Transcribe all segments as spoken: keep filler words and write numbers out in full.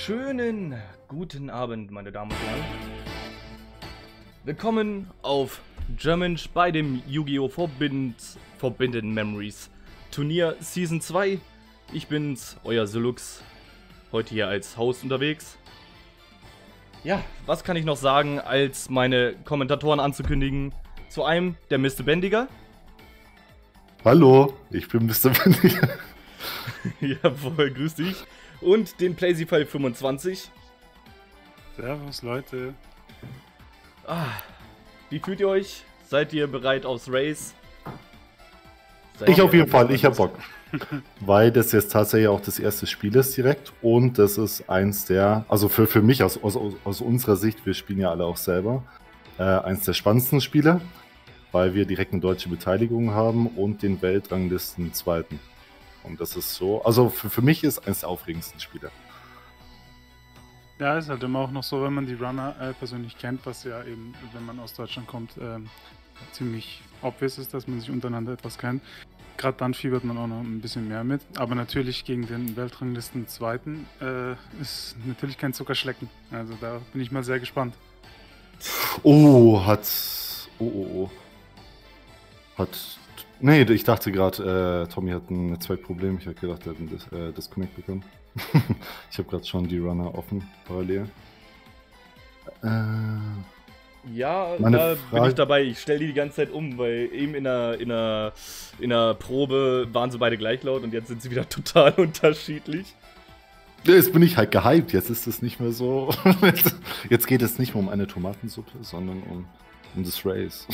Schönen guten Abend, meine Damen und Herren. Willkommen auf Germansch bei dem Yu-Gi-Oh! Forbidden, Forbidden Memories Turnier Season zwei. Ich bin's, euer Zulux, heute hier als Host unterwegs. Ja, was kann ich noch sagen, als meine Kommentatoren anzukündigen? Zu einem der Mister Bendiger. Hallo, ich bin Mister Bendiger. Jawohl, grüß dich. Und den Playzify fünfundzwanzig. Servus, Leute. Ah, wie fühlt ihr euch? Seid ihr bereit aufs Race? Seid ich auf jeden Fall, bereit? ich hab Bock. Weil das jetzt tatsächlich auch das erste Spiel ist direkt. Und das ist eins der, also für, für mich aus, aus, aus unserer Sicht, wir spielen ja alle auch selber, äh, eins der spannendsten Spiele. Weil wir direkt eine deutsche Beteiligung haben und den Weltranglisten zweiten. Und das ist so, also für, für mich ist eines der aufregendsten Spiele. Ja, ist halt immer auch noch so, wenn man die Runner äh, persönlich kennt, was ja eben, wenn man aus Deutschland kommt, ähm, ziemlich obvious ist, dass man sich untereinander etwas kennt. Gerade dann fiebert man auch noch ein bisschen mehr mit. Aber natürlich gegen den Weltranglisten zweiten äh, ist natürlich kein Zuckerschlecken. Also da bin ich mal sehr gespannt. Oh, hat, oh, oh, oh. Hat, nee, ich dachte gerade, äh, Tommy hat ein Netzwerkproblem. Ich habe gedacht, er hat ein Dis äh, Disconnect bekommen. Ich habe gerade schon die Runner offen, parallel. Äh, ja, meine da Frage... bin ich dabei. Ich stelle die die ganze Zeit um, weil eben in der, in, der, in der Probe waren sie beide gleich laut und jetzt sind sie wieder total unterschiedlich. Jetzt bin ich halt gehypt. Jetzt ist es nicht mehr so. Jetzt geht es nicht mehr um eine Tomatensuppe, sondern um, um das Race.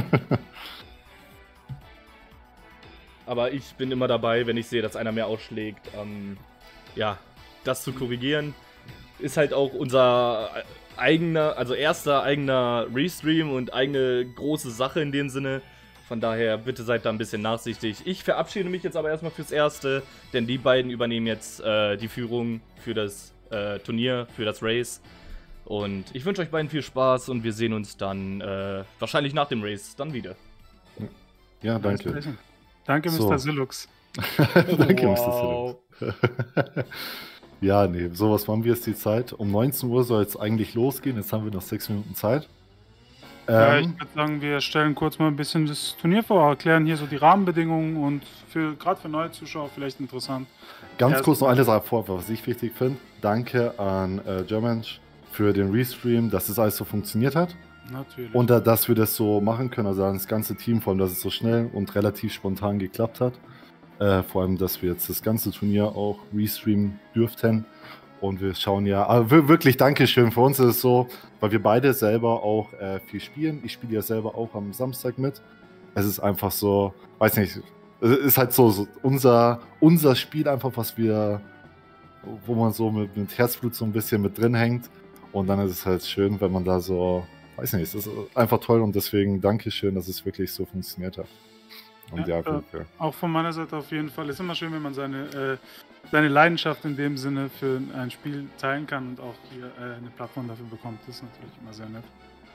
Aber ich bin immer dabei, wenn ich sehe, dass einer mehr ausschlägt, ähm, ja, das zu korrigieren. Ist halt auch unser eigener, also erster eigener Restream und eigene große Sache in dem Sinne. Von daher, bitte seid da ein bisschen nachsichtig. Ich verabschiede mich jetzt aber erstmal fürs Erste, denn die beiden übernehmen jetzt äh, die Führung für das äh, Turnier, für das Race. Und ich wünsche euch beiden viel Spaß und wir sehen uns dann äh, wahrscheinlich nach dem Race dann wieder. Ja, danke. Danke, So. Mister Zulux. Danke, Wow. Mister Zulux. Ja, nee, sowas machen wir jetzt die Zeit. Um neunzehn Uhr soll es eigentlich losgehen. Jetzt haben wir noch sechs Minuten Zeit. Ja, Ähm, ich würde sagen, wir stellen kurz mal ein bisschen das Turnier vor, erklären hier so die Rahmenbedingungen und für gerade für neue Zuschauer vielleicht interessant. ganz Erst kurz noch eine Sache vor, was ich wichtig finde. Danke an äh, Germansch für den Restream, dass das alles so funktioniert hat. Natürlich. Und da, dass wir das so machen können, also das ganze Team, vor allem, dass es so schnell und relativ spontan geklappt hat. Äh, vor allem, dass wir jetzt das ganze Turnier auch restreamen dürften. Und wir schauen ja, aber wirklich Dankeschön. Für uns ist es so, weil wir beide selber auch äh, viel spielen. Ich spiele ja selber auch am Samstag mit. Es ist einfach so, weiß nicht, es ist halt so, so unser, unser Spiel einfach, was wir, wo man so mit, mit Herzblut so ein bisschen mit drin hängt. Und dann ist es halt schön, wenn man da so, weiß nicht, es ist einfach toll und deswegen Dankeschön, dass es wirklich so funktioniert hat. Und ja, Ja, ja, äh, ja. Auch von meiner Seite auf jeden Fall. Es ist immer schön, wenn man seine, äh, seine Leidenschaft in dem Sinne für ein Spiel teilen kann und auch hier äh, eine Plattform dafür bekommt. Das ist natürlich immer sehr nett.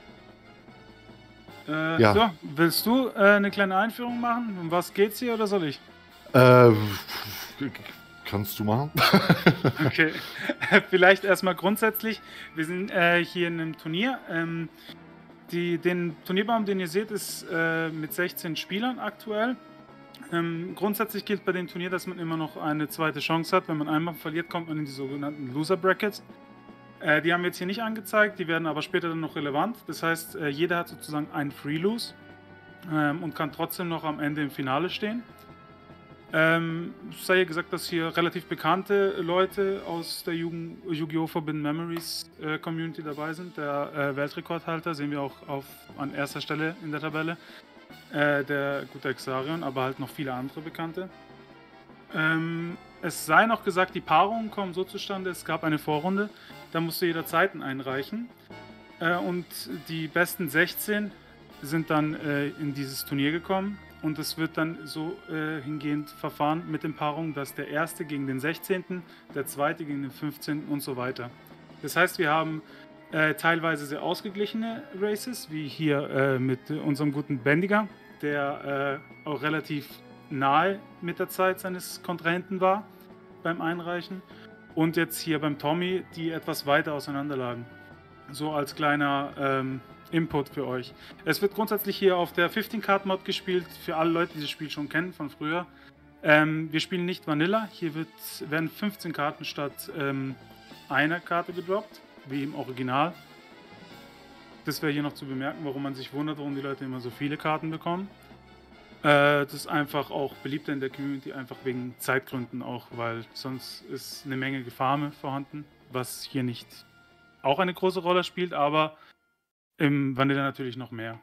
Äh, Ja. So, willst du äh, eine kleine Einführung machen? Um was geht's hier oder soll ich? Äh, kannst du machen? Okay, vielleicht erstmal grundsätzlich. Wir sind äh, hier in einem Turnier. Ähm, die, den Turnierbaum, den ihr seht, ist äh, mit sechzehn Spielern aktuell. Ähm, grundsätzlich gilt bei dem Turnier, dass man immer noch eine zweite Chance hat. Wenn man einmal verliert, kommt man in die sogenannten Loser Brackets. Äh, die haben wir jetzt hier nicht angezeigt, die werden aber später dann noch relevant. Das heißt, äh, jeder hat sozusagen einen Free-Lose ähm, und kann trotzdem noch am Ende im Finale stehen. Ähm, es sei hier gesagt, dass hier relativ bekannte Leute aus der Yu-Gi-Oh! Forbidden Memories äh, Community dabei sind. Der äh, Weltrekordhalter sehen wir auch auf, an erster Stelle in der Tabelle. Äh, der gute Xarion, aber halt noch viele andere Bekannte. Ähm, es sei noch gesagt, die Paarungen kommen so zustande, es gab eine Vorrunde, da musste jeder Zeiten einreichen. Äh, und die besten sechzehn sind dann äh, in dieses Turnier gekommen. Und es wird dann so äh, hingehend verfahren mit den Paarungen, dass der erste gegen den sechzehnten, der zweite gegen den fünfzehnten und so weiter. Das heißt, wir haben äh, teilweise sehr ausgeglichene Races, wie hier äh, mit äh, unserem guten Bendiger, der äh, auch relativ nahe mit der Zeit seines Kontrahenten war beim Einreichen. und jetzt hier beim Tommy, die etwas weiter auseinander lagen. So als kleiner ähm, Input für euch. Es wird grundsätzlich hier auf der fünfzehn-Card-Mod gespielt, für alle Leute, die das Spiel schon kennen von früher. Ähm, wir spielen nicht Vanilla, hier wird, werden fünfzehn Karten statt ähm, einer Karte gedroppt, wie im Original. Das wäre hier noch zu bemerken, warum man sich wundert, warum die Leute immer so viele Karten bekommen. Äh, das ist einfach auch beliebter in der Community, einfach wegen Zeitgründen auch, weil sonst ist eine Menge Gefarme vorhanden, was hier nicht auch eine große Rolle spielt, aber im Vanilla natürlich noch mehr.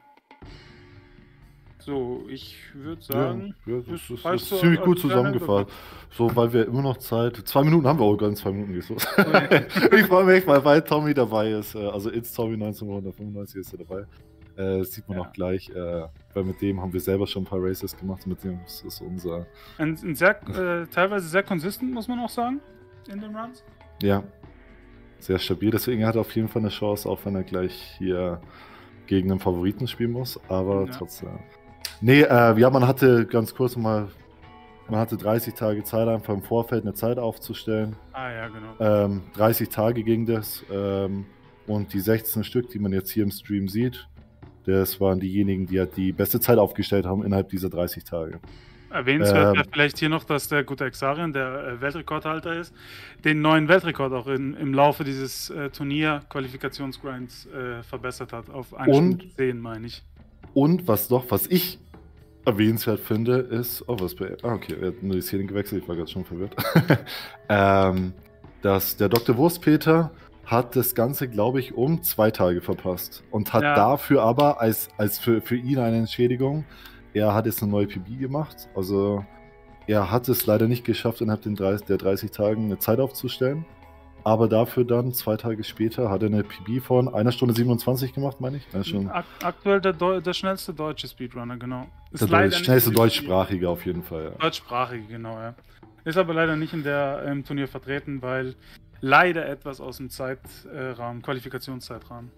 So, ich würde sagen, ja, ja, das, das, reicht ist so ziemlich als gut kleiner zusammengefasst. So, weil wir immer noch Zeit. Zwei Minuten haben wir auch, ganz zwei Minuten geht's los. Ich freue mich, weil, weil Tommy dabei ist. äh, Also It's Tommy neunzehnhundertfünfundneunzig ist er dabei. Äh, das sieht man Ja. auch gleich. Äh, weil mit dem haben wir selber schon ein paar Races gemacht. Mit dem ist, ist unser. Ein, ein sehr, äh, teilweise sehr konsistent, muss man auch sagen, in den Runs. Ja, sehr stabil. Deswegen hat er auf jeden Fall eine Chance, auch wenn er gleich hier gegen einen Favoriten spielen muss. Aber Ja. trotzdem. Nee, äh, ja, man hatte ganz kurz mal. Man hatte dreißig Tage Zeit, einfach im Vorfeld eine Zeit aufzustellen. Ah ja, genau. Ähm, dreißig Tage ging das. Ähm, und die sechzehn Stück, die man jetzt hier im Stream sieht, das waren diejenigen, die halt die beste Zeit aufgestellt haben innerhalb dieser dreißig Tage. Erwähnenswert Ähm, wäre vielleicht hier noch, dass der gute Exarian, der äh, Weltrekordhalter ist, den neuen Weltrekord auch in, im Laufe dieses äh, Turnier-Qualifikationsgrinds äh, verbessert hat. Auf eine Und- Stunde zehn, meine ich. Und was noch, was ich erwähnenswert finde, ist. Oh, was bei. Ah, okay, er hat nur die Szene gewechselt, ich war gerade schon verwirrt. ähm, dass der Doktor Wurstpeter hat das Ganze, glaube ich, um zwei Tage verpasst. Und hat Ja. dafür aber als, als für, für ihn eine Entschädigung, er hat jetzt eine neue P B gemacht. Also er hat es leider nicht geschafft, innerhalb den dreißig, der dreißig Tagen eine Zeit aufzustellen. Aber dafür dann, zwei Tage später, hat er eine P B von einer Stunde siebenundzwanzig gemacht, meine ich. Eine Stunde, Ak aktuell der, Deu der schnellste deutsche Speedrunner, genau. Ist der leider Deutsch, nicht schnellste in dem deutschsprachige auf jeden Fall. Ja. Spiel- Deutschsprachige, genau, ja. Ist aber leider nicht in der ähm, Turnier vertreten, weil leider etwas aus dem Zeitrahmen, Qualifikationszeitrahmen.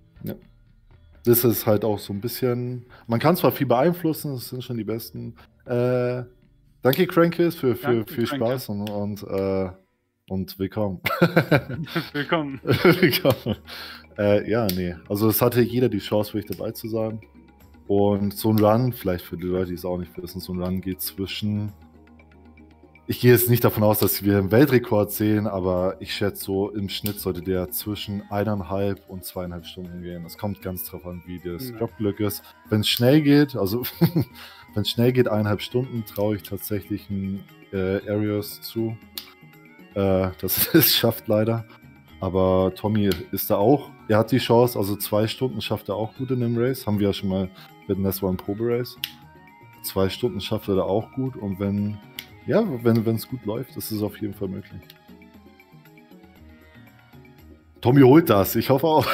Das ist halt auch so ein bisschen. Man kann zwar viel beeinflussen, das sind schon die besten. Äh, danke, Crankis, für, für Danke, viel Cranky. Spaß und, und, äh, und willkommen. Willkommen. willkommen. Äh, ja, nee. Also, es hatte jeder die Chance, wirklich dabei zu sein. Und so ein Run, vielleicht für die Leute, die es auch nicht wissen, so ein Run geht zwischen. Ich gehe jetzt nicht davon aus, dass wir einen Weltrekord sehen, aber ich schätze so, im Schnitt sollte der zwischen eineinhalb und zweieinhalb Stunden gehen. Es kommt ganz drauf an, wie das Ja. Dropglück ist. Wenn es schnell geht, also wenn es schnell geht, eineinhalb Stunden, traue ich tatsächlich einen äh, Arius zu. Äh, dass es schafft leider. Aber Tommy ist da auch. Er hat die Chance, also zwei Stunden schafft er auch gut in dem Race. Haben wir ja schon mal, wir hatten das war ein Probe-Race. Zwei Stunden schafft er da auch gut und wenn Ja, wenn es gut läuft, ist es auf jeden Fall möglich. Tommy holt das, ich hoffe auch.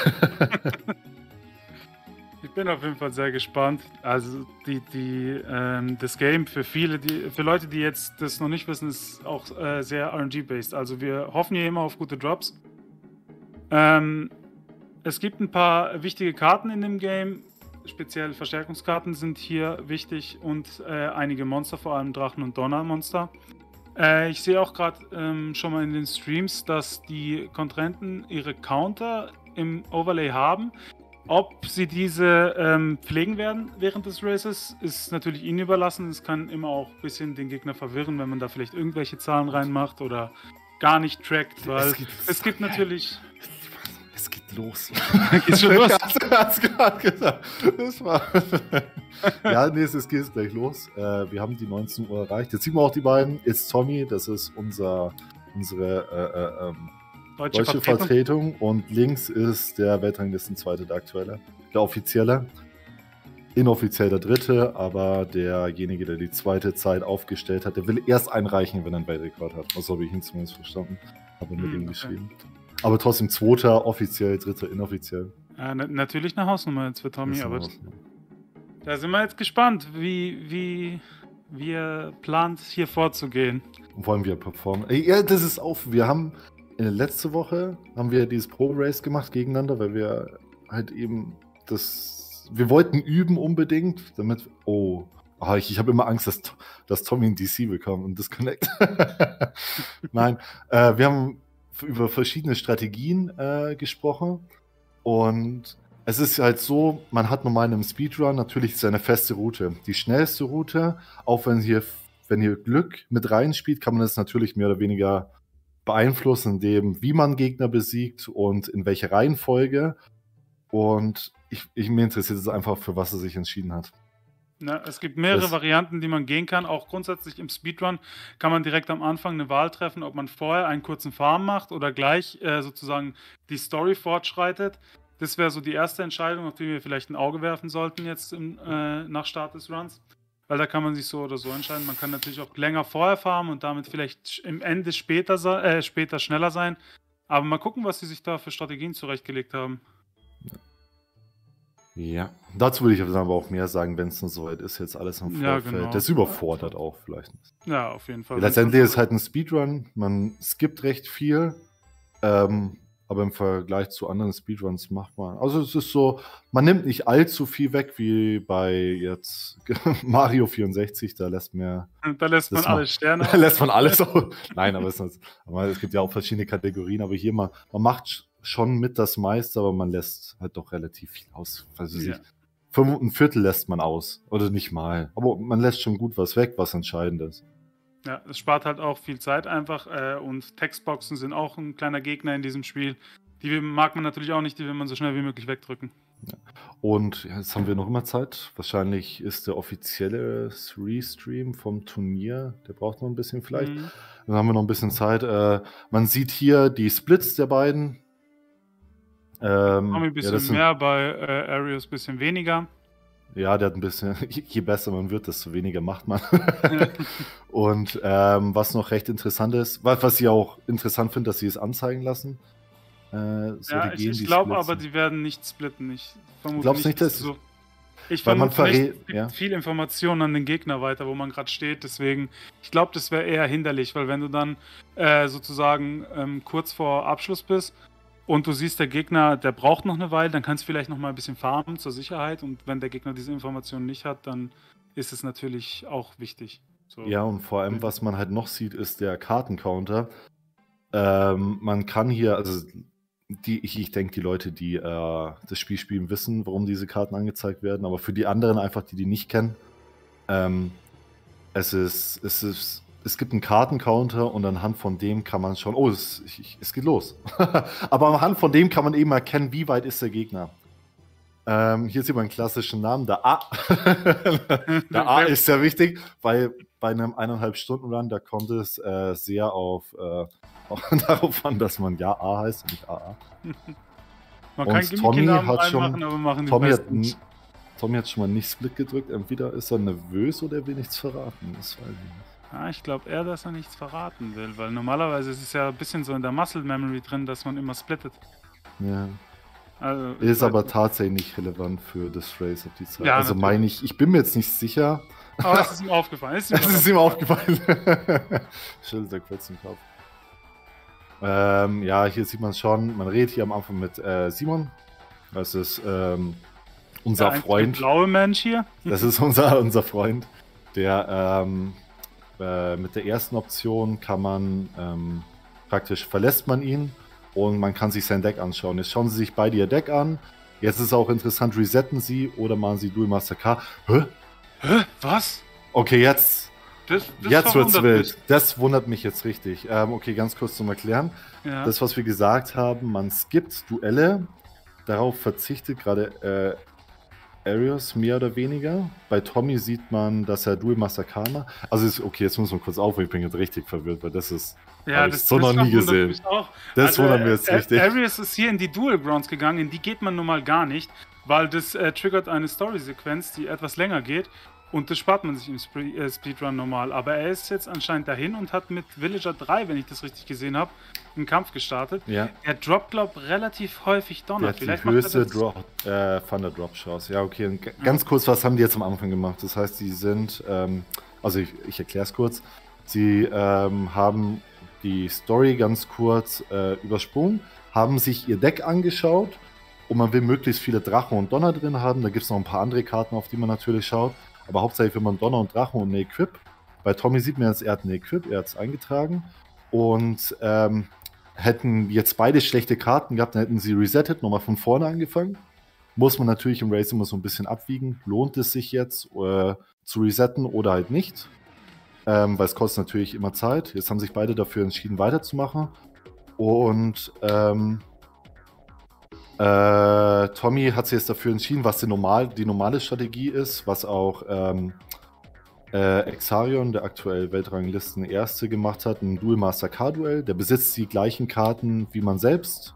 Ich bin auf jeden Fall sehr gespannt. Also die, die, ähm, das Game für viele, die, für Leute, die jetzt das noch nicht wissen, ist auch äh, sehr R N G-based. Also wir hoffen hier immer auf gute Drops. Ähm, es gibt ein paar wichtige Karten in dem Game. Speziell Verstärkungskarten sind hier wichtig und äh, einige Monster, vor allem Drachen- und Donnermonster. Äh, ich sehe auch gerade ähm, schon mal in den Streams, dass die Kontrahenten ihre Counter im Overlay haben. Ob sie diese ähm, pflegen werden während des Races, ist natürlich ihnen überlassen. Es kann immer auch ein bisschen den Gegner verwirren, wenn man da vielleicht irgendwelche Zahlen reinmacht oder gar nicht trackt, weil Es es, gibt- gibt natürlich... Es geht los. Geht's schon los? Ich hab's gerade gesagt. Das war. Ja, nee, es es geht gleich los. Äh, wir haben die neunzehn Uhr erreicht. Jetzt sieht man auch die beiden. It's Tommy, das ist unser, unsere äh, äh, ähm, Deutsche, deutsche Vertretung. Vertretung. Und links ist der Weltranglistenzweite, der aktuelle, der offizielle. Inoffiziell der dritte, aber derjenige, der die zweite Zeit aufgestellt hat, der will erst einreichen, wenn er einen Weltrekord hat. So habe ich ihn zumindest verstanden. Habe mit Hm, ihm okay. geschrieben. Aber trotzdem zweiter offiziell, dritter inoffiziell. Ja, na, natürlich eine Hausnummer jetzt für Tommy, Das ist aber raus, ne? da sind wir jetzt gespannt, wie, wie, wie er plant, hier vorzugehen. Und wollen wir performen? Ey, ja, das ist auf. Wir haben in der letzte Woche haben wir dieses Pro-Race gemacht gegeneinander, weil wir halt eben das. Wir wollten üben unbedingt, damit. Oh. Ah, ich ich habe immer Angst, dass, dass Tommy ein D C bekommt und Disconnect. Nein, äh, wir haben über verschiedene Strategien äh, gesprochen. Und es ist halt so, man hat normal in einem Speedrun natürlich seine feste Route. Die schnellste Route, auch wenn hier, wenn hier Glück mit reinspielt, kann man das natürlich mehr oder weniger beeinflussen, indem wie man Gegner besiegt und in welche Reihenfolge. Und ich, ich mir interessiert es einfach, für was er sich entschieden hat. Na, es gibt mehrere Das- Varianten, die man gehen kann. Auch grundsätzlich im Speedrun kann man direkt am Anfang eine Wahl treffen, ob man vorher einen kurzen Farm macht oder gleich äh, sozusagen die Story fortschreitet. Das wäre so die erste Entscheidung, auf die wir vielleicht ein Auge werfen sollten jetzt im, äh, nach Start des Runs. Weil da kann man sich so oder so entscheiden. Man kann natürlich auch länger vorher farmen und damit vielleicht im Ende später, se- äh, später schneller sein. Aber mal gucken, was sie sich da für Strategien zurechtgelegt haben. Ja, dazu würde ich aber auch mehr sagen, wenn es nur soweit ist, jetzt alles im Ja, Vorfeld. genau. Das überfordert auch vielleicht. Ja, auf jeden Fall. Letztendlich ist es halt ein Speedrun, man skippt recht viel, ähm, aber im Vergleich zu anderen Speedruns macht man, also es ist so, man nimmt nicht allzu viel weg, wie bei jetzt Mario vierundsechzig, da lässt man Da lässt man Das alle macht- Sterne da aus. lässt man alles auf. Nein, aber es, ist, aber es gibt ja auch verschiedene Kategorien, aber hier mal, man macht schon mit das meiste, aber man lässt halt doch relativ viel aus. Also Ja. sich, fünf, ein Viertel lässt man aus, oder nicht mal, aber man lässt schon gut was weg, was entscheidend ist. Ja, es spart halt auch viel Zeit einfach äh, und Textboxen sind auch ein kleiner Gegner in diesem Spiel. Die will- mag man natürlich auch nicht, die will man so schnell wie möglich wegdrücken. Und ja, jetzt haben wir noch immer Zeit. Wahrscheinlich ist der offizielle Restream vom Turnier, der braucht noch ein bisschen vielleicht. Mhm. Dann haben wir noch ein bisschen Zeit. Äh, man sieht hier die Splits der beiden. Ähm, Tommy ein ja, bisschen das sind, mehr, bei äh, Arius ein bisschen weniger. ja, der hat ein bisschen, je besser man wird, desto weniger macht man. Und ähm, was noch recht interessant ist, was, was ich auch interessant finde, dass sie es anzeigen lassen. Äh, so Ja, die ich, gehen, ich die glaube splitzen. aber, die werden nicht splitten. Ich vermute Glaubst nicht, dass- so. Ich Weil man vermute nicht, verrät- es gibt ja. viel Informationen an den Gegner weiter, wo man gerade steht. Deswegen, ich glaube, das wäre eher hinderlich, weil wenn du dann äh, sozusagen ähm, kurz vor Abschluss bist und du siehst, der Gegner, der braucht noch eine Weile, dann kannst du vielleicht noch mal ein bisschen farmen zur Sicherheit. Und wenn der Gegner diese Informationen nicht hat, dann ist es natürlich auch wichtig. So. Ja, und vor allem, was man halt noch sieht, ist der Kartencounter. Ähm, man kann hier, also die, ich, ich denke, die Leute, die äh, das Spiel spielen, wissen, warum diese Karten angezeigt werden, aber für die anderen einfach, die die nicht kennen, ähm, es ist, es ist, es gibt einen Kartencounter und anhand von dem kann man schon, oh, es, ich, es geht los. Aber anhand von dem kann man eben erkennen, wie weit ist der Gegner. Ähm, hier sieht man einen klassischen Namen, der A. Der A ist sehr wichtig, weil bei einem eineinhalb Stunden Run, da kommt es äh, sehr auf, äh, auch darauf an, dass man ja A heißt und nicht A A. Man Und kann Tommy Gimmick-Namen hat schon- reinmachen, aber machen die Tommy hat, meisten nicht. Tommy hat schon mal nicht Split gedrückt, entweder ist er nervös oder er will nichts verraten. Das weiß ich nicht. Ah, ich glaube eher, dass er nichts verraten will, weil normalerweise ist es ja ein bisschen so in der Muscle Memory drin, dass man immer splittet. Ja. Also, ich Ist weiß aber nicht. tatsächlich nicht relevant für das Race auf die Zeit. Ja, also natürlich. meine ich, ich bin mir jetzt nicht sicher. Aber es ist ihm aufgefallen. Es ist ihm Es ist ihm aufgefallen. Schilder kurz im Kopf. Ähm, ja, hier sieht man es schon. Man redet hier am Anfang mit äh, Simon. Das ist ähm, unser Der einzige Freund. blaue Mensch hier. Das ist unser, unser Freund. Der ähm, äh, mit der ersten Option kann man ähm, praktisch verlässt man ihn und man kann sich sein Deck anschauen. Jetzt schauen Sie sich beide Ihr Deck an. Jetzt ist auch interessant, resetten Sie oder machen Sie Duel Master K. Hä? Hä? Was? Okay, jetzt, Das, das jetzt wird's verwundert wild. Das wundert mich jetzt richtig. Ähm, okay, ganz kurz zum Erklären. mich. Ja. Das, was wir gesagt haben, man skippt Duelle. Darauf verzichtet gerade äh, Arius mehr oder weniger. Bei Tommy sieht man, dass er Duel Master K macht. Also ist, okay, jetzt muss man kurz aufhören. Ich bin jetzt richtig verwirrt, weil das ist... ja, hab ich so noch nie verwundert gesehen. mich auch. Das Also, wundert mich jetzt äh, richtig. Arius ist hier in die Dual Grounds gegangen, in die geht man nun mal gar nicht, weil das äh, triggert eine Story-Sequenz, die etwas länger geht. Und das spart man sich im Spre äh, Speedrun normal. Aber er ist jetzt anscheinend dahin und hat mit Villager drei, wenn ich das richtig gesehen habe, einen Kampf gestartet. Ja, Er droppt, glaub relativ häufig der Donner. hat die Vielleicht macht er höchste das- Drop, äh, Thunder Drop Chance. Ja, okay. Und g- ganz kurz, was haben die jetzt am Anfang gemacht? Das heißt, die sind, ähm, also ich, ich erkläre es kurz. Sie ähm, haben die Story ganz kurz äh, übersprungen, haben sich ihr Deck angeschaut und man will möglichst viele Drachen und Donner drin haben. Da gibt es noch ein paar andere Karten, auf die man natürlich schaut. Aber hauptsächlich will man Donner und Drachen und eine Equip. Bei Tommy sieht man jetzt, er hat eine Equip, er hat es eingetragen. Und ähm, hätten jetzt beide schlechte Karten gehabt, dann hätten sie resettet, nochmal von vorne angefangen. Muss man natürlich im Race immer so ein bisschen abwiegen. Lohnt es sich jetzt äh, zu resetten oder halt nicht? Ähm, weil es kostet natürlich immer Zeit. Jetzt haben sich beide dafür entschieden, weiterzumachen. Und ähm, äh, Tommy hat sich jetzt dafür entschieden, was die, normal, die normale Strategie ist, was auch ähm, äh, Exarion, der aktuell Weltranglisten Erste, gemacht hat, ein Duel Master K-Duell. Der besitzt die gleichen Karten wie man selbst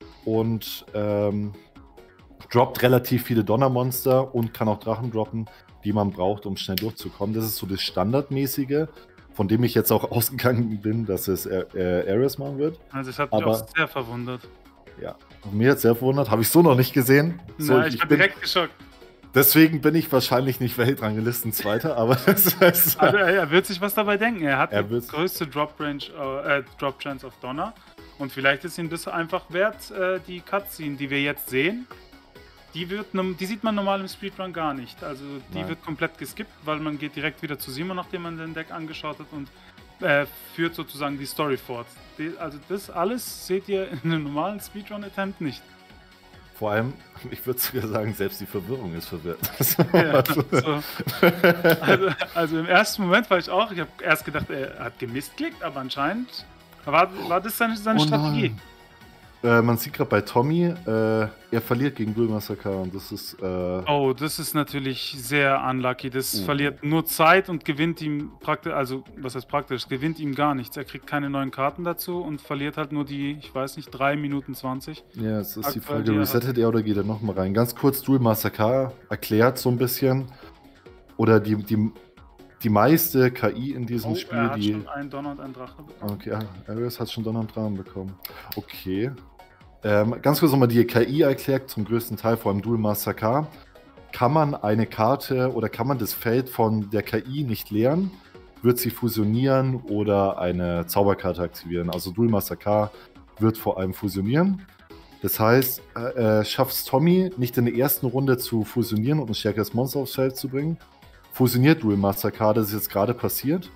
und ähm, droppt relativ viele Donnermonster und kann auch Drachen droppen, die man braucht, um schnell durchzukommen. Das ist so das Standardmäßige, von dem ich jetzt auch ausgegangen bin, dass es äh, äh, Ares machen wird. Also das hat mich Aber- auch sehr verwundert. Ja, mir hat sehr verwundert, habe ich so noch nicht gesehen. So, Na, ich ich war bin, direkt geschockt. deswegen bin ich wahrscheinlich nicht Weltranglisten Zweiter, aber es ist, Also er, er wird sich was dabei denken. Er hat Er die wird's- größte Drop Range, äh, Drop Chance auf Donner. Und vielleicht ist ihm das einfach wert, äh, die Cutscene, die wir jetzt sehen. Die, wird, nom- die sieht man normal im Speedrun gar nicht. Also die Nein. wird komplett geskippt, weil man geht direkt wieder zu Simon, nachdem man den Deck angeschaut hat und äh, führt sozusagen die Story fort. Die, also das alles seht ihr in einem normalen Speedrun-Attempt nicht. vor allem, ich würde sogar sagen, selbst die Verwirrung ist verwirrt. Ja, so. also, also im ersten Moment war ich auch, ich habe erst gedacht, er hat gemissklickt, aber anscheinend war, war das seine, seine Oh Strategie. nein. Äh, man sieht gerade bei Tommy, äh, er verliert gegen Duel Master K und das ist. Äh, Oh, das ist natürlich sehr unlucky. Das Oh. verliert nur Zeit und gewinnt ihm praktisch, also was heißt praktisch, gewinnt ihm gar nichts. Er kriegt keine neuen Karten dazu und verliert halt nur die, ich weiß nicht, drei Minuten zwanzig. Ja, jetzt ist die Aktuell Frage, die er resettet er oder geht er nochmal rein? Ganz kurz, Duel Master K erklärt so ein bisschen, oder die, die, die meiste K I in diesem Oh, Spiel, er hat die... schon einen Donner und einen Drache bekommen. Okay, ja, Ares hat schon Donner und Drachen bekommen. Okay. Ähm, ganz kurz nochmal die K I erklärt, zum größten Teil, vor allem Duel Master K. Kann man eine Karte oder kann man das Feld von der K I nicht leeren, wird sie fusionieren oder eine Zauberkarte aktivieren. Also Duel Master K wird vor allem fusionieren. Das heißt, äh, äh, schafft es Tommy nicht in der ersten Runde zu fusionieren und ein stärkeres Monster aufs Feld zu bringen, fusioniert Duel Master K, das ist jetzt gerade passiert.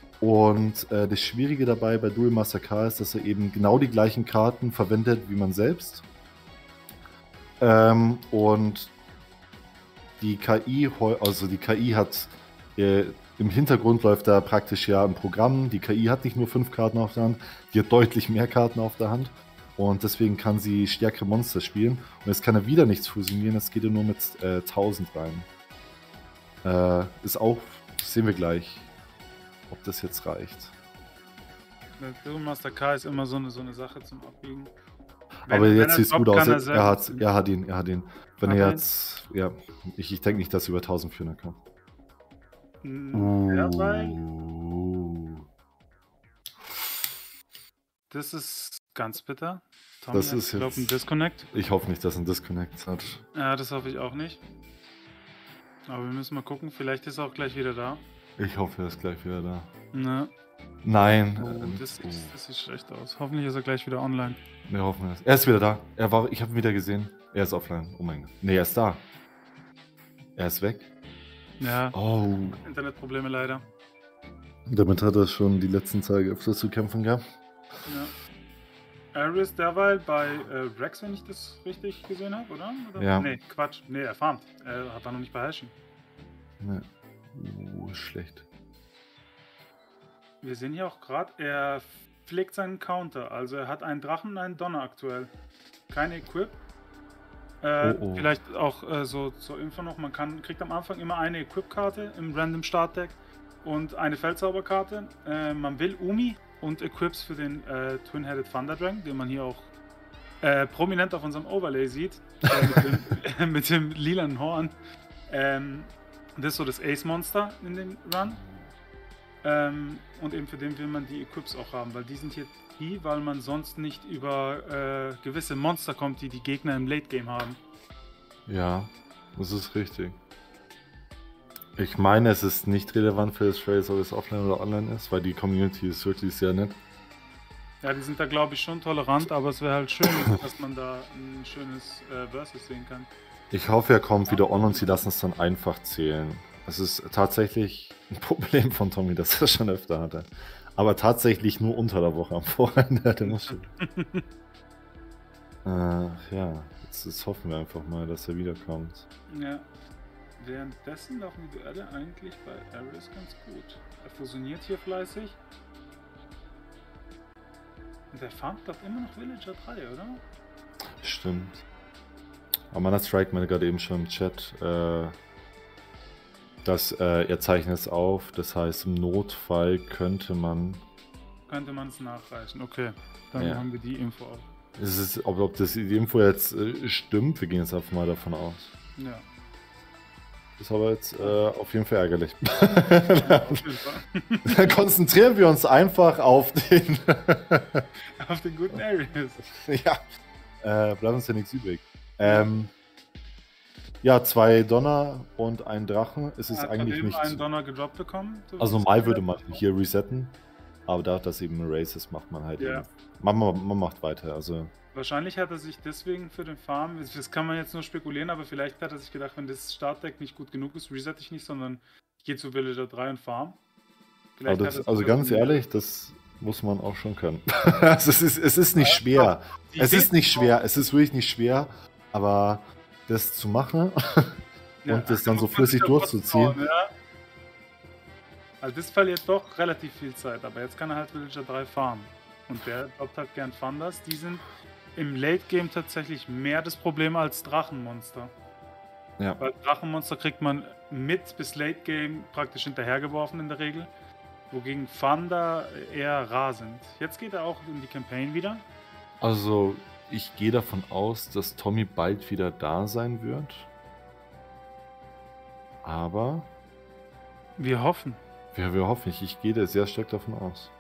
Und äh, das Schwierige dabei bei Duel Master K ist, dass er eben genau die gleichen Karten verwendet wie man selbst. Ähm, und die K I, heu- also die K I hat äh, im Hintergrund läuft da praktisch ja ein Programm. Die K I hat nicht nur fünf Karten auf der Hand, die hat deutlich mehr Karten auf der Hand. Und deswegen kann sie stärkere Monster spielen. Und jetzt kann er wieder nichts fusionieren, jetzt geht er nur mit äh, tausend rein. Äh, ist auch, sehen wir gleich, ob das jetzt reicht. Der Duel Master K ist immer so eine, so eine Sache zum Abbiegen. Aber Wenn- wenn jetzt er sieht es droppt, gut aus. kann Er, selber- hat, er hat ihn, er hat ihn. Wenn Hat er er ihn? jetzt, ja, ich, ich denke nicht, dass er über eintausendvierhundert kommt. Mm, ja, weil Uh. das ist ganz bitter. Tommy Das hat, ist glaub, jetzt- ein Disconnect. Ich hoffe nicht, dass er einen Disconnect hat. Ja, das hoffe ich auch nicht. Aber wir müssen mal gucken. Vielleicht ist er auch gleich wieder da. Ich hoffe, er ist gleich wieder da. Ne? Nein. Oh, ähm, das, oh. das sieht schlecht aus. Hoffentlich ist er gleich wieder online. Wir hoffen es. Er ist wieder da. Er war, ich habe ihn wieder gesehen. Er ist offline. Oh mein Gott. Nee, er ist da. Er ist weg. Ja, Oh. Internetprobleme leider. Damit hat er schon die letzten Tage öfter zu kämpfen gehabt. Ja. Ares derweil bei äh, Rex, wenn ich das richtig gesehen habe, oder? oder? Ja. Nee, Quatsch. Nee, er farmt. Er war noch nicht bei Hashen. Nee. Uh, schlecht. Wir sehen hier auch gerade, er pflegt seinen Counter. Also er hat einen Drachen und einen Donner aktuell. Kein Equip. Äh, Oh, oh. Vielleicht auch äh, so zur Info noch, man kann, kriegt am Anfang immer eine Equip-Karte im Random Startdeck und eine Feldzauberkarte. Äh, man will Umi und Equips für den äh, Twin-Headed Thunder Dragon, den man hier auch äh, prominent auf unserem Overlay sieht, äh, mit, dem, mit dem lilanen Horn. Ähm, das ist so das Ace-Monster in dem Run. Ähm, und eben für den will man die Equips auch haben, weil die sind hier die, weil man sonst nicht über äh, gewisse Monster kommt, die die Gegner im Late-Game haben. Ja, das ist richtig. Ich meine, es ist nicht relevant für das Race, ob es offline oder online ist, weil die Community ist wirklich sehr nett. Ja, die sind da glaube ich schon tolerant, aber es wäre halt schön, dass man da ein schönes äh, Versus sehen kann. Ich hoffe, er kommt wieder on und sie lassen es dann einfach zählen. Es ist tatsächlich ein Problem von Tommy, das er schon öfter hatte. Aber tatsächlich nur unter der Woche am Wochenende. Der muss schon. äh, ja, jetzt, jetzt hoffen wir einfach mal, dass er wiederkommt. Ja. Währenddessen laufen die Duelle eigentlich bei Arius ganz gut. Er fusioniert hier fleißig. Und der farmt, glaube immer noch Villager drei, oder? Stimmt. Amanda Strike meinte gerade eben schon im Chat, äh, dass äh, er zeichnet es auf. Das heißt, im Notfall könnte man... Könnte man es nachreichen. Okay, dann Ja. haben wir die Info auch. Es ist, ob, ob das die Info jetzt äh, stimmt, wir gehen jetzt einfach mal davon aus. Ja. Ist aber jetzt äh, auf jeden Fall ärgerlich. Ja, auf jeden Fall. Dann konzentrieren wir uns einfach auf den. Auf den guten Arius. ja. Äh, bleibt uns ja nichts übrig. Ähm, ja, zwei Donner und ein Drachen. Es ist Er hat eigentlich von eben nicht. einen Donner gedroppt bekommen. so Also wie es normal gehört. würde man hier resetten. Aber da das eben ein Race ist, macht man halt. Ja. eben- Man, man, man macht weiter. Also. Wahrscheinlich hat er sich deswegen für den Farm, das kann man jetzt nur spekulieren, aber vielleicht hat er sich gedacht, wenn das Startdeck nicht gut genug ist, reset ich nicht, sondern ich gehe zu Villager drei und farm. Vielleicht Aber hat das, er also sich ganz so- ehrlich, das muss man auch schon können. also es, ist, es ist nicht schwer. Die Es Idee ist nicht schwer. Es ist wirklich nicht schwer. Aber das zu machen Ja, und das dann so muss man flüssig sich auf durchzuziehen. was trauen, ja. Also das verliert doch relativ viel Zeit, aber jetzt kann er halt Villager drei farmen. Und der droppt halt gern Thunders. Die sind im Late Game tatsächlich mehr das Problem als Drachenmonster. Ja. Weil Drachenmonster kriegt man mit bis Late Game praktisch hinterhergeworfen in der Regel. Wogegen Thunder eher rar sind. Jetzt geht er auch in die Campaign wieder. Also, ich gehe davon aus, dass Tommy bald wieder da sein wird. Aber Wir hoffen. wir, wir hoffen nicht. Ich gehe da sehr stark davon aus.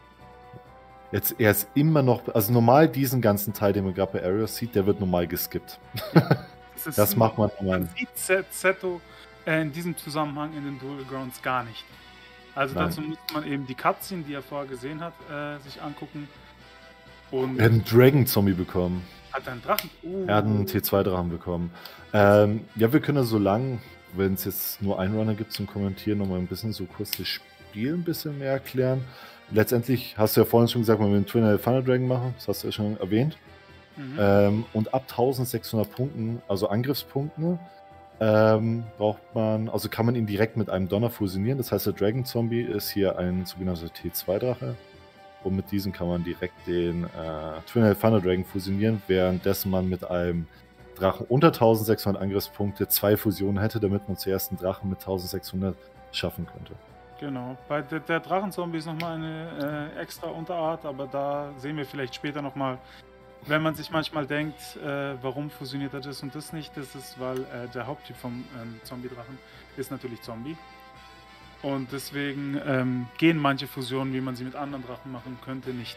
Jetzt, er ist immer noch, also normal diesen ganzen Teil, den man gerade bei Arius sieht, der wird normal geskippt. Das, ist Das macht man Man normal. sieht Z- Zetto äh, in diesem Zusammenhang in den Dual Grounds gar nicht. Also Nein. dazu muss man eben die Cutscene, die er vorher gesehen hat, äh, sich angucken. Und Er hat einen Dragon-Zombie bekommen. hat er einen Drachen. Uh, Er hat einen T zwei Drachen bekommen. Ähm, ja, wir können ja so lang, wenn es jetzt nur einen Runner gibt zum Kommentieren, noch mal ein bisschen so kurz das Spiel ein bisschen mehr erklären. Letztendlich hast du ja vorhin schon gesagt, wenn wir einen Twin Thunder Dragon machen, das hast du ja schon erwähnt. mhm. Ähm, und ab eintausendsechshundert Punkten, also Angriffspunkten, ähm, braucht man, also kann man ihn direkt mit einem Donner fusionieren. Das heißt, der Dragon Zombie ist hier ein sogenannter T zwei Drache. Und mit diesem kann man direkt den äh, Twin Thunder Dragon fusionieren, währenddessen man mit einem Drachen unter eintausendsechshundert Angriffspunkte zwei Fusionen hätte, damit man zuerst einen Drachen mit eintausendsechshundert schaffen könnte. Genau. Bei der, der Drachenzombie ist nochmal eine äh, extra Unterart, aber da sehen wir vielleicht später nochmal, wenn man sich manchmal denkt, äh, warum fusioniert er das und das nicht, das ist, weil äh, der Haupttyp vom ähm, Zombie-Drachen ist natürlich Zombie. Und deswegen ähm, gehen manche Fusionen, wie man sie mit anderen Drachen machen könnte, nicht.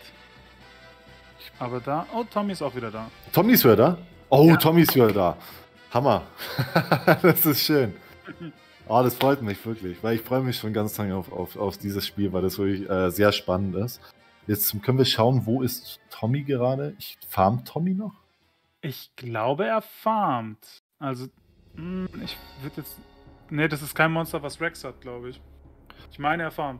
Aber da, oh, Tommy ist auch wieder da. Tommy ist wieder da? Oh, Ja. Tommy ist wieder da. Hammer. Das ist schön. Oh, das freut mich wirklich, weil ich freue mich schon ganz lange auf, auf, auf dieses Spiel, weil das wirklich äh, sehr spannend ist. Jetzt können wir schauen, wo ist Tommy gerade? Ich farmt Tommy noch? Ich glaube, er farmt. Also, mh, ich würde jetzt. Ne, das ist kein Monster, was Rex hat, glaube ich. Ich meine, er farmt.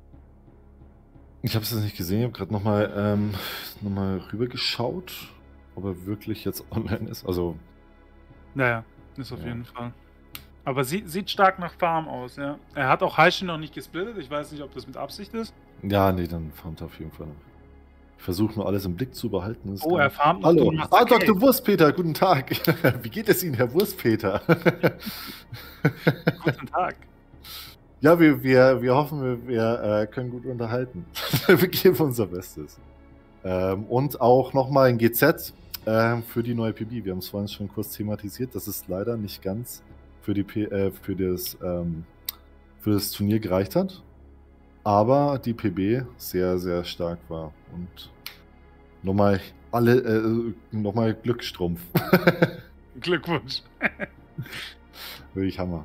Ich habe es jetzt nicht gesehen, ich habe gerade nochmal ähm, noch mal rübergeschaut, ob er wirklich jetzt online ist. Also, Naja, ist auf Ja. jeden Fall. Aber sieht, sieht stark nach Farm aus, ja. Er hat auch Heishin noch nicht gesplittet. Ich weiß nicht, ob das mit Absicht ist. ja, nee, dann farmt er auf jeden Fall noch. Ich versuche nur alles im Blick zu behalten. Das ist Oh, gar er nicht- farmt noch. Hallo, du machst ah, okay. Doktor Wurstpeter, guten Tag. Wie geht es Ihnen, Herr Wurstpeter? Guten Tag. Ja, wir, wir, wir hoffen, wir, wir äh, können gut unterhalten. Wir geben unser Bestes. Ähm, und auch nochmal ein G Z ähm, für die neue P B. Wir haben es vorhin schon kurz thematisiert, dass es leider nicht ganz für, die P äh, für, das, ähm, für das Turnier gereicht hat. Aber die P B sehr, sehr stark war. Und nochmal alle, äh, nochmal Glückstrumpf. Glückwunsch. Wirklich Hammer.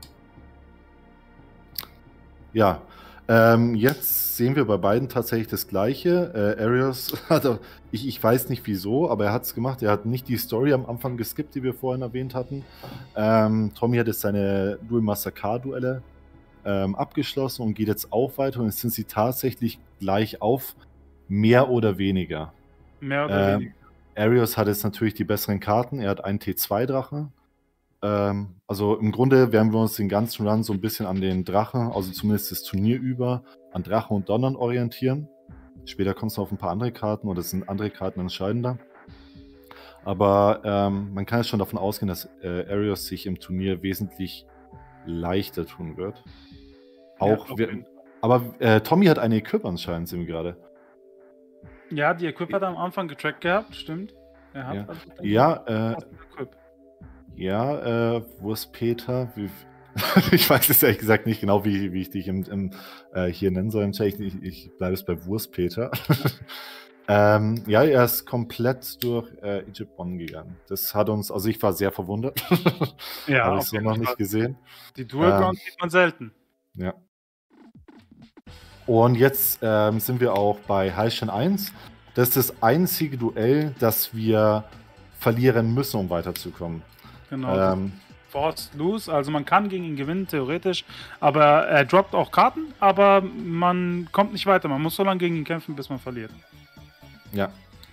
Ja, ähm, jetzt sehen wir bei beiden tatsächlich das Gleiche. Äh, Arius hat, er- ich, ich weiß nicht wieso, aber er hat es gemacht. Er hat nicht die Story am Anfang geskippt, die wir vorhin erwähnt hatten. Ähm, Tommy hat jetzt seine Duel Master K-Duelle ähm, abgeschlossen und geht jetzt auch weiter. Und jetzt sind sie tatsächlich gleich auf, mehr oder weniger. Mehr oder Ähm, weniger. Arios hat jetzt natürlich die besseren Karten. Er hat einen T zwei Drache. Ähm, also im Grunde werden wir uns den ganzen Run so ein bisschen an den Drachen, also zumindest das Turnier über, an Drachen und Donnern orientieren. Später kommt es noch auf ein paar andere Karten oder sind andere Karten entscheidender. Aber ähm, man kann jetzt schon davon ausgehen, dass äh, Arios sich im Turnier wesentlich leichter tun wird. Auch Ja, auf wir, jeden Fall. aber äh, Tommy hat eine Equip anscheinend, sehen wir gerade. Ja, die Equip hat er am Anfang getrackt gehabt, stimmt. Er hat Ja, also dann ja, äh, eine Equip. ja äh, wo ist Peter? Wie, ich weiß jetzt ehrlich gesagt nicht genau, wie, wie ich dich im, im, äh, hier nennen soll im Chat. Ich, ich bleibe es bei Wurstpeter. ähm, ja, er ist komplett durch äh, Egypt One gegangen. Das hat uns, also ich war sehr verwundert. Ja, Habe ich auf so jeden noch Fall. nicht gesehen. Die Dual Ähm, Grounds sieht man selten. Ja. Und jetzt ähm, sind wir auch bei Heilstein eins. Das ist das einzige Duell, das wir verlieren müssen, um weiterzukommen. Genau. das Ähm, Forced Lose, also man kann gegen ihn gewinnen, theoretisch, aber er droppt auch Karten, aber man kommt nicht weiter. Man muss so lange gegen ihn kämpfen, bis man verliert. ja.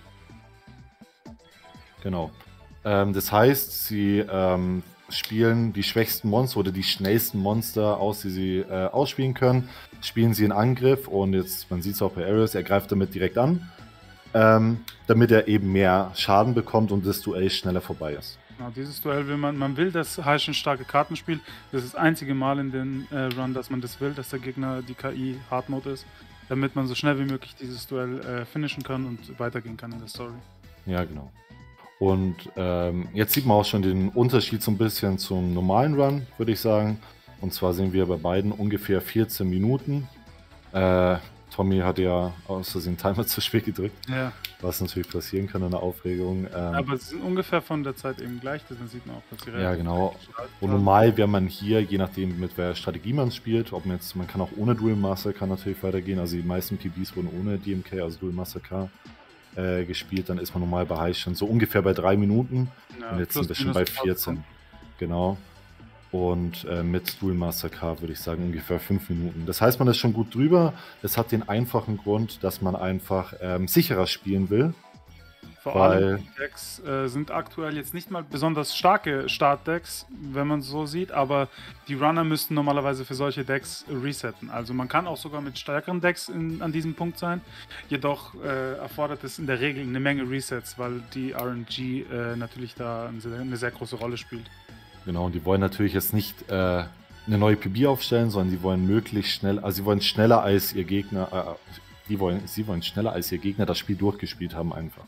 Genau. Ähm, das heißt, sie ähm, spielen die schwächsten Monster oder die schnellsten Monster aus, die sie äh, ausspielen können. Spielen sie in Angriff und jetzt, man sieht es auch bei Arios, er greift damit direkt an, ähm, damit er eben mehr Schaden bekommt und das Duell schneller vorbei ist. Genau, dieses Duell will man, man will, dass Heilstein starke Karten spielt. Das ist das einzige Mal in den äh, Run, dass man das will, dass der Gegner die K I Hard Mode ist, damit man so schnell wie möglich dieses Duell äh, finishen kann und weitergehen kann in der Story. Ja, genau. Und ähm, jetzt sieht man auch schon den Unterschied so ein bisschen zum normalen Run, würde ich sagen. Und zwar sehen wir bei beiden ungefähr vierzehn Minuten. Äh, Tommy hat ja aus Versehen Timer zu spät gedrückt, Ja, was natürlich passieren kann in der Aufregung. Ähm, aber sie sind ungefähr von der Zeit eben gleich, dann sieht man auch, dass sie Ja, relativ genau. gleich gestaltet Und haben. normal wäre man hier, je nachdem mit welcher Strategie man spielt, ob man jetzt, man kann auch ohne Dual Master kann natürlich weitergehen, also die meisten P Bs wurden ohne D M K, also Dual Master K, äh, gespielt, dann ist man normal bei Heilstein so ungefähr bei drei Minuten Ja, und jetzt plus sind wir schon minus bei ein paar vierzehn. Sekunden. Genau. Und äh, mit Dual Master K würde ich sagen ungefähr fünf Minuten. Das heißt, man ist schon gut drüber. Das hat den einfachen Grund, dass man einfach ähm, sicherer spielen will. Vor Weil- allem die Decks äh, sind aktuell jetzt nicht mal besonders starke Startdecks, wenn man es so sieht, aber die Runner müssten normalerweise für solche Decks resetten. Also man kann auch sogar mit stärkeren Decks in, an diesem Punkt sein, jedoch äh, erfordert es in der Regel eine Menge Resets, weil die R N G äh, natürlich da eine sehr, eine sehr große Rolle spielt. Genau, und die wollen natürlich jetzt nicht äh, eine neue P B aufstellen, sondern die wollen möglichst schnell, also sie wollen schneller als ihr Gegner, äh, die wollen, sie wollen schneller als ihr Gegner das Spiel durchgespielt haben einfach.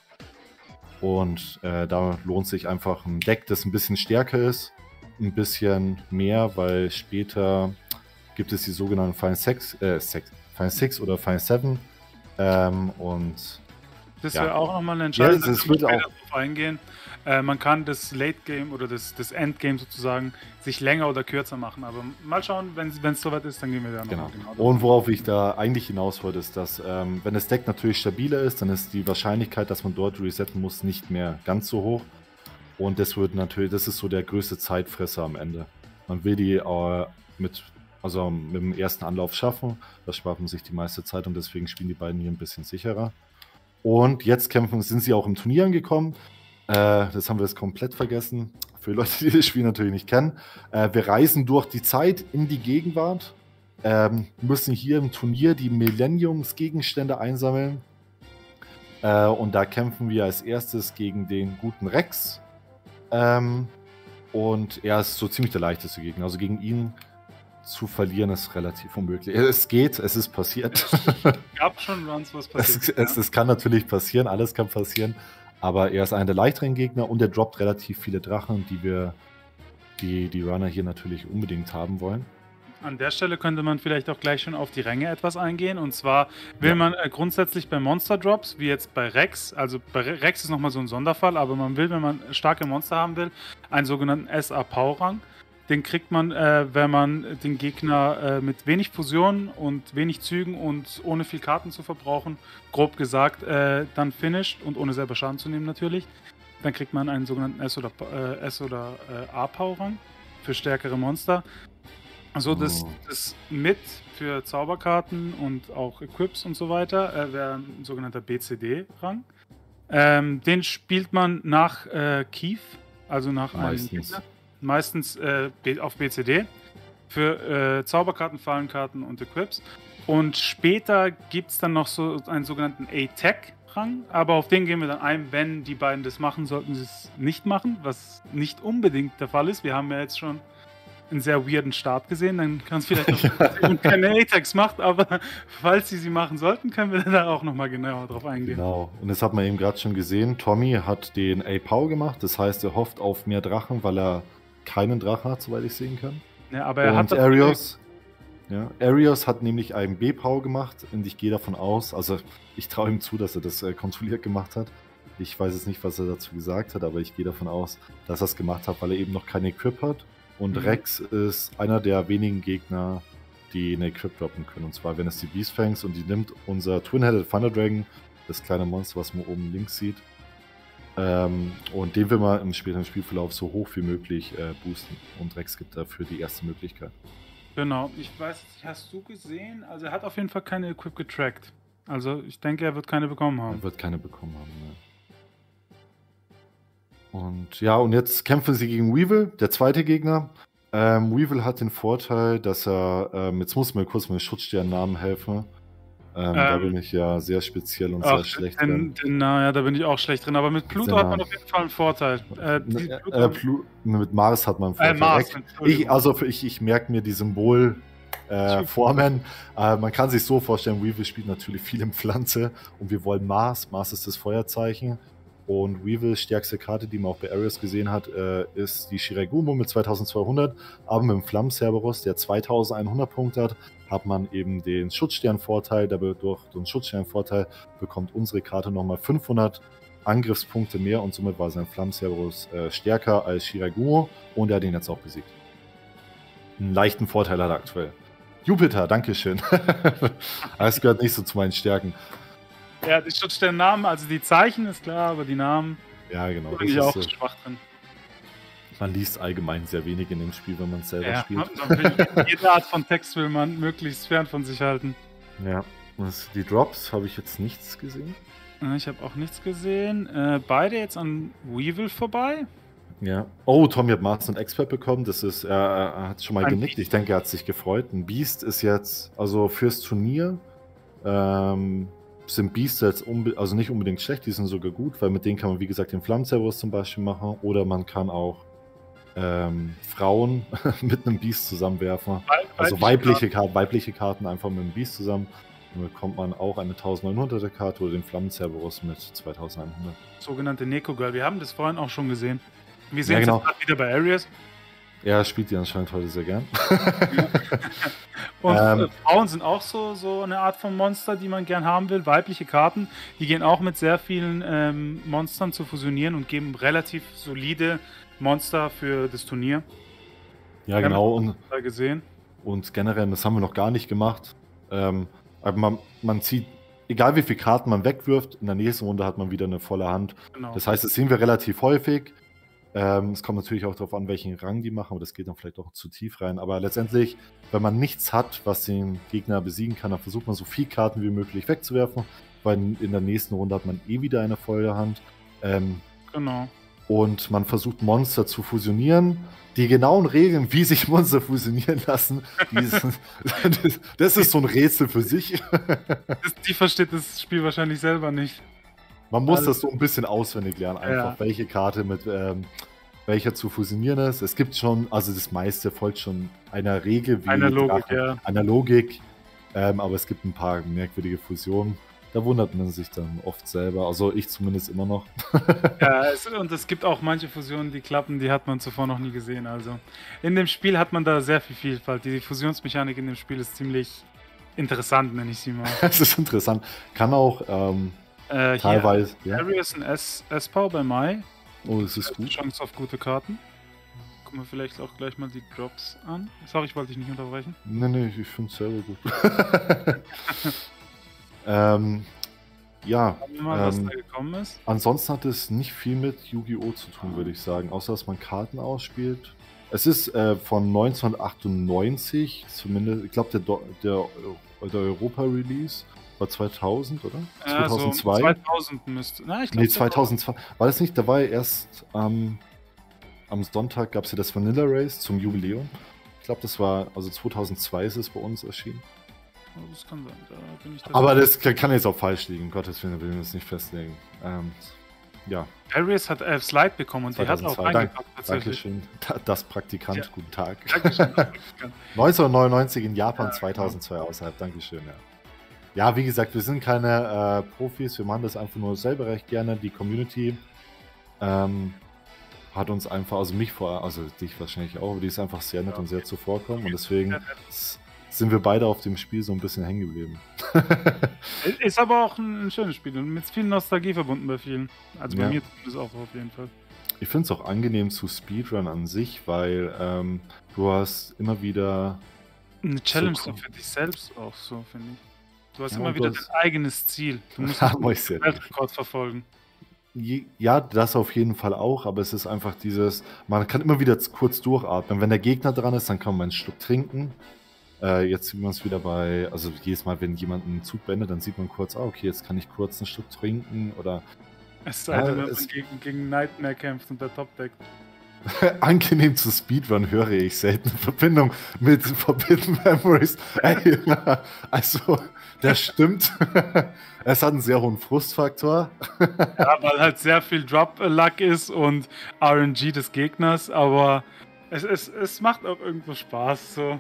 Und äh, da lohnt sich einfach ein Deck, das ein bisschen stärker ist, ein bisschen mehr, weil später gibt es die sogenannten Final Six, äh, Six, Final Six oder Final Seven. Ähm, und Das Ja. wäre auch nochmal eine Entscheidung, Ja, das da wird können wir auch- später drauf eingehen. Äh, man kann das Late Game oder das, das Endgame sozusagen sich länger oder kürzer machen, aber mal schauen, wenn es soweit ist, dann gehen wir da Genau. nochmal genau drauf Und worauf ich da eigentlich hinaus wollte, ist, dass ähm, wenn das Deck natürlich stabiler ist, dann ist die Wahrscheinlichkeit, dass man dort resetten muss, nicht mehr ganz so hoch. Und das wird natürlich, das ist so der größte Zeitfresser am Ende. Man will die äh, mit, also mit dem ersten Anlauf schaffen, da spart man sich die meiste Zeit und deswegen spielen die beiden hier ein bisschen sicherer. Und jetzt kämpfen, sind sie auch im Turnier angekommen. Äh, das haben wir jetzt komplett vergessen. Für Leute, die das Spiel natürlich nicht kennen. Äh, wir reisen durch die Zeit in die Gegenwart. Ähm, müssen hier im Turnier die Millenniums-Gegenstände einsammeln. Äh, und da kämpfen wir als erstes gegen den guten Rex. Ähm, und er ist so ziemlich der leichteste Gegner. Also gegen ihn zu verlieren ist relativ unmöglich. Es geht, es ist passiert. gab schon Runs, was passiert. Es, es, es kann natürlich passieren, alles kann passieren. Aber er ist einer der leichteren Gegner und er droppt relativ viele Drachen, die wir, die, die Runner hier natürlich unbedingt haben wollen. An der Stelle könnte man vielleicht auch gleich schon auf die Ränge etwas eingehen. Und zwar will Ja. man äh, grundsätzlich bei Monster Drops, wie jetzt bei Rex, also bei Re- Rex ist nochmal so ein Sonderfall, aber man will, wenn man starke Monster haben will, einen sogenannten S A-Power-Rang. Den kriegt man, äh, wenn man den Gegner äh, mit wenig Fusionen und wenig Zügen und ohne viel Karten zu verbrauchen, grob gesagt, äh, dann finisht und ohne selber Schaden zu nehmen natürlich. Dann kriegt man einen sogenannten S- oder, äh, S- oder äh, A-Power-Rang für stärkere Monster. Also das, Oh. das mit für Zauberkarten und auch Equips und so weiter äh, wäre ein sogenannter B C D-Rang. Ähm, den spielt man nach äh, Keith, also nach einem Meistens. Gegner. Meistens äh, B- auf B C D. Für äh, Zauberkarten, Fallenkarten und Equips. Und später gibt es dann noch so einen sogenannten A-Tech-Rang, aber auf den gehen wir dann ein, wenn die beiden das machen, sollten sie es nicht machen, was nicht unbedingt der Fall ist. Wir haben ja jetzt schon einen sehr weirden Start gesehen, dann kann es vielleicht noch sein, dass sie keine A-Techs macht, aber falls sie sie machen sollten, können wir da auch nochmal genauer drauf eingehen. Genau. Und das hat man eben gerade schon gesehen. Tommy hat den A-Pow gemacht. Das heißt, er hofft auf mehr Drachen, weil er keinen Drachen hat, soweit ich sehen kann. Ja, aber er Und hat das Arios, ja, Arios hat nämlich einen B-Pow gemacht und ich gehe davon aus, also ich traue ihm zu, dass er das äh, kontrolliert gemacht hat. Ich weiß jetzt nicht, was er dazu gesagt hat, aber ich gehe davon aus, dass er es gemacht hat, weil er eben noch keine Equip hat. Und Mhm. Rex ist einer der wenigen Gegner, die eine Equip droppen können. Und zwar, wenn es die Beastfangs und die nimmt unser Twin-Headed Thunder Dragon, das kleine Monster, was man oben links sieht. Ähm, und den will man im späteren Spielverlauf so hoch wie möglich äh, boosten. Und Rex gibt dafür die erste Möglichkeit. Genau, ich weiß, hast du gesehen? Also er hat auf jeden Fall keine Equip getrackt. Also ich denke, er wird keine bekommen haben. Er wird keine bekommen haben. Ne. Und ja, und jetzt kämpfen sie gegen Weevil, der zweite Gegner. Ähm, Weevil hat den Vorteil, dass er, ähm, jetzt muss mir kurz mit dem Schutzsternnamen helfen. Ähm, da Ähm, bin ich ja sehr speziell und Ach, sehr schlecht den, drin. den, na ja, da bin ich auch schlecht drin. Aber mit Pluto hat man auf jeden Fall einen Vorteil. Äh, die Äh, Pluto, äh, Plu mit Mars hat man einen äh, Vorteil. Mars, ich, Entschuldigung. also für ich, ich merke mir die Symbol äh, Schiff. Formen. Äh, man kann sich so vorstellen, Weevil spielt natürlich viel in Pflanze und wir wollen Mars. Mars ist das Feuerzeichen. Und Weevils stärkste Karte, die man auch bei Arios gesehen hat, äh, ist die Shiragumo mit zweitausendzweihundert. Aber mit dem Flammen-Cerberus, der zweitausendeinhundert Punkte hat, hat man eben den Schutzstern-Vorteil. Dadurch den Schutzstern-Vorteil bekommt unsere Karte nochmal fünfhundert Angriffspunkte mehr und somit war sein Flammen-Cerberus äh, stärker als Shiragumo und er hat ihn jetzt auch besiegt. Einen leichten Vorteil hat er aktuell. Jupiter, Dankeschön. Das gehört nicht so zu meinen Stärken. Ja, die Schutzsternnamen, also die Zeichen ist klar, aber die Namen Ja, genau. bin Das ich ist, auch äh, schwach drin. man liest allgemein sehr wenig in dem Spiel, wenn man es selber Ja, spielt. man will, jede Art von Text will man möglichst fern von sich halten. Ja. Das, die Drops habe ich jetzt nichts gesehen. Äh, Ich habe auch nichts gesehen. Äh, beide jetzt an Weevil vorbei. Ja. Oh, Tommy hat Master und Expert bekommen. Das ist, er, er hat schon mal Ein genickt. Ich denke, er hat sich gefreut. Ein Beast ist jetzt, also fürs Turnier, ähm, sind Beasts jetzt unbe also nicht unbedingt schlecht, die sind sogar gut, weil mit denen kann man, wie gesagt, den Flammen-Cerberus zum Beispiel machen oder man kann auch ähm, Frauen mit einem Beast zusammenwerfen. Also weibliche, Karten, weibliche Karten einfach mit einem Beast zusammen. Dann bekommt man auch eine neunzehnhunderter Karte oder den Flammen-Cerberus mit zweitausendeinhundert. Sogenannte Neko Girl. Wir haben das vorhin auch schon gesehen. Wir sehen Ja, es genau. jetzt gerade wieder bei Arias. Er spielt die anscheinend heute sehr gern. Und Ähm. äh, Frauen sind auch so, so eine Art von Monster, die man gern haben will. Weibliche Karten, die gehen auch mit sehr vielen ähm, Monstern zu fusionieren und geben relativ solide Monster für das Turnier. Ja, genau. Und, Da gesehen. und generell, das haben wir noch gar nicht gemacht. Ähm, aber man, man zieht, egal wie viele Karten man wegwirft, in der nächsten Runde hat man wieder eine volle Hand. Genau. Das heißt, das sehen wir relativ häufig. Ähm, es kommt natürlich auch darauf an, welchen Rang die machen, aber das geht dann vielleicht auch zu tief rein. Aber letztendlich, wenn man nichts hat, was den Gegner besiegen kann, dann versucht man so viele Karten wie möglich wegzuwerfen, weil in der nächsten Runde hat man eh wieder eine volle Hand. Ähm, Genau. und man versucht Monster zu fusionieren. Die genauen Regeln, wie sich Monster fusionieren lassen, die sind, das ist so ein Rätsel für sich. Das, die versteht das Spiel wahrscheinlich selber nicht. Man muss Also- das so ein bisschen auswendig lernen, einfach Ja. welche Karte mit ähm, welcher zu fusionieren ist. Es gibt schon, also das meiste folgt schon einer Regel, wie Einer Logik, Drachen- ja. einer Logik, ähm, aber es gibt ein paar merkwürdige Fusionen. Da wundert man sich dann oft selber, also ich zumindest immer noch. Ja, es, und es gibt auch manche Fusionen, die klappen, die hat man zuvor noch nie gesehen. Also in dem Spiel hat man da sehr viel Vielfalt. Die Fusionsmechanik in dem Spiel ist ziemlich interessant, nenne ich sie mal. Das ist interessant. Kann auch ähm, Äh, hier, teilweise, ja. Arias und S- S-Power bei Mai. Oh, das ist gut. Chance auf gute Karten. Gucken wir vielleicht auch gleich mal die Drops an. Sorry, ich wollte dich nicht unterbrechen. Nee, nee, ich finde es selber gut. ähm, ja, Schauen wir mal, was ähm, da gekommen ist. ansonsten hat es nicht viel mit Yu-Gi-Oh! Zu tun, würde ich sagen. Außer, dass man Karten ausspielt. Es ist äh, von neunzehnhundertachtundneunzig, zumindest, ich glaube, der, Do- der, der Europa-Release war zweitausend, oder? Ja, so zweitausendzwei? zweitausend müsste. Na, ich glaub, Nee, das war- zweitausendzwei. War das nicht? Da war ja erst ähm, am Sonntag gab es ja das Vanilla Race zum Jubiläum. Ich glaube, das war, also zweitausendzwei ist es bei uns erschienen. Oh, das kann sein. Da bin ich Aber das kann, kann jetzt auch falsch liegen, um Gottes Willen, da will ich das nicht festlegen. Ähm, ja, Darius hat elf Slide bekommen und die hat auch zweitausendzwei. reingepackt tatsächlich. Dankeschön. Da- Das Praktikant, Ja. guten Tag. Dankeschön. neunzehnhundertneunundneunzig in Japan, Ja, zweitausendzwei außerhalb. Dankeschön, ja. Ja, wie gesagt, wir sind keine äh, Profis, wir machen das einfach nur selber recht gerne. Die Community ähm, hat uns einfach, also mich vor, also dich wahrscheinlich auch, aber die ist einfach sehr nett Ja. und sehr zuvorkommen und deswegen Ja, ja. s- sind wir beide auf dem Spiel so ein bisschen hängen geblieben. Ist aber auch ein, ein schönes Spiel und mit viel Nostalgie verbunden bei vielen. Also bei Ja. mir zumindest auch auf jeden Fall. Ich finde es auch angenehm zu Speedrun an sich, weil ähm, du hast immer wieder. Eine Challenge cool. so für dich selbst auch so, finde ich. Du hast Ja, immer und wieder du hast- dein eigenes Ziel. Du musst Ja, nicht muss ich sehr den Weltrekord verfolgen. Je- Ja, das auf jeden Fall auch, aber es ist einfach dieses, man kann immer wieder z- kurz durchatmen. Wenn der Gegner dran ist, dann kann man einen Schluck trinken. Äh, jetzt sieht man es wieder bei, also jedes Mal, wenn jemand einen Zug beendet, dann sieht man kurz, ah, okay, jetzt kann ich kurz einen Schluck trinken oder Es sei denn, Ja, wenn man es- gegen, gegen Nightmare kämpft und der Top deckt. angenehm zu Speedrun höre ich selten in Verbindung mit Forbidden Memories. Ey, also, das stimmt. Es hat einen sehr hohen Frustfaktor. Ja, weil halt sehr viel Drop-Luck ist und R N G des Gegners, aber es, es, es macht auch irgendwo Spaß. So.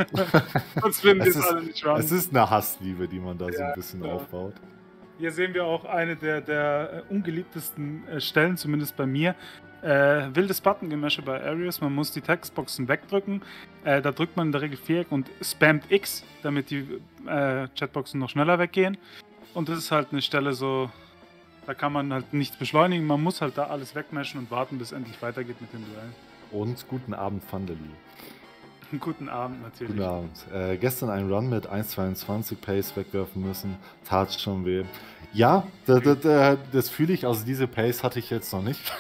Sonst finden wir Es es ist- alle nicht spannend. Es ist eine Hassliebe, die man da so Ja, ein bisschen ja. aufbaut. Hier sehen wir auch eine der, der äh, ungeliebtesten äh, Stellen, zumindest bei mir. Äh, wildes Button-Gemäsche bei Arius. Man muss die Textboxen wegdrücken. Äh, da drückt man in der Regel Viereck und spammt X, damit die äh, Chatboxen noch schneller weggehen. Und das ist halt eine Stelle so, da kann man halt nichts beschleunigen. Man muss halt da alles wegmeschen und warten, bis endlich weitergeht mit dem Duell. Und guten Abend, Fandeli. Einen guten Abend natürlich. Guten Abend. Äh, gestern einen Run mit eins zweiundzwanzig Pace wegwerfen müssen. Tat schon weh. Ja, da, da, da, das fühle ich. Also diese Pace hatte ich jetzt noch nicht.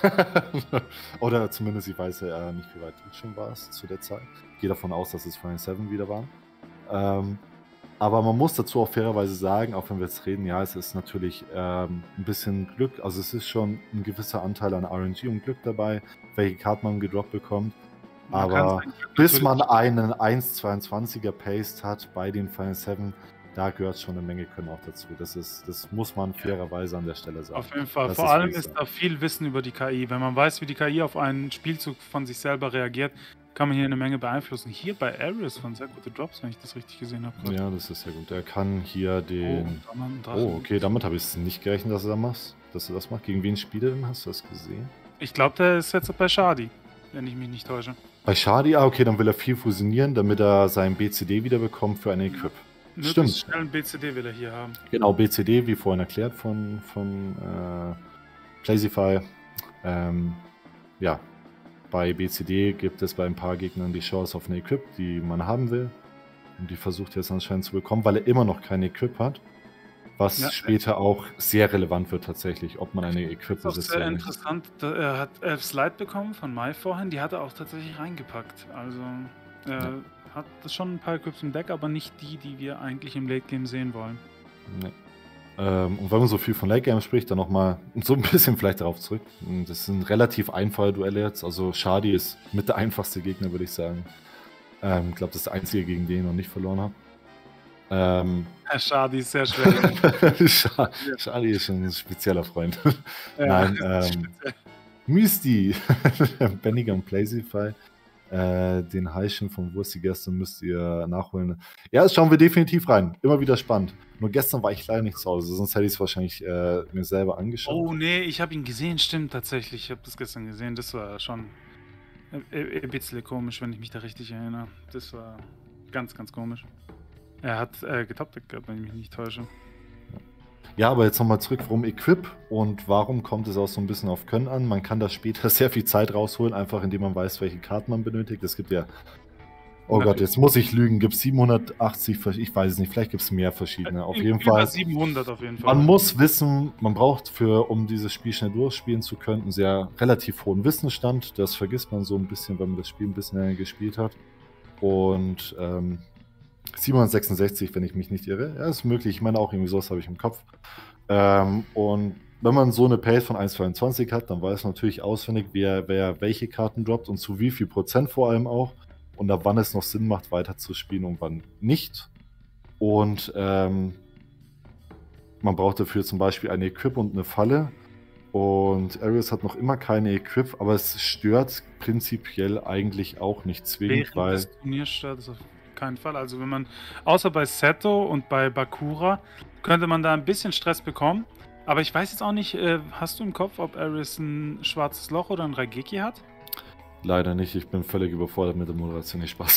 Oder zumindest, ich weiß ja äh, nicht, wie weit du schon warst zu der Zeit. Ich gehe davon aus, dass es Final sieben wieder waren. Ähm, aber man muss dazu auch fairerweise sagen, auch wenn wir jetzt reden, ja, es ist natürlich ähm, ein bisschen Glück. Also es ist schon ein gewisser Anteil an R N G und Glück dabei, welche Karte man gedroppt bekommt. Man Aber kann's eigentlich bis natürlich- man einen eins zweiundzwanziger Pace hat bei den Final sieben, da gehört schon eine Menge Können auch dazu. Das ist, das muss man fairerweise an der Stelle sagen. Auf jeden Fall. Das Vor ist allem wie es ist ist. da viel Wissen über die K I. Wenn man weiß, wie die K I auf einen Spielzug von sich selber reagiert, kann man hier eine Menge beeinflussen. Hier bei Arius waren sehr gute Drops, wenn ich das richtig gesehen habe. Ja, das ist sehr gut. Er kann hier Oh, den. da man Drachen. Oh, okay, damit habe ich es nicht gerechnet, dass er, machst, dass er das macht. Gegen wen spielt er denn? Hast du das gesehen? Ich glaube, der ist jetzt bei Shadi, wenn ich mich nicht täusche. Bei Shadi, ah, okay, dann will er viel fusionieren, damit er sein B C D wieder bekommt für einen Equip. Möglichst Stimmt. schnell einen B C D will er hier haben. Genau, B C D, wie vorhin erklärt von, von äh, Plazify. Ähm, ja, bei B C D gibt es bei ein paar Gegnern die Chance auf eine Equip, die man haben will. Und die versucht er jetzt anscheinend zu bekommen, weil er immer noch keine Equip hat. Was Ja. später auch sehr relevant wird tatsächlich, ob man eine Equip Das ist auch besitzt sehr oder nicht. interessant. da- Er hat elf Slide bekommen von Mai vorhin, die hat er auch tatsächlich reingepackt. Also er Ja. hat das schon ein paar Equips im Deck, aber nicht die, die wir eigentlich im Late Game sehen wollen. Nee. Ähm, und wenn man so viel von Late Game spricht, dann nochmal so ein bisschen vielleicht darauf zurück. Das sind relativ einfache Duelle jetzt. Also Shadi ist mit der einfachste Gegner, würde ich sagen. Ähm, ich glaube, das ist der einzige, gegen den ich noch nicht verloren habe. Ähm, Herr Shadi ist sehr schwer. Scha- Shadi ist schon ein spezieller Freund. Ja, Nein, das ist ähm, speziell. Misty, Benniger und Plazify. Äh, den Heischen vom Wursti gestern müsst ihr nachholen. Ja, das schauen wir definitiv rein. Immer wieder spannend. Nur gestern war ich leider nicht zu Hause, sonst hätte ich es wahrscheinlich äh, mir selber angeschaut. Oh nee, ich habe ihn gesehen, stimmt tatsächlich. Ich habe das gestern gesehen. Das war schon ein ein bisschen komisch, wenn ich mich da richtig erinnere. Das war ganz, ganz komisch. Er hat äh, getoppt gehabt, wenn ich mich nicht täusche. Ja, aber jetzt nochmal zurück, warum Equip und warum kommt es auch so ein bisschen auf Können an? Man kann da später sehr viel Zeit rausholen, einfach indem man weiß, welche Karten man benötigt. Es gibt ja Oh Gott, jetzt muss ich lügen. Gibt es siebenhundertachtzig, vers- ich weiß es nicht, vielleicht gibt es mehr verschiedene. Auf jeden Über Fall. siebenhundert auf jeden Fall. Man muss wissen, man braucht für, um dieses Spiel schnell durchspielen zu können, einen sehr relativ hohen Wissensstand. Das vergisst man so ein bisschen, wenn man das Spiel ein bisschen länger gespielt hat. Und ähm, siebenhundertsechsundsechzig, wenn ich mich nicht irre. Ja, ist möglich. Ich meine auch irgendwie sowas habe ich im Kopf. Ähm, und wenn man so eine Pace von eins Komma zweiundzwanzig hat, dann weiß man natürlich auswendig, wer, wer welche Karten droppt und zu wie viel Prozent vor allem auch. Und ab wann es noch Sinn macht, weiter zu spielen und wann nicht. Und ähm, man braucht dafür zum Beispiel eine Equip und eine Falle. Und Arius hat noch immer keine Equip, aber es stört prinzipiell eigentlich auch nicht zwingend, Während weil des Turniers stört es auf keinen Fall. Also wenn man, außer bei Seto und bei Bakura, könnte man da ein bisschen Stress bekommen. Aber ich weiß jetzt auch nicht, äh, hast du im Kopf, ob Arius ein schwarzes Loch oder ein Raigeki hat? leider nicht, ich bin völlig überfordert mit der Moderation, nicht Spaß.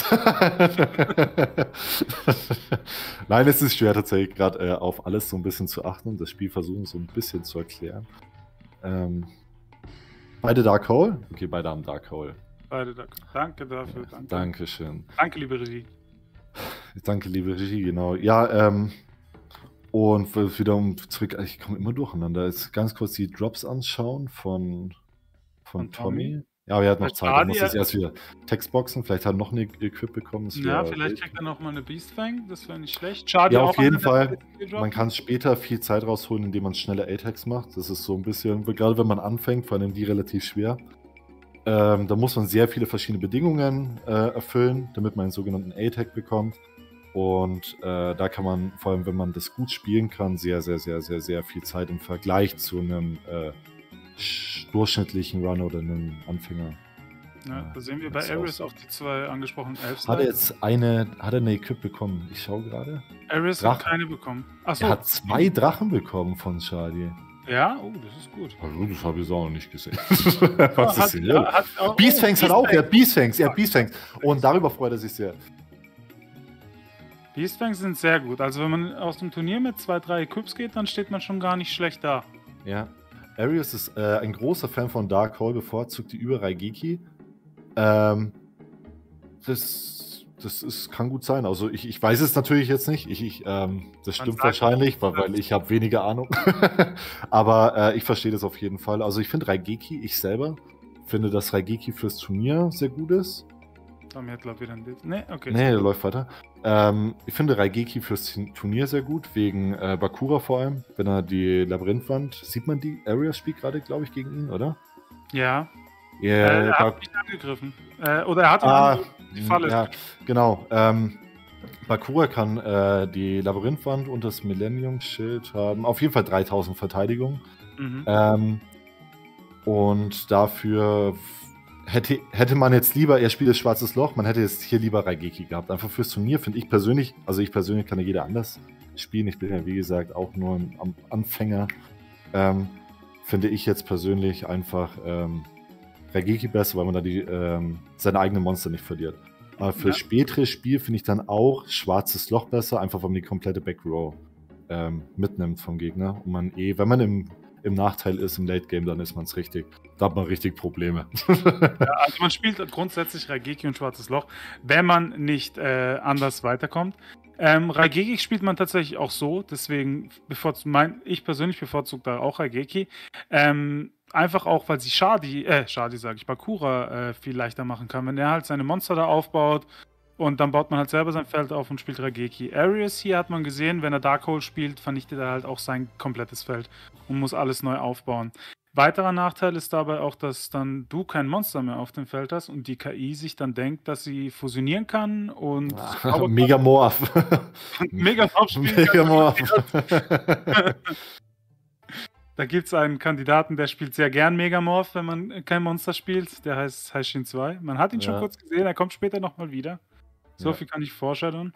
Nein, es ist schwer tatsächlich gerade äh, auf alles so ein bisschen zu achten und das Spiel versuchen so ein bisschen zu erklären. Ähm, beide Dark Hole? Okay, beide haben Dark Hole. Beide, danke. Danke dafür, Ja, danke. Dankeschön. Danke, liebe Regie. Danke, liebe Regie, genau. Ja, ähm, und w- wieder um zurück, ich komme immer durcheinander. Jetzt ganz kurz die Drops anschauen von, von Von Tommy. Tommy. Ja, aber er hat noch Bei Zeit, er Charlie, muss jetzt ja. erst wieder Textboxen, vielleicht hat er noch eine Equip bekommen. das Ja, wäre vielleicht wild. kriegt er nochmal eine Beastfang, das wäre nicht schlecht. Schade, Ja, auf auch jeden einer, der Fall. beide Skill Man droppen. kann später viel Zeit rausholen, indem man schnelle A-Tags macht. Das ist so ein bisschen, gerade wenn man anfängt, vor allem die relativ schwer. Ähm, da muss man sehr viele verschiedene Bedingungen äh, erfüllen, damit man einen sogenannten A-Tag bekommt. Und äh, da kann man, vor allem wenn man das gut spielen kann, sehr, sehr, sehr, sehr, sehr viel Zeit im Vergleich zu einem äh, sch- durchschnittlichen Run oder einem Anfänger. Ja, da sehen wir bei das Ares aus. auch die zwei angesprochenen Elves. Hat er jetzt eine, hat er eine Equip bekommen? Ich schaue gerade. Ares hat Drachen. keine bekommen. Achso. Er hat zwei Drachen bekommen von Charlie. Ja, oh, das ist gut. Also, das habe ich auch noch nicht gesehen. Oh, Was hat, ist denn ja, hier? hat auch, Beastfangs oh, hat auch, er hat Beastfangs. Beastfangs, er hat Beastfangs. Und darüber freut er sich sehr. Beastfangs sind sehr gut. Also wenn man aus dem Turnier mit zwei, drei Equips geht, dann steht man schon gar nicht schlecht da. Ja. Arius ist äh, ein großer Fan von Dark Hole, bevorzugt die über Raigeki. Ähm, das das ist, kann gut sein. Also ich, ich weiß es natürlich jetzt nicht. Ich, ich, ähm, das Man stimmt sagt wahrscheinlich, auch, weil, weil ich habe weniger Ahnung. Aber äh, ich verstehe das auf jeden Fall. Also ich finde Raigeki, ich selber, finde, dass Raigeki fürs Turnier sehr gut ist. Tommy hat glaube ich wieder ein Bild. Nee, okay. Nee, der läuft weiter. Ähm, ich finde Raigeki fürs Turnier sehr gut, wegen äh, Bakura vor allem. Wenn er die Labyrinthwand, sieht man die? Area spielt gerade, glaube ich, gegen ihn, oder? Ja. Äh, Äh, er Bak- hat mich angegriffen. Äh, oder er hat ihn ah, angegriffen. Die Falle. ja, genau. Ähm, Bakura kann äh, die Labyrinthwand und das Millennium-Schild haben. Auf jeden Fall dreitausend Verteidigung. Mhm. Ähm, und dafür hätte, hätte man jetzt lieber, er spielt das Schwarzes Loch, man hätte jetzt hier lieber Raigeki gehabt. Einfach fürs Turnier finde ich persönlich, also ich persönlich kann ja jeder anders spielen. Ich bin ja, wie gesagt, auch nur ein Am- Anfänger. Ähm, finde ich jetzt persönlich einfach ähm, Raigeki besser, weil man da die, ähm, seine eigenen Monster nicht verliert. Aber für Ja. späteres Spiel finde ich dann auch Schwarzes Loch besser, einfach weil man die komplette Backrow ähm, mitnimmt vom Gegner. Und man eh, wenn man im, im Nachteil ist im Late Game, dann ist man es richtig. Da hat man richtig Probleme. Ja, also man spielt grundsätzlich Raigeki und Schwarzes Loch, wenn man nicht äh, anders weiterkommt. Ähm, Raigeki spielt man tatsächlich auch so, deswegen bevorzugt mein, ich persönlich bevorzuge da auch Raigeki. Ähm, einfach auch, weil sie Shadi, äh, Shadi sage ich, Bakura äh, viel leichter machen kann. Wenn er halt seine Monster da aufbaut und dann baut man halt selber sein Feld auf und spielt Raigeki. Arius hier hat man gesehen, wenn er Darkhold spielt, vernichtet er halt auch sein komplettes Feld und muss alles neu aufbauen. Weiterer Nachteil ist dabei auch, dass dann du kein Monster mehr auf dem Feld hast und die K I sich dann denkt, dass sie fusionieren kann und Megamorph. Megamorph spielen kann. Megamorph. Da gibt es einen Kandidaten, der spielt sehr gern Megamorph, wenn man kein Monster spielt. Der heißt Heishin zwei. Man hat ihn schon Ja. kurz gesehen, er kommt später nochmal wieder. So Ja. viel kann ich foreshadowen.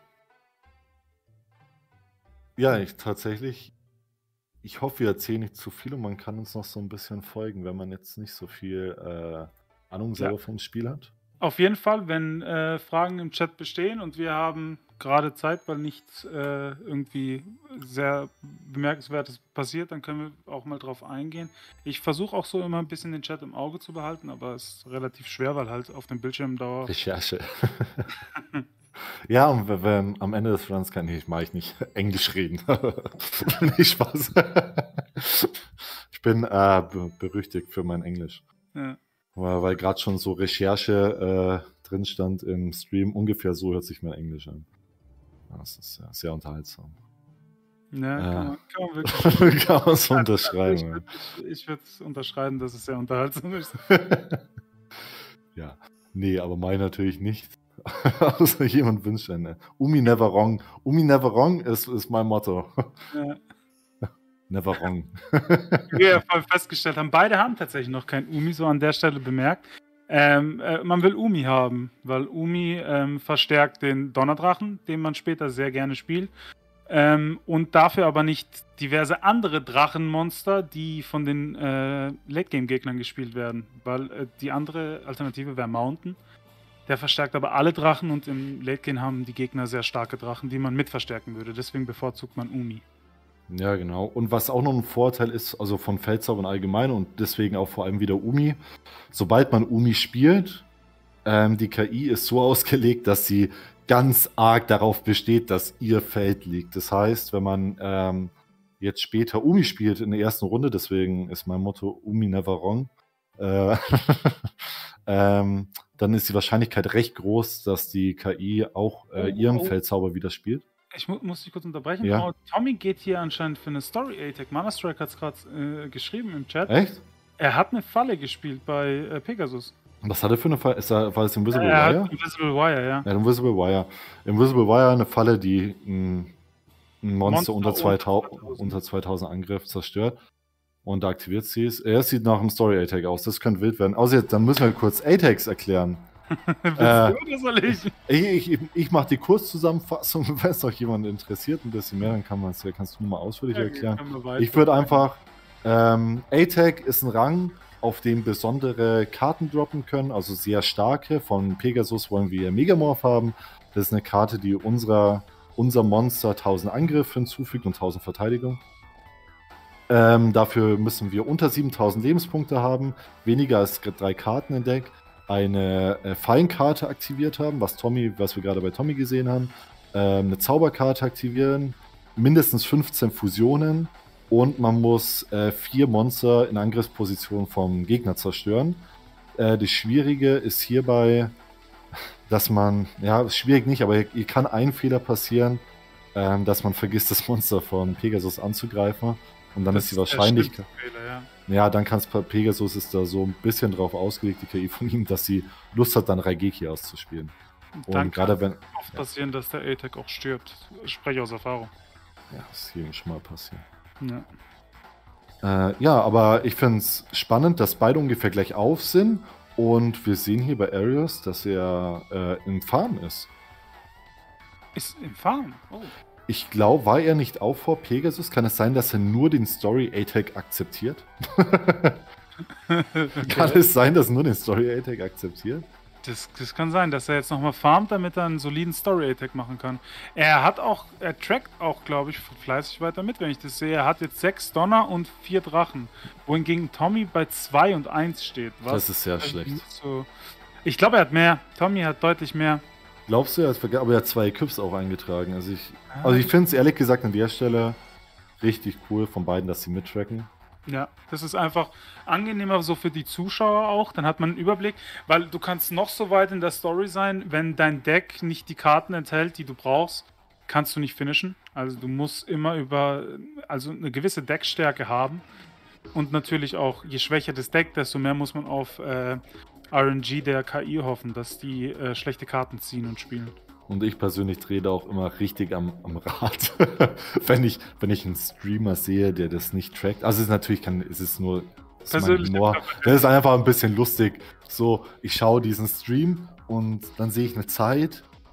Ja, ich tatsächlich. Ich hoffe, wir erzählen nicht zu viel und man kann uns noch so ein bisschen folgen, wenn man jetzt nicht so viel äh, Ahnung selber vom Spiel hat. Auf jeden Fall, wenn äh, Fragen im Chat bestehen und wir haben gerade Zeit, weil nichts äh, irgendwie sehr Bemerkenswertes passiert, dann können wir auch mal drauf eingehen. Ich versuche auch so immer ein bisschen den Chat im Auge zu behalten, aber es ist relativ schwer, weil halt auf dem Bildschirm dauert. Recherche. Ja, und wenn, wenn am Ende des Runs kann ich, mache ich nicht Englisch reden. Nicht Spaß. Ich bin äh, be berüchtigt für mein Englisch. Ja. Weil, weil gerade schon so Recherche äh, drin stand im Stream, ungefähr so hört sich mein Englisch an. Das ist sehr, sehr unterhaltsam. Ja, Äh, kann man, kann man wirklich. kann man so Also, unterschreiben. ich würde es unterschreiben, dass es sehr unterhaltsam ist. Ja, nee, aber mein natürlich nicht. Also jemand wünscht eine. Umi never wrong. Umi never wrong ist, ist mein Motto. Ja. Never wrong. Wie wir ja voll festgestellt haben, beide haben tatsächlich noch kein Umi, so an der Stelle bemerkt. Ähm, äh, man will Umi haben, weil Umi ähm, verstärkt den Donnerdrachen, den man später sehr gerne spielt. Ähm, und dafür aber nicht diverse andere Drachenmonster, die von den äh, Late-Game-Gegnern gespielt werden. Weil äh, die andere Alternative wäre Mountain. Der verstärkt aber alle Drachen und im Late-Game haben die Gegner sehr starke Drachen, die man mit verstärken würde. Deswegen bevorzugt man Umi. Ja, genau. Und was auch noch ein Vorteil ist, also von Feldzaubern allgemein und deswegen auch vor allem wieder Umi, sobald man Umi spielt, ähm, die K I ist so ausgelegt, dass sie ganz arg darauf besteht, dass ihr Feld liegt. Das heißt, wenn man ähm, jetzt später Umi spielt in der ersten Runde, deswegen ist mein Motto Umi never wrong, äh, ähm, dann ist die Wahrscheinlichkeit recht groß, dass die K I auch äh, ihren Oh, oh. Feldzauber wieder spielt. Ich mu muss dich kurz unterbrechen. Ja. Oh, Tommy geht hier anscheinend für eine Story-A-Tech. Mana Strike hat es gerade äh, geschrieben im Chat. Echt? Er hat eine Falle gespielt bei äh, Pegasus. Was hat er für eine Falle? Ist er, war das Invisible er Wire? hat Invisible Wire, ja. Ja, Invisible Wire. Invisible Wire, eine Falle, die ein, ein Monster, Monster unter, zweitausend, unter zweitausend. unter zweitausend Angriff zerstört. Und da aktiviert sie es. Er sieht nach einem Story-A-Tag aus. Das könnte wild werden. Außer jetzt, dann müssen wir kurz A-Tags erklären. Willst Äh, du oder soll ich? Ich, ich, ich mache die Kurzzusammenfassung. Wenn es noch jemand interessiert, ein bisschen mehr, dann kann man's, kannst du mal ausführlich Ja, erklären. können wir weiter. Ich würde einfach, ähm, A-Tag ist ein Rang, auf dem besondere Karten droppen können, also sehr starke. Von Pegasus wollen wir Megamorph haben. Das ist eine Karte, die unserer, unser Monster tausend Angriff hinzufügt und tausend Verteidigung. Ähm, dafür müssen wir unter siebentausend Lebenspunkte haben, weniger als drei Karten im Deck, eine äh, Fallenkarte aktiviert haben, was Tommy, was wir gerade bei Tommy gesehen haben, ähm, eine Zauberkarte aktivieren, mindestens fünfzehn Fusionen und man muss äh, vier Monster in Angriffsposition vom Gegner zerstören. Äh, das Schwierige ist hierbei, dass man, ja, ist schwierig nicht, aber hier kann ein Fehler passieren, ähm, dass man vergisst, das Monster von Pegasus anzugreifen. Und dann Das ist die ist der Wahrscheinlichkeit. schlimmste Fehler, ja. Ja, dann kann es Pegasus ist da so ein bisschen drauf ausgelegt, die K I von ihm, dass sie Lust hat, dann Raigeki auszuspielen. Und Dann gerade kann wenn. es oft passieren, dass der A-Tech auch stirbt. Ich spreche aus Erfahrung. Ja, das ist hier schon mal passiert. Ja. Äh, ja, aber ich finde es spannend, dass beide ungefähr gleich auf sind. Und wir sehen hier bei Arius, dass er äh, im Farm ist. Ist im Farm? Oh. Ich glaube, war er nicht auch vor Pegasus? Kann es sein, dass er nur den Story-A-Tag akzeptiert? Kann es sein, dass er nur den Story-A-Tag akzeptiert? Das, das kann sein, dass er jetzt nochmal farmt, damit er einen soliden Story-Attack machen kann. Er hat auch, er trackt auch, glaube ich, fleißig weiter mit, wenn ich das sehe. Er hat jetzt sechs Donner und vier Drachen, wohingegen Tommy bei zwei und eins steht. Was Das ist sehr also schlecht. nicht so. Ich glaube, er hat mehr. Tommy hat deutlich mehr. Glaubst du, er hat verge- aber er hat zwei Equips auch eingetragen. Also ich, also ich finde es ehrlich gesagt an der Stelle richtig cool von beiden, dass sie mittracken. Ja, das ist einfach angenehmer so für die Zuschauer auch. Dann hat man einen Überblick, weil du kannst noch so weit in der Story sein, wenn dein Deck nicht die Karten enthält, die du brauchst, kannst du nicht finishen. Also du musst immer über, also eine gewisse Deckstärke haben. Und natürlich auch, je schwächer das Deck, desto mehr muss man auf äh, R N G der K I hoffen, dass die äh, schlechte Karten ziehen und spielen. Und ich persönlich drehe da auch immer richtig am, am Rad, wenn, ich, wenn ich einen Streamer sehe, der das nicht trackt. Also es ist natürlich kann, es ist nur es ist mein Persönliche Humor. Präferenz. Das ist einfach ein bisschen lustig. So, ich schaue diesen Stream und dann sehe ich eine Zeit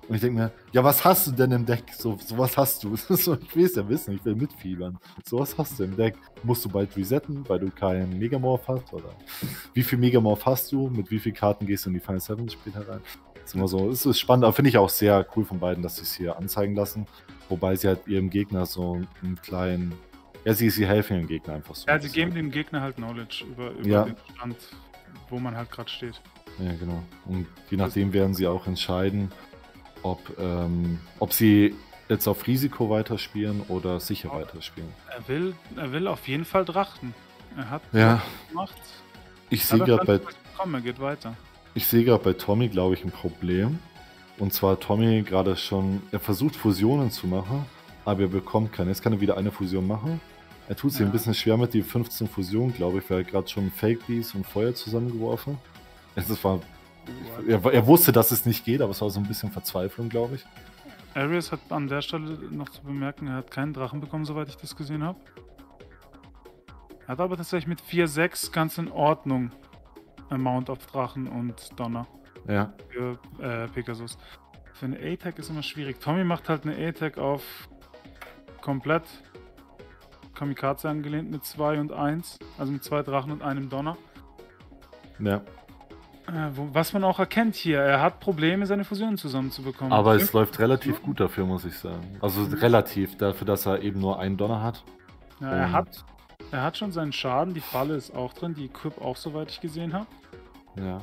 Und ich denke mir, ja, was hast du denn im Deck? So, so was hast du. So, ich will es ja wissen, ich will mitfiebern. So was hast du im Deck. Musst du bald resetten, weil du keinen Megamorph hast? Oder wie viel Megamorph hast du? Mit wie vielen Karten gehst du in die Final Seven später rein? Das ist immer so, es ist spannend, aber finde ich auch sehr cool von beiden, dass sie es hier anzeigen lassen. Wobei sie halt ihrem Gegner so einen kleinen, ja, sie, sie helfen dem Gegner einfach so. Ja, sie geben dem Gegner halt Knowledge über, über Ja. den Stand, wo man halt gerade steht. Ja, genau. Und je nachdem werden sie auch entscheiden, ob, ähm, ob sie jetzt auf Risiko weiterspielen oder sicher weiterspielen. Er will, er will auf jeden Fall Drachen. Er hat Ja. gemacht. Ich sehe gerade bei, Komm, er geht weiter. ich sehe gerade bei Tommy, glaube ich, ein Problem. Und zwar Tommy gerade schon, er versucht Fusionen zu machen, aber er bekommt keine. Jetzt kann er wieder eine Fusion machen. Er tut sich Ja. ein bisschen schwer mit die fünfzehn Fusionen, glaube ich, weil er gerade schon Fake Beast und Feuer zusammengeworfen. Es war, er, er wusste, dass es nicht geht, aber es war so ein bisschen Verzweiflung, glaube ich. Arius hat an der Stelle noch zu bemerken, er hat keinen Drachen bekommen, soweit ich das gesehen habe. Er hat aber tatsächlich mit vier sechs ganz in Ordnung Amount of Drachen und Donner Ja. für äh, Pegasus. Für eine A-Tag ist immer schwierig. Tommy macht halt eine A-Tag auf komplett Kamikaze angelehnt mit zwei und eins, also mit zwei Drachen und einem Donner. Ja. Äh, wo, was man auch erkennt hier, er hat Probleme, seine Fusionen zusammenzubekommen. Aber es Fünf- läuft relativ gut dafür, muss ich sagen. Also relativ, dafür, dass er eben nur einen Donner hat. Ja, er Und- hat, er hat schon seinen Schaden, die Falle ist auch drin, die Equip auch, soweit ich gesehen habe. Ja.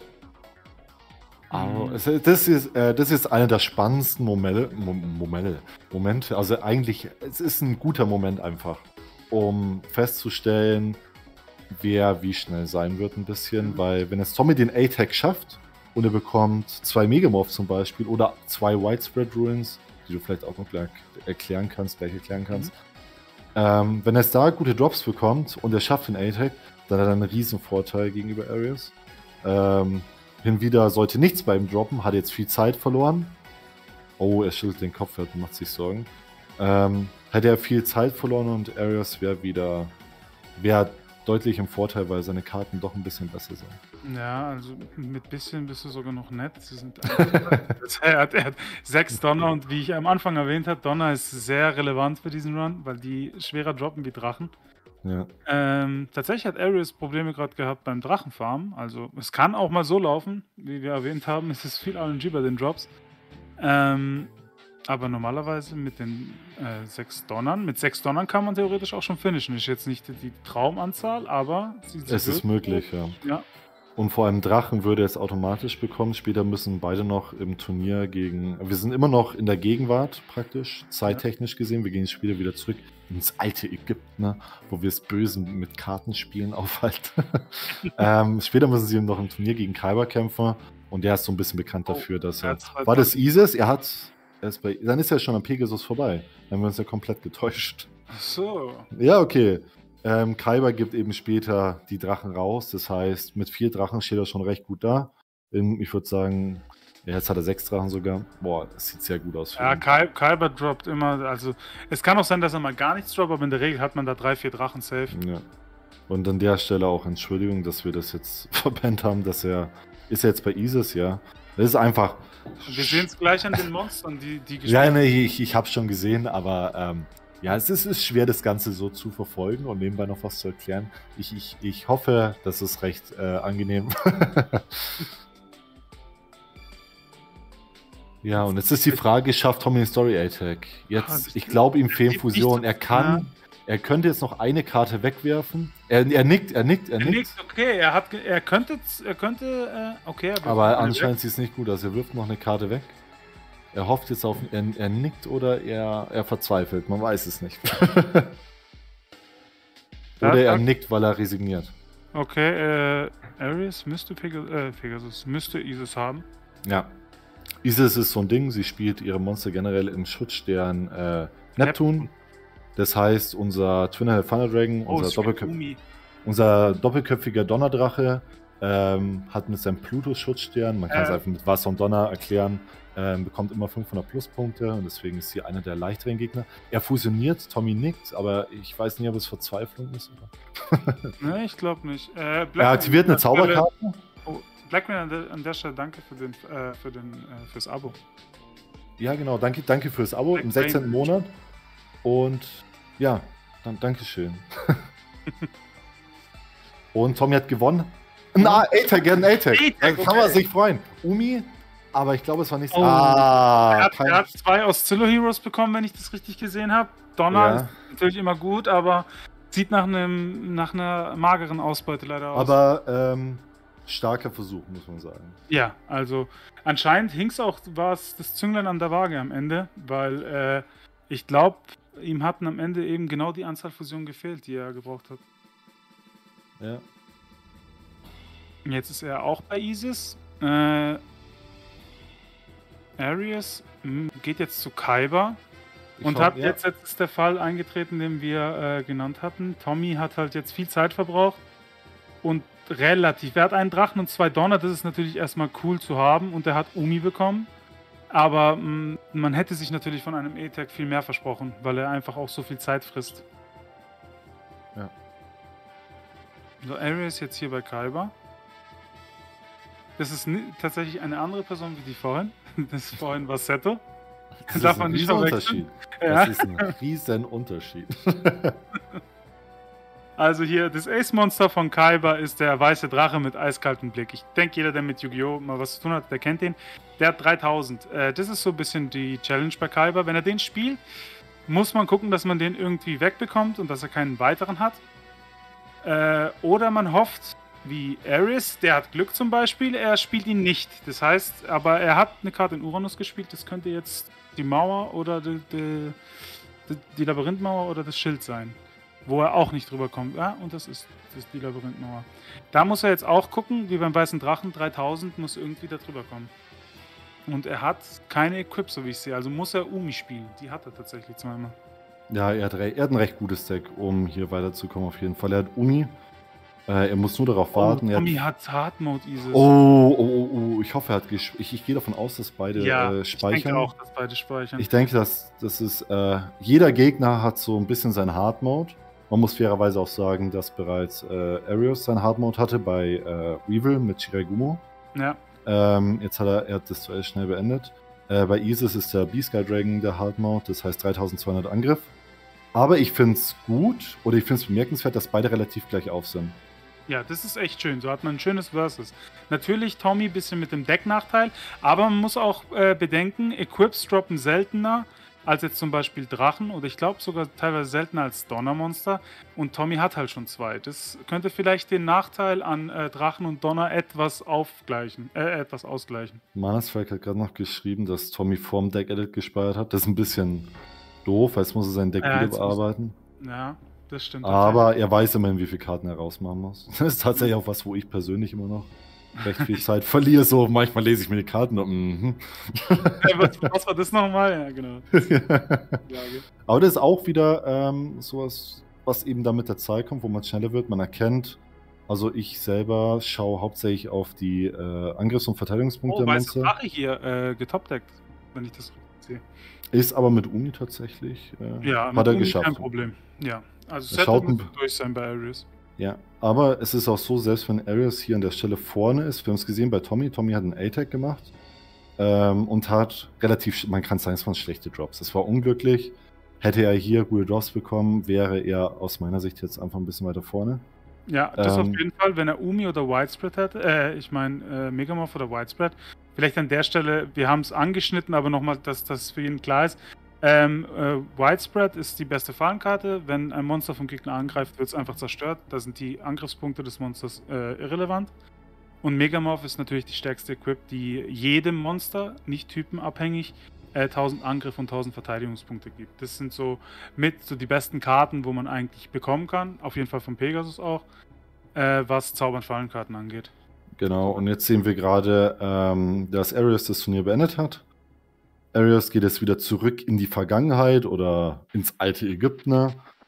Aber Mhm. es, das, ist, äh, das ist einer der spannendsten Momente, Momente, Momente. Also eigentlich, es ist ein guter Moment einfach, um festzustellen, wer wie schnell sein wird ein bisschen. Mhm. Weil wenn jetzt Tommy den A-Tag schafft und er bekommt zwei Megamorph zum Beispiel oder zwei Widespread Ruins, die du vielleicht auch noch gleich erklären kannst, gleich erklären kannst. Ähm, wenn er jetzt da gute Drops bekommt und er schafft den A-Tag, dann hat er einen riesen Vorteil gegenüber Arius. Ähm, hin wieder sollte nichts bei ihm droppen, hat jetzt viel Zeit verloren. Oh, er schüttelt den Kopf und macht sich Sorgen. Ähm, hätte er viel Zeit verloren und Arius wäre wieder wäre deutlich im Vorteil, weil seine Karten doch ein bisschen besser sind. Ja, also mit bisschen bist du sogar noch nett. Sie sind er, hat, er hat sechs Donner und wie ich am Anfang erwähnt habe, Donner ist sehr relevant für diesen Run, weil die schwerer droppen wie Drachen. Ja. Ähm, tatsächlich hat Arius Probleme gerade gehabt beim Drachenfarmen. Also es kann auch mal so laufen, wie wir erwähnt haben, es ist viel R N G bei den Drops. Ähm, aber normalerweise mit den äh, sechs Donnern, mit sechs Donnern kann man theoretisch auch schon finishen. Ist jetzt nicht die Traumanzahl, aber sie, sie Es ist wird- möglich, ja. Ja, Und vor allem Drachen würde es automatisch bekommen. Später müssen beide noch im Turnier gegen. Wir sind immer noch in der Gegenwart praktisch, zeittechnisch gesehen. Wir gehen später wieder zurück ins alte Ägypten, ne, wo wir es Bösen mit Kartenspielen aufhalten. ähm, später müssen sie noch im Turnier gegen Kaiba kämpfen. Und der ist so ein bisschen bekannt Oh, dafür, dass er er. hat zwei War das Drachen. Isis? Er hat. Er ist bei, dann ist er schon am Pegasus vorbei. Dann haben wir uns ja komplett getäuscht. ach so. Ja, okay. Ähm, Kaiba gibt eben später die Drachen raus. Das heißt, mit vier Drachen steht er schon recht gut da. Ähm, Ich würde sagen, ja, jetzt hat er sechs Drachen sogar. Boah, das sieht sehr gut aus. Für Ja, ihn. Kai, Kyber droppt immer, also es kann auch sein, dass er mal gar nichts droppt, aber in der Regel hat man da drei, vier Drachen safe. Ja. Und an der Stelle auch Entschuldigung, dass wir das jetzt verbannt haben, dass er. Ist er jetzt bei Isis, ja. Das ist einfach. Wir sehen es gleich an den Monstern, die, die Ja, nee, ich, ich habe schon gesehen, aber ähm, ja, es ist, ist schwer, das Ganze so zu verfolgen und nebenbei noch was zu erklären. Ich, ich, ich hoffe, das ist recht äh, angenehm. Ja, und jetzt ist die Frage, schafft Tommy den Story A-Tag? Ah, Jetzt, das- ich glaube, ihm fehlen sieht nicht Fusionen. so- Er kann, er könnte jetzt noch eine Karte wegwerfen. Er, er nickt, er nickt, er Er nickt. nickt, okay, er hat, ge- er könnte, er könnte, äh, okay. er wirft Aber eine anscheinend sieht es nicht gut aus. Er wirft noch eine Karte weg. Er hofft jetzt auf, er, er nickt oder er, er verzweifelt. Man weiß es nicht. Oder er Ja, nickt, weil er resigniert. weg. Okay, äh, Ares müsste Pegasus, äh, Pegasus müsste Isis haben. Ja. Isis ist so ein Ding. Sie spielt ihre Monster generell im Schutzstern äh, Neptun. Das heißt, unser Twin-Headed Thunder Dragon, Oh, unser, es spielt Doppelköp Umi. unser doppelköpfiger Donnerdrache, ähm, hat mit seinem Pluto-Schutzstern, man kann es Äh. einfach mit Wasser und Donner erklären, ähm, bekommt immer fünfhundert Pluspunkte und deswegen ist hier einer der leichteren Gegner. Er fusioniert, Tommy nickt, aber ich weiß nicht, ob es Verzweiflung ist. Oder? Ne, ich glaube nicht. Äh, Er aktiviert eine Zauberkarte. Oh, Blackman an der, an der Stelle danke für den, äh, für den, äh, fürs Abo. Ja, genau. Danke, danke fürs Abo im sechzehnten Monat. Und ja, dann Dankeschön. Und Tommy hat gewonnen. Na, A-Tag, ja, ein A-Tag. Da kann okay. man sich freuen. Umi, aber ich glaube, es war nicht so. Oh. Ah, Er hat, kein- er hat zwei Oscillo Heroes bekommen, wenn ich das richtig gesehen habe. Donner Ja. ist natürlich immer gut, aber sieht nach, einem, nach einer mageren Ausbeute leider aus. aber ähm, starker Versuch, muss man sagen. Ja, also anscheinend hing's auch, war es das Zünglein an der Waage am Ende, weil äh, ich glaube, ihm hatten am Ende eben genau die Anzahl Fusionen gefehlt, die er gebraucht hat. Ja. Jetzt ist er auch bei Isis. Äh, Arius mh, geht jetzt zu Kaiba. Ich Und schau- hat ja. jetzt, jetzt ist der Fall eingetreten, den wir äh, genannt hatten. Tommy hat halt jetzt viel Zeit verbraucht und relativ. Er hat einen Drachen und zwei Donner, das ist natürlich erstmal cool zu haben und er hat Umi bekommen. Aber mh, man hätte sich natürlich von einem E-Tag viel mehr versprochen, weil er einfach auch so viel Zeit frisst. Ja. So, Ariel ist jetzt hier bei Kaiba. Das ist ni- tatsächlich eine andere Person wie die vorhin. Das vorhin war Seto. Das Darf ist man ein nicht Riesenunterschied. Ja. Das ist ein Riesenunterschied. Also hier, das Ace-Monster von Kaiba ist der weiße Drache mit eiskaltem Blick. Ich denke, jeder, der mit Yu-Gi-Oh! Mal was zu tun hat, der kennt den. Der hat dreitausend. Äh, das ist so ein bisschen die Challenge bei Kaiba. Wenn er den spielt, muss man gucken, dass man den irgendwie wegbekommt und dass er keinen weiteren hat. Äh, oder man hofft, wie Ares, der hat Glück zum Beispiel, er spielt ihn nicht. Das heißt, aber er hat eine Karte in Uranus gespielt, das könnte jetzt die Mauer oder die, die, die, die Labyrinthmauer oder das Schild sein. Wo er auch nicht drüber kommt. Ja, und das ist, das ist die Labyrinthmauer. Da muss er jetzt auch gucken, wie beim Weißen Drachen, dreitausend muss irgendwie da drüber kommen. Und er hat keine Equip, so wie ich sehe. Also muss er Umi spielen. Die hat er tatsächlich zweimal. Ja, er hat, re- er hat ein recht gutes Deck, um hier weiterzukommen auf jeden Fall. Er hat Umi. Äh, er muss nur darauf warten. Oh, Er Tommy hat, hat Hard Mode Isis. oh, oh, oh, oh, ich hoffe, er hat gesch ich, ich gehe davon aus, dass beide ja, äh, ich speichern. denke auch, dass beide speichern. Ich denke, dass das ist, äh, jeder Gegner hat so ein bisschen seinen Hard Mode. Man muss fairerweise auch sagen, dass bereits äh, Arius seinen Hard Mode hatte bei äh, Weevil mit Shiraigumo. ja. Ähm, jetzt hat er, er hat das Duell schnell beendet. Äh, bei Isis ist der B-Sky Dragon der Hard Mode, das heißt dreitausendzweihundert Angriff. Aber ich finde es gut oder ich finde es bemerkenswert, dass beide relativ gleich auf sind. Ja, das ist echt schön. So hat man ein schönes Versus. Natürlich Tommy ein bisschen mit dem Decknachteil, aber man muss auch äh, bedenken, Equips droppen seltener als jetzt zum Beispiel Drachen oder ich glaube sogar teilweise seltener als Donnermonster und Tommy hat halt schon zwei. Das könnte vielleicht den Nachteil an äh, Drachen und Donner etwas aufgleichen, äh, etwas ausgleichen. Manasfrag hat gerade noch geschrieben, dass Tommy vorm Deck-Edit gespeichert hat. Das ist ein bisschen doof, weil jetzt muss er sein Deck Ja, wieder jetzt muss- bearbeiten. Ja, das stimmt. Aber er weiß immerhin, wie viele Karten er rausmachen muss. Das ist tatsächlich auch was, wo ich persönlich immer noch recht viel Zeit verliere. So, manchmal lese ich mir die Karten und mhm. Äh, was, was war das nochmal? Ja, genau. Ja, Aber das ist auch wieder ähm, sowas, was eben dann mit der Zeit kommt, wo man schneller wird. Man erkennt, also ich selber schaue hauptsächlich auf die äh, Angriffs- und Verteidigungspunkte oh, der weiße Monster. Drache hier äh, getopdeckt, wenn ich das richtig sehe. Ist aber mit Uni tatsächlich. Äh, Ja, hat mit er Uni geschafft. kein Problem. Ja, also Er Set schaut muss ein- durch sein bei Arius. Ja, aber es ist auch so, selbst wenn Arius hier an der Stelle vorne ist, wir haben es gesehen bei Tommy, Tommy hat einen A-Tag gemacht ähm, und hat relativ, sch- man kann sagen, es waren schlechte Drops. Es war unglücklich. Hätte er hier gute Drops bekommen, wäre er aus meiner Sicht jetzt einfach ein bisschen weiter vorne. Ja, das Ähm, auf jeden Fall, wenn er Umi oder Widespread hätte, äh, ich meine äh, Megamorph oder Widespread. Vielleicht an der Stelle, wir haben es angeschnitten, aber nochmal, dass das für jeden klar ist. Ähm, äh, Widespread ist die beste Fallenkarte. Wenn ein Monster vom Gegner angreift, wird es einfach zerstört. Da sind die Angriffspunkte des Monsters äh, irrelevant. Und Megamorph ist natürlich die stärkste Equip, die jedem Monster, nicht typenabhängig, äh, tausend Angriff und tausend Verteidigungspunkte gibt. Das sind so mit so die besten Karten, wo man eigentlich bekommen kann. Auf jeden Fall von Pegasus auch, äh, was Zaubern-Fallenkarten angeht. Genau, und jetzt sehen wir gerade, ähm, dass Arius das Turnier beendet hat. Arius geht jetzt wieder zurück in die Vergangenheit oder ins alte Ägypten. Ne?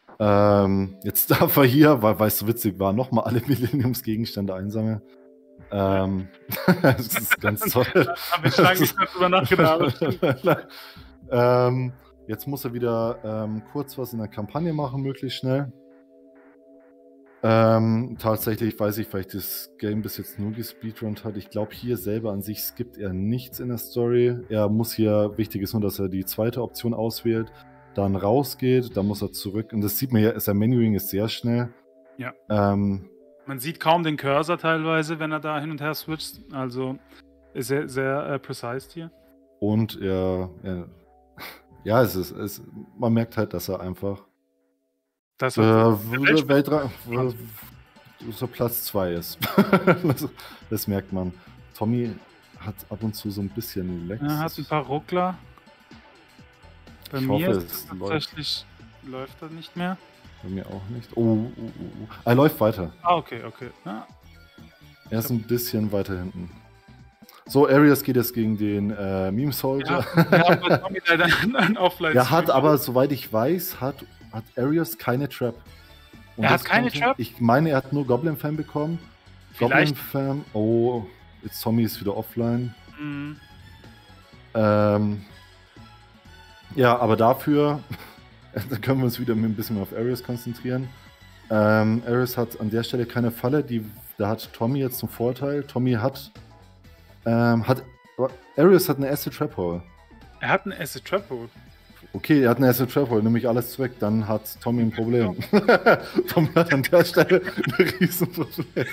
Ähm, jetzt darf er hier, weil es so witzig war, nochmal alle Millenniumsgegenstände einsammeln. Ähm, das ist ganz toll. Da habe ich lange nicht mehr drüber nachgedacht. ähm, jetzt muss er wieder ähm, kurz was in der Kampagne machen, möglichst schnell. Ähm, tatsächlich weiß ich, weil ich das Game bis jetzt nur gespeedrunnt hat. Ich glaube, hier selber an sich skippt er nichts in der Story. Er muss hier, wichtig ist nur, dass er die zweite Option auswählt, dann rausgeht, dann muss er zurück. Und das sieht man ja, sein Menuing ist sehr schnell. Ja. Ähm, Man sieht kaum den Cursor teilweise, wenn er da hin und her switcht. Also ist sehr, sehr äh, precise hier. und er, er ja, es ist, es, man merkt halt, dass er einfach Das äh, hat Weltra so Platz zwei ist. das, das merkt man. Tommy hat ab und zu so ein bisschen Lags. er hat ein paar Ruckler. Bei Ich mir hoffe, ist es es tatsächlich läuft er nicht mehr. Bei mir auch nicht. Oh, oh, oh, oh. Er läuft weiter. Ah, okay, okay. Ja. Er ist ein bisschen weiter hinten. So, Arius geht jetzt gegen den äh, Meme Soldier. Ja, ja, aber Tommy leider ein Offline. Der hat aber, soweit ich weiß, hat, hat Arius keine Trap. Und Er hat das keine konnte- Trap? Ich meine, er hat nur Goblin Fan bekommen. Vielleicht. Goblin Fan. Oh, jetzt Tommy ist wieder offline. Mhm. Ähm, ja, aber dafür, da können wir uns wieder ein bisschen mehr auf Arius konzentrieren. Ähm, Arius hat an der Stelle keine Falle, die, da hat Tommy jetzt einen Vorteil. Tommy hat, ähm, hat, Arius hat eine Acid Trap Hole. Er hat einen Acid Trap Hole. Okay, er hat eine Acid Trap Hole, nämlich alles zurück, dann hat Tommy ein Problem. Tommy hat an der Stelle ein Riesenproblem.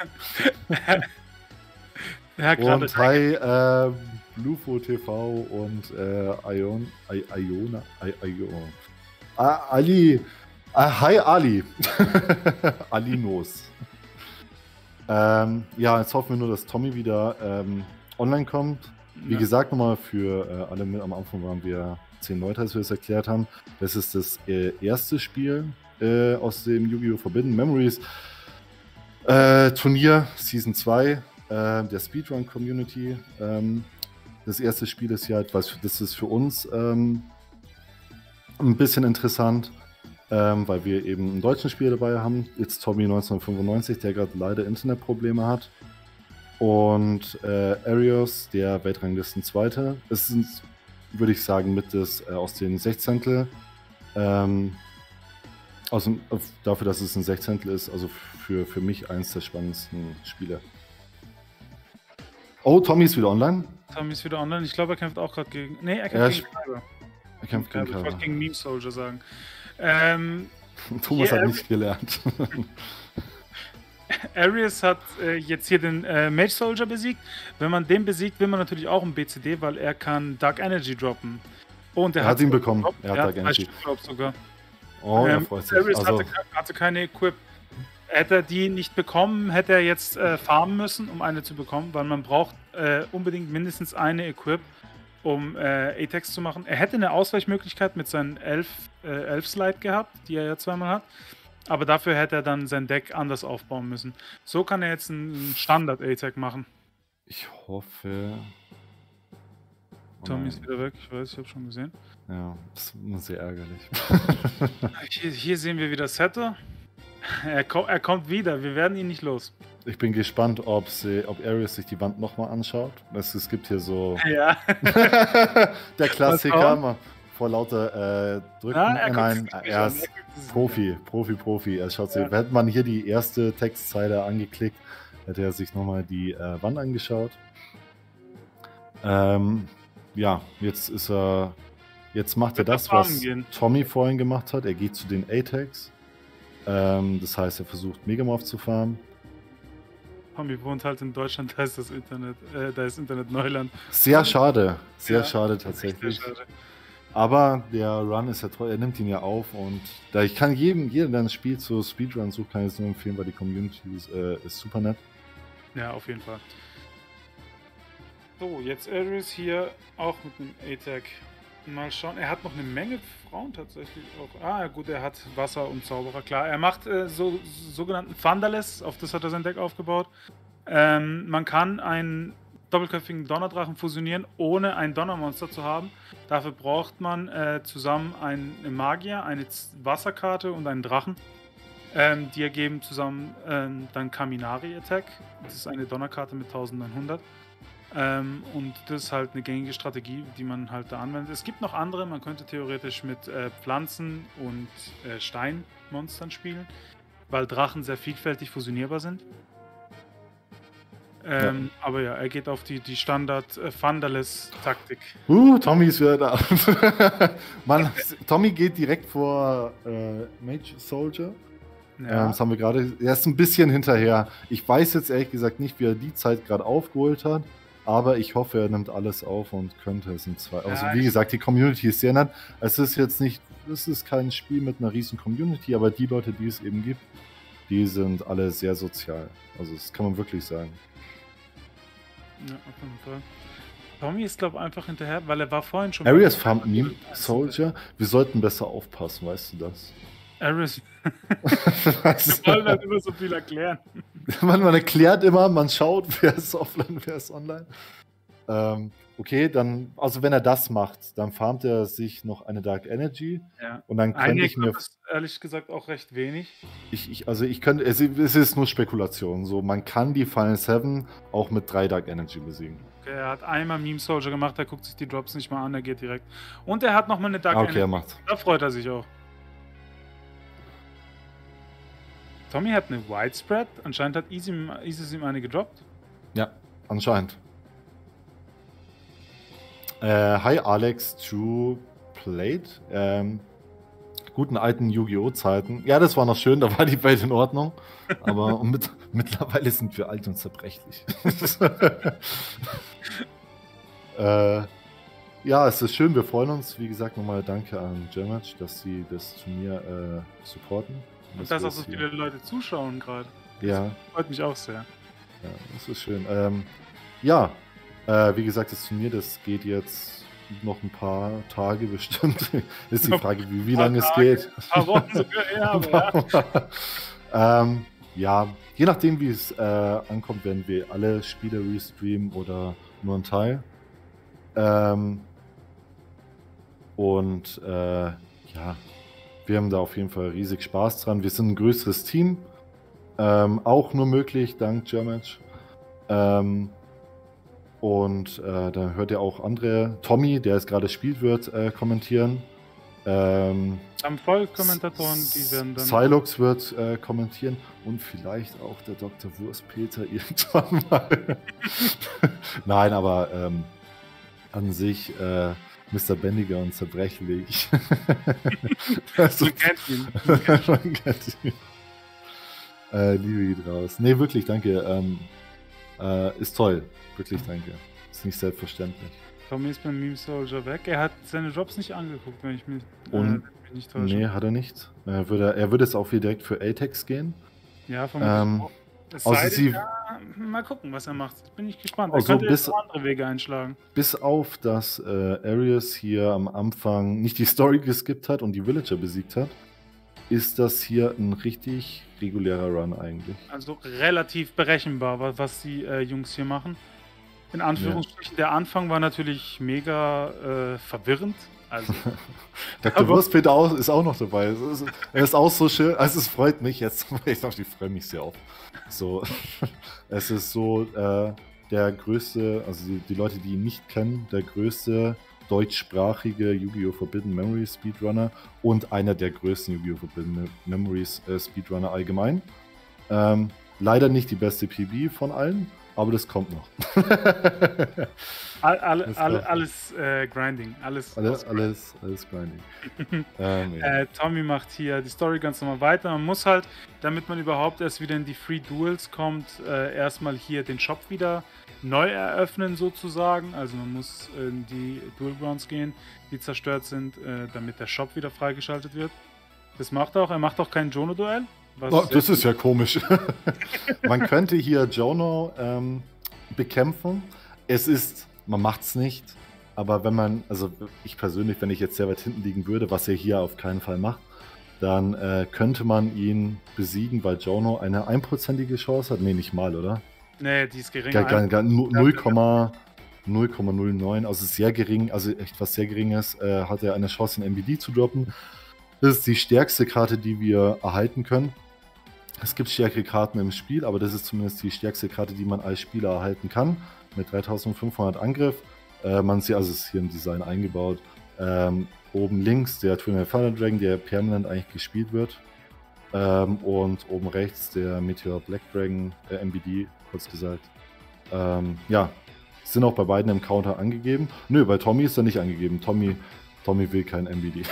Er hat gerade. Und hi, äh, Blufo T V und äh, Ion, I, Iona, I, Iona. Ah, Ali, ah, hi Ali. Alinos. ähm, ja, jetzt hoffen wir nur, dass Tommy wieder ähm, online kommt. Wie Ja. gesagt, nochmal für äh, alle mit am Anfang waren wir zehn Leute, als wir das erklärt haben. Das ist das äh, erste Spiel äh, aus dem Yu-Gi-Oh! Forbidden Memories äh, Turnier Season zwei äh, der Speedrun Community. Ähm, das erste Spiel ist ja etwas, das ist für uns ähm, ein bisschen interessant, ähm, weil wir eben einen deutschen Spiel dabei haben. Jetzt Tommy neunzehnhundertfünfundneunzig, der gerade leider Internetprobleme hat. Und äh, Arios, der Weltranglisten Zweite. Es sind, würde ich sagen, mit des, äh, aus den Sechzehntel. Ähm, aus dem, auf, dafür, dass es ein Sechzehntel ist, also für, für mich eins der spannendsten Spiele. Oh, Tommy ist wieder online. Tommy ist wieder online. Ich glaube, er kämpft auch gerade gegen. Nee, er kämpft Ja, gegen ich- Kyber. Er kämpft gegen Ich wollte Kara. gegen Meme Soldier sagen. Ähm, Thomas Hier, hat nicht gelernt. Arius hat äh, jetzt hier den äh, Mage Soldier besiegt. Wenn man den besiegt, will man natürlich auch einen B C D, weil er kann Dark Energy droppen. Oh, und er, Er hat ihn sogar bekommen. gedroppt. Er hat Ja, Dark drei Energy. Stück, glaub sogar. Oh, er Ähm, freut sich. Arius Also, hatte, ke- hatte keine Equip. Hätte er die nicht bekommen, hätte er jetzt äh, farmen müssen, um eine zu bekommen, weil man braucht äh, unbedingt mindestens eine Equip, um äh, Atex zu machen. Er hätte eine Ausweichmöglichkeit mit seinen elf, äh, elf Slide gehabt, die er ja zweimal hat. Aber dafür hätte er dann sein Deck anders aufbauen müssen. So kann er jetzt einen Standard-A-Tag machen. ich hoffe. Oh Tommy nein. ist wieder weg, ich weiß, ich habe schon gesehen. Ja, das ist sehr ärgerlich. Hier, hier sehen wir wieder Seto. Er, ko er kommt wieder, wir werden ihn nicht los. Ich bin gespannt, ob, sie, ob Arius sich die Wand nochmal anschaut. Es, es gibt hier so Ja, der Klassiker schauen. mal vor lauter äh, Drücken. ja er Nein, guckt sich nicht er an, ist er guckt sich Profi, Profi, Profi. Er schaut sich, Ja. hätte man hier die erste Textzeile angeklickt, hätte er sich nochmal die äh, Wand angeschaut. Ähm, ja, jetzt ist er. Jetzt macht er Wird er das, was farmen gehen? Tommy vorhin gemacht hat. Er geht zu den A-Tags. Ähm, das heißt, er versucht Megamorph zu farmen. Tommy wohnt halt in Deutschland, da ist das Internet, äh, da ist Internet Neuland. Sehr schade, sehr Ja, schade Sehr tatsächlich. schade. Aber der Run ist ja toll, er nimmt ihn ja auf und da ich kann jedem, jedem, der ein Spiel zu Speedrun sucht, kann ich es nur empfehlen, weil die Community ist, äh, ist super nett. Ja, auf jeden Fall. So, jetzt Arius hier auch mit einem A-Tag. Mal schauen, er hat noch eine Menge Frauen tatsächlich auch. Ah, ja gut, er hat Wasser und Zauberer, klar. Er macht äh, so sogenannten Thunderless, auf das hat er sein Deck aufgebaut. Ähm, man kann einen doppelköpfigen Donnerdrachen fusionieren, ohne ein Donnermonster zu haben. Dafür braucht man äh, zusammen einen Magier, eine Z- Wasserkarte und einen Drachen. Ähm, die ergeben zusammen ähm, dann Kaminari Attack. Das ist eine Donnerkarte mit neunzehnhundert. Ähm, und das ist halt eine gängige Strategie, die man halt da anwendet. Es gibt noch andere, man könnte theoretisch mit äh, Pflanzen und äh, Steinmonstern spielen. weil Drachen sehr vielfältig fusionierbar sind. Ähm, ja. Aber ja, er geht auf die, die Standard-Thunderless-Taktik. Uh, Tommy ist wieder da. Mann, Tommy geht direkt vor äh, Mage Soldier. Ja. Ähm, das haben wir gerade. Er ist ein bisschen hinterher. Ich weiß jetzt ehrlich gesagt nicht, wie er die Zeit gerade aufgeholt hat. Aber ich hoffe, er nimmt alles auf und könnte es in zwei. Ja, also wie gesagt, die Community ist sehr nett. Es ist jetzt nicht, es ist kein Spiel mit einer riesen Community, aber die Leute, die es eben gibt, die sind alle sehr sozial. Also das kann man wirklich sagen. Ja, auf jeden Fall. Tommy ist, glaube ich, einfach hinterher, weil er war vorhin schon... Arius farmt Meme Soldier. Wir sollten besser aufpassen, weißt du das? Arius... Wir wollen halt immer so viel erklären. Man, man erklärt immer, man schaut, wer ist offline, wer ist online. Ähm, okay, dann, also wenn er das macht, dann farmt er sich noch eine Dark Energy. Ja. Und dann könnte ich mir... ist ehrlich gesagt auch recht wenig. Ich, ich, also ich könnte, es, es ist nur Spekulation. So, man kann die Final Seven auch mit drei Dark Energy besiegen. Okay, er hat einmal Meme Soldier gemacht, er guckt sich die Drops nicht mal an, er geht direkt. Und er hat nochmal eine Dark ah, okay, Energy. Er macht. Da freut er sich auch. Tommy hat eine Widespread. Anscheinend hat Easy, Easy ihm eine gedroppt. Ja, anscheinend. Äh, hi Alex, True Plate. Ähm, guten alten Yu-Gi-Oh! Zeiten. Ja, das war noch schön, da war die Welt in Ordnung. Aber mit, mittlerweile sind wir alt und zerbrechlich. äh, ja, es ist schön, wir freuen uns. Wie gesagt, nochmal danke an Germatch, dass sie das Turnier äh, supporten. Und dass auch so viele hier. Leute zuschauen gerade. Ja. Freut mich auch sehr. Ja, das ist schön. Ähm, ja, äh, wie gesagt, das Turnier, das geht jetzt noch ein paar Tage bestimmt. Ist die Frage, wie, wie lange es geht. Ein paar Wochen sogar, ja, aber ja. ähm, ja, je nachdem, wie es äh, ankommt, werden wir alle Spiele restreamen oder nur einen Teil. Ähm, und äh, ja, wir haben da auf jeden Fall riesig Spaß dran. Wir sind ein größeres Team. Ähm, auch nur möglich dank Germatch. Ähm, und äh, da hört ihr auch andere. Tommy, der es gerade spielt wird, äh, kommentieren. Ähm, Am Vollkommentatoren, die werden dann... Silux wird äh, kommentieren. Und vielleicht auch der Doktor Wurstpeter irgendwann mal. Nein, aber ähm, an sich... Äh, Mister Bändiger und zerbrechlich. Also, man kennt ihn. Man kennt ihn. Äh, Liebe geht raus. Nee, wirklich, danke. Ähm, äh, ist toll. Wirklich, danke. Ist nicht selbstverständlich. Tommy ist beim Meme Soldier weg. Er hat seine Jobs nicht angeguckt, wenn ich mich, und, äh, mich nicht täusche. Nee, hat er nicht. Er würde, er würde es auch wieder direkt für A-Tex gehen. Ja, vermutlich ähm, auch. Es sei denn, sie, ja, mal gucken, was er macht. Bin ich gespannt. Er also könnte bis, jetzt andere Wege einschlagen. Bis auf, dass äh, Arius hier am Anfang nicht die Story geskippt hat und die Villager besiegt hat, ist das hier ein richtig regulärer Run eigentlich. Also relativ berechenbar, was die äh, Jungs hier machen. In Anführungsstrichen, ja. Der Anfang war natürlich mega äh, verwirrend. Also, Doktor Wurstpeter ist auch noch dabei. Es ist, er ist auch so schön. Also es freut mich jetzt. Ich glaube, ich freue mich sehr auf. So, es ist so äh, der größte, also die, die Leute, die ihn nicht kennen, der größte deutschsprachige Yu-Gi-Oh! Forbidden Memories Speedrunner und einer der größten Yu-Gi-Oh! Forbidden Memories äh, Speedrunner allgemein. Ähm, leider nicht die beste P B von allen, aber das kommt noch. all, all, das all, alles äh, Grinding. Alles, alles, alles, alles Grinding. ähm, ja. äh, Tommy macht hier die Story ganz normal weiter. Man muss halt, damit man überhaupt erst wieder in die Free Duels kommt, äh, erstmal hier den Shop wieder neu eröffnen sozusagen. Also man muss in die Duel Grounds gehen, die zerstört sind, äh, damit der Shop wieder freigeschaltet wird. Das macht er auch. Er macht auch kein Jono-Duell. Oh, das ist ja komisch. Man könnte hier Jono ähm, bekämpfen. Es ist, man macht es nicht, aber wenn man, also ich persönlich, wenn ich jetzt sehr weit hinten liegen würde, was er hier auf keinen Fall macht, dann äh, könnte man ihn besiegen, weil Jono eine einprozentige Chance hat. Nee, nicht mal, oder? Nee, die ist geringer. null Komma null neun, also sehr gering, also echt was sehr Geringes, äh, hat er eine Chance, in M B D zu droppen. Das ist die stärkste Karte, die wir erhalten können. Es gibt stärkere Karten im Spiel, aber das ist zumindest die stärkste Karte, die man als Spieler erhalten kann. Mit dreitausendfünfhundert Angriff. Äh, man sieht, also es ist hier im Design eingebaut. Ähm, oben links der Twin Thunder Dragon, der permanent eigentlich gespielt wird. Ähm, und oben rechts der Meteor Black Dragon äh, M B D, kurz gesagt. Ähm, ja, sind auch bei beiden im Counter angegeben. Nö, bei Tommy ist er nicht angegeben. Tommy, Tommy will kein M B D.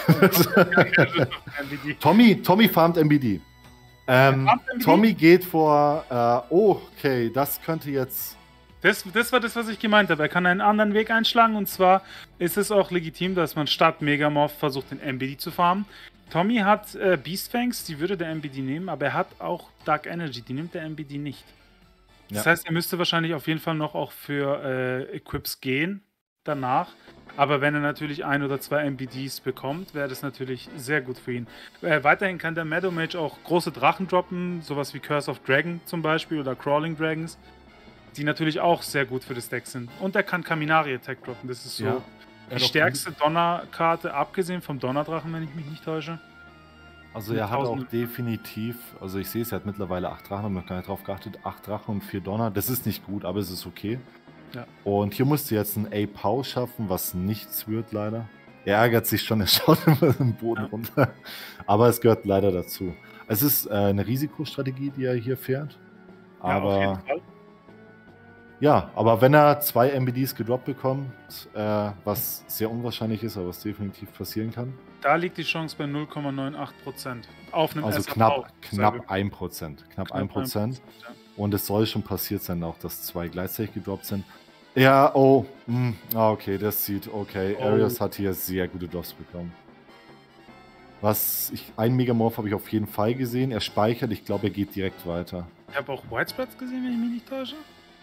Tommy, Tommy farmt M B D. Ähm, Tommy geht vor, äh, oh, okay, das könnte jetzt... Das, das war das, was ich gemeint habe. Er kann einen anderen Weg einschlagen, und zwar ist es auch legitim, dass man statt Megamorph versucht, den M B D zu farmen. Tommy hat äh, Beastfangs, die würde der M B D nehmen, aber er hat auch Dark Energy, die nimmt der M B D nicht. Das ja. heißt, er müsste wahrscheinlich auf jeden Fall noch auch für äh, Equips gehen danach. Aber wenn er natürlich ein oder zwei M B Ds bekommt, wäre das natürlich sehr gut für ihn. Äh, weiterhin kann der Meadow Mage auch große Drachen droppen, sowas wie Curse of Dragon zum Beispiel oder Crawling Dragons, die natürlich auch sehr gut für das Deck sind. Und er kann Kaminari Attack droppen, das ist so ja, die stärkste Donnerkarte, abgesehen vom Donnerdrachen, wenn ich mich nicht täusche. Also er hat auch definitiv, also ich sehe es, er hat mittlerweile acht Drachen, haben wir gar nicht drauf geachtet, acht Drachen und vier Donner, das ist nicht gut, aber es ist okay. Ja. Und hier musst du jetzt ein A-Pow schaffen, was nichts wird leider. Er ärgert sich schon, er schaut immer den Boden ja. runter. Aber es gehört leider dazu. Es ist äh, eine Risikostrategie, die er hier fährt. Aber ja, auf jeden Fall. Ja, aber wenn er zwei M B Ds gedroppt bekommt, äh, was sehr unwahrscheinlich ist, aber was definitiv passieren kann. Da liegt die Chance bei null Komma neunundachtzig Prozent. Auf einem Also S A V, knapp, knapp ein Prozent. Knapp, knapp ein Prozent. Ja. Und es soll schon passiert sein, auch dass zwei gleichzeitig gedroppt sind. Ja, oh, mh, ah, okay, das sieht, okay. Oh. Arius hat hier sehr gute Drops bekommen. Was, ich, ein Megamorph habe ich auf jeden Fall gesehen. Er speichert, ich glaube, er geht direkt weiter. Ich habe auch Widespreads gesehen, wenn ich mich nicht täusche.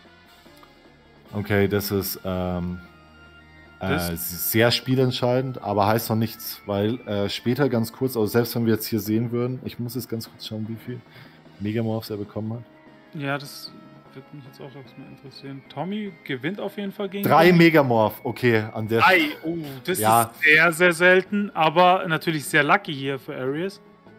Okay, das ist ähm, äh, sehr spielentscheidend, aber heißt noch nichts, weil äh, später ganz kurz, also selbst wenn wir jetzt hier sehen würden, ich muss jetzt ganz kurz schauen, wie viel Megamorphs er bekommen hat. Ja, das würde mich jetzt auch erstmal interessieren. Tommy gewinnt auf jeden Fall gegen... Drei Megamorph, okay, an der Drei, oh, das ja. ist sehr, sehr selten, aber natürlich sehr lucky hier für Arius.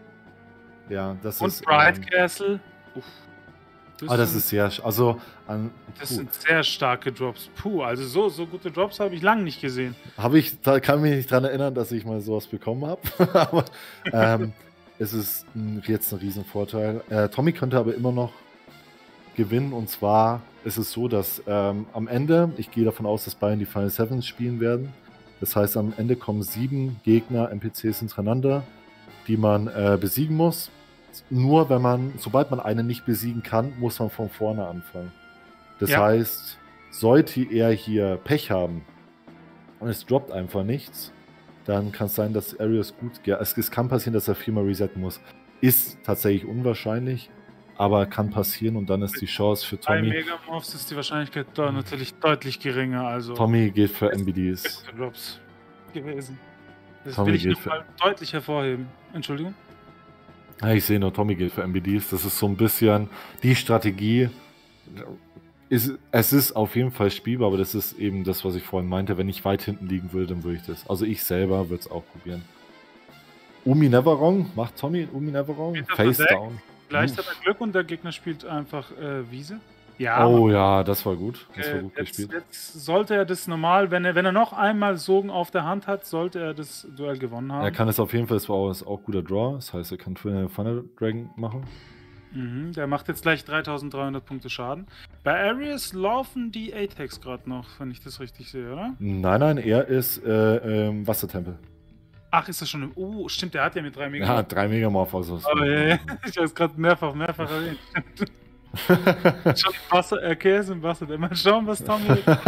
Ja, das Und ist... Und Bright ähm, Castle. Uff. Das ah, das sind, ist sehr... Also, an, das sind sehr starke Drops. Puh, also so, so gute Drops habe ich lange nicht gesehen. Habe ich, da kann mich nicht dran erinnern, dass ich mal sowas bekommen habe. aber ähm, es ist ein, jetzt ein Riesenvorteil. Äh, Tommy könnte aber immer noch gewinnen, und zwar ist es so, dass ähm, am Ende, ich gehe davon aus, dass Bayern die Final Sevens spielen werden. Das heißt, am Ende kommen sieben Gegner, N P Cs hintereinander, die man äh, besiegen muss. Nur wenn man, sobald man einen nicht besiegen kann, muss man von vorne anfangen. Das ja. heißt, sollte er hier Pech haben und es droppt einfach nichts, dann kann es sein, dass Arius gut, ja, es, es kann passieren, dass er viermal resetten muss. Ist tatsächlich unwahrscheinlich, aber kann passieren, und dann ist die Chance für Tommy. Bei Megamorphs ist die Wahrscheinlichkeit da natürlich deutlich geringer. Also Tommy geht für M B Ds. Drops gewesen. Das Tommy will ich geht noch mal deutlich hervorheben. Entschuldigung. Ja, ich sehe nur, Tommy geht für M B Ds. Das ist so ein bisschen die Strategie. Ist, es ist auf jeden Fall spielbar, aber das ist eben das, was ich vorhin meinte. Wenn ich weit hinten liegen würde, dann würde ich das. Also ich selber würde es auch probieren. Umi Neverwrong. Macht Tommy Umi Neverwrong? Face down. Vielleicht hat er Glück und der Gegner spielt einfach äh, Wiese. Ja. Oh ja, das war gut. Das äh, war gut jetzt, gespielt. Jetzt sollte er das normal, wenn er, wenn er noch einmal Sogen auf der Hand hat, sollte er das Duell gewonnen haben. Er kann es auf jeden Fall, das war auch, das auch guter Draw. Das heißt, er kann Final Dragon machen. Mhm, der macht jetzt gleich dreitausenddreihundert Punkte Schaden. Bei Arius laufen die A-Tags gerade noch, wenn ich das richtig sehe, oder? Nein, nein, er ist äh, ähm, Wassertempel. Ach, ist das schon im... Oh, stimmt, der hat ja mit drei Megamorph. Ja, drei Megamorph. Also oh, ja, ich habe es gerade mehrfach, mehrfach erwähnt. Schon Wasser, okay, ist im Wasser. Mal schauen, was Tommy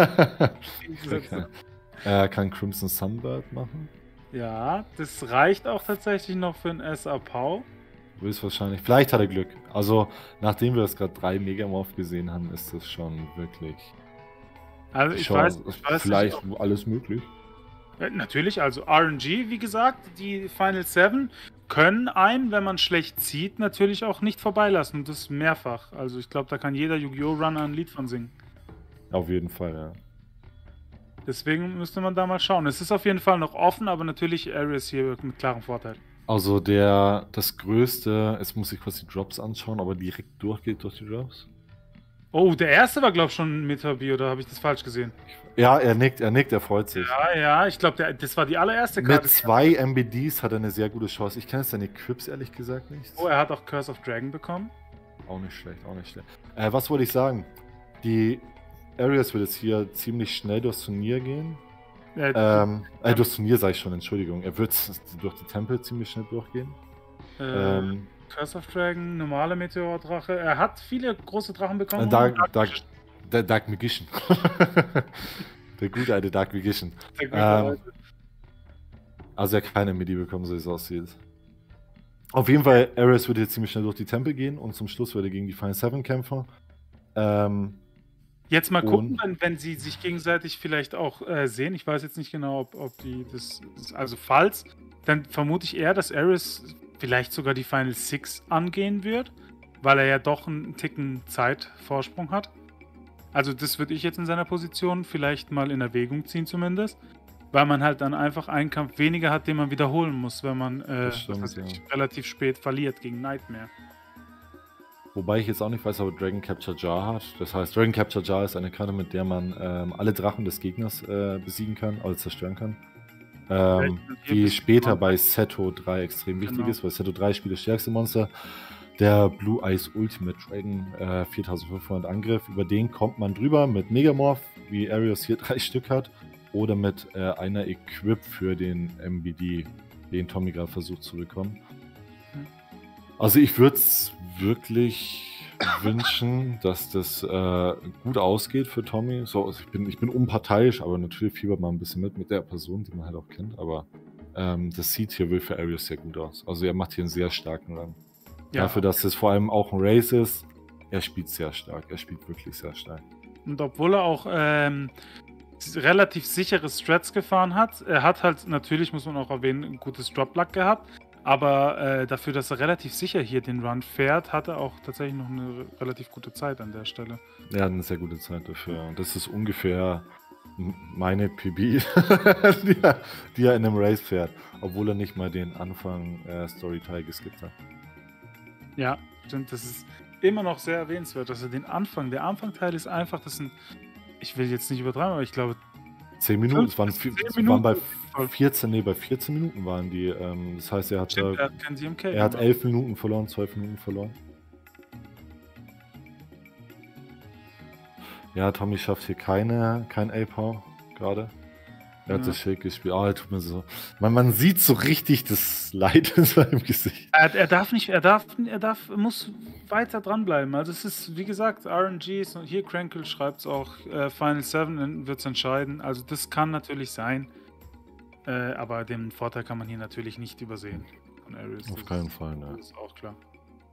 okay. Er kann Crimson Sunbird machen. Ja, das reicht auch tatsächlich noch für ein S A V. Höchstwahrscheinlich. Vielleicht hat er Glück. Also, nachdem wir das gerade drei Megamorph gesehen haben, ist das schon wirklich... Also, ich weiß, ich weiß vielleicht nicht, alles möglich. Natürlich, also R N G, wie gesagt, die Final Seven können einen, wenn man schlecht zieht, natürlich auch nicht vorbeilassen. Und das mehrfach. Also ich glaube, da kann jeder Yu-Gi-Oh! Runner ein Lied von singen. Auf jeden Fall, ja. Deswegen müsste man da mal schauen. Es ist auf jeden Fall noch offen, aber natürlich Arius hier mit klarem Vorteil. Also der, das Größte, jetzt muss ich kurz die Drops anschauen, ob er direkt durchgeht durch die Drops. Oh, der erste war, glaube ich, schon mit Herbie, oder habe ich das falsch gesehen? Ja, er nickt, er nickt, er freut sich. Ja, ja, ich glaube, das war die allererste Karte. Mit zwei M B Ds hat er eine sehr gute Chance. Ich kenne seine Quips ehrlich gesagt nicht. Oh, er hat auch Curse of Dragon bekommen. Auch nicht schlecht, auch nicht schlecht. Äh, was wollte ich sagen? Die Arias wird jetzt hier ziemlich schnell durchs Turnier gehen. Ja, ähm, äh, durchs Turnier sage ich schon, Entschuldigung. Er wird durch die Tempel ziemlich schnell durchgehen. Äh, ähm, Curse of Dragon, normale Meteordrache. Er hat viele große Drachen bekommen. Äh, Dark, Dark, der Dark Magician. Der gute alte Dark Magician. Der gute Ähm, alte. also er hat keine Midi bekommen, so wie es aussieht. Auf jeden Fall, Ares wird jetzt ziemlich schnell durch die Tempel gehen und zum Schluss wird er gegen die Final Seven kämpfen. Ähm, Jetzt mal gucken, und- wenn, wenn sie sich gegenseitig vielleicht auch äh, sehen. Ich weiß jetzt nicht genau, ob, ob die das, das. Also falls, dann vermute ich eher, dass Ares vielleicht sogar die Final Six angehen wird, weil er ja doch einen Ticken Zeitvorsprung hat. Also das würde ich jetzt in seiner Position vielleicht mal in Erwägung ziehen zumindest. Weil man halt dann einfach einen Kampf weniger hat, den man wiederholen muss, wenn man äh, Das stimmt, was weiß ich, ja. relativ spät verliert gegen Nightmare. Wobei ich jetzt auch nicht weiß, ob er Dragon Capture Jar hat. Das heißt, Dragon Capture Jar ist eine Karte, mit der man ähm, alle Drachen des Gegners äh, besiegen kann, also zerstören kann. Ähm, Hier die bist du später dran. bei Seto drei extrem wichtig Genau. ist, weil Seto drei spielt das stärkste Monster. Der Blue Eyes Ultimate Dragon, äh, viertausendfünfhundert Angriff. Über den kommt man drüber mit Megamorph, wie Arius hier drei Stück hat. Oder mit äh, einer Equip für den M B D, den Tommy gerade versucht zu bekommen. Also ich würde es wirklich wünschen, dass das äh, gut ausgeht für Tommy. So, also ich, bin, ich bin unparteiisch, aber natürlich fiebert man ein bisschen mit mit der Person, die man halt auch kennt. Aber ähm, das sieht hier wohl für Arius sehr gut aus. Also er macht hier einen sehr starken Run. Ja. Dafür, dass es vor allem auch ein Race ist, er spielt sehr stark. Er spielt wirklich sehr stark. Und obwohl er auch ähm, relativ sichere Strats gefahren hat, er hat halt natürlich, muss man auch erwähnen, ein gutes Drop-Luck gehabt. Aber äh, dafür, dass er relativ sicher hier den Run fährt, hat er auch tatsächlich noch eine relativ gute Zeit an der Stelle. Er hat eine sehr gute Zeit dafür. Das ist ungefähr m- meine P B, die, er, die er in einem Race fährt. Obwohl er nicht mal den Anfang äh, Story-Teil geskippt hat. Ja, stimmt, das ist immer noch sehr erwähnenswert, dass er den Anfang, der Anfangteil ist einfach, das sind, ich will jetzt nicht übertreiben, aber ich glaube, zehn Minuten, es waren, Fünf vier, bis zehn es waren bei Minuten. vierzehn, nee, bei vierzehn Minuten waren die. Ähm, das heißt, er hat, stimmt, äh, er hat kein D M K. er hat gemacht. elf Minuten verloren, zwölf Minuten verloren. Ja, Tommy schafft hier keine, kein A-Power gerade. Er hat Ja. das Schild gespielt. Oh, er tut mir so. Man, man sieht so richtig das Leid in seinem Gesicht. Er, er darf nicht, er darf, er darf, muss weiter dranbleiben. Also es ist, wie gesagt, R N G ist, und hier Crankle schreibt es auch, äh, Final Seven wird es entscheiden. Also das kann natürlich sein. Äh, aber den Vorteil kann man hier natürlich nicht übersehen. Von Ares. Auf Das keinen ist- Fall, ne. Das ist auch klar.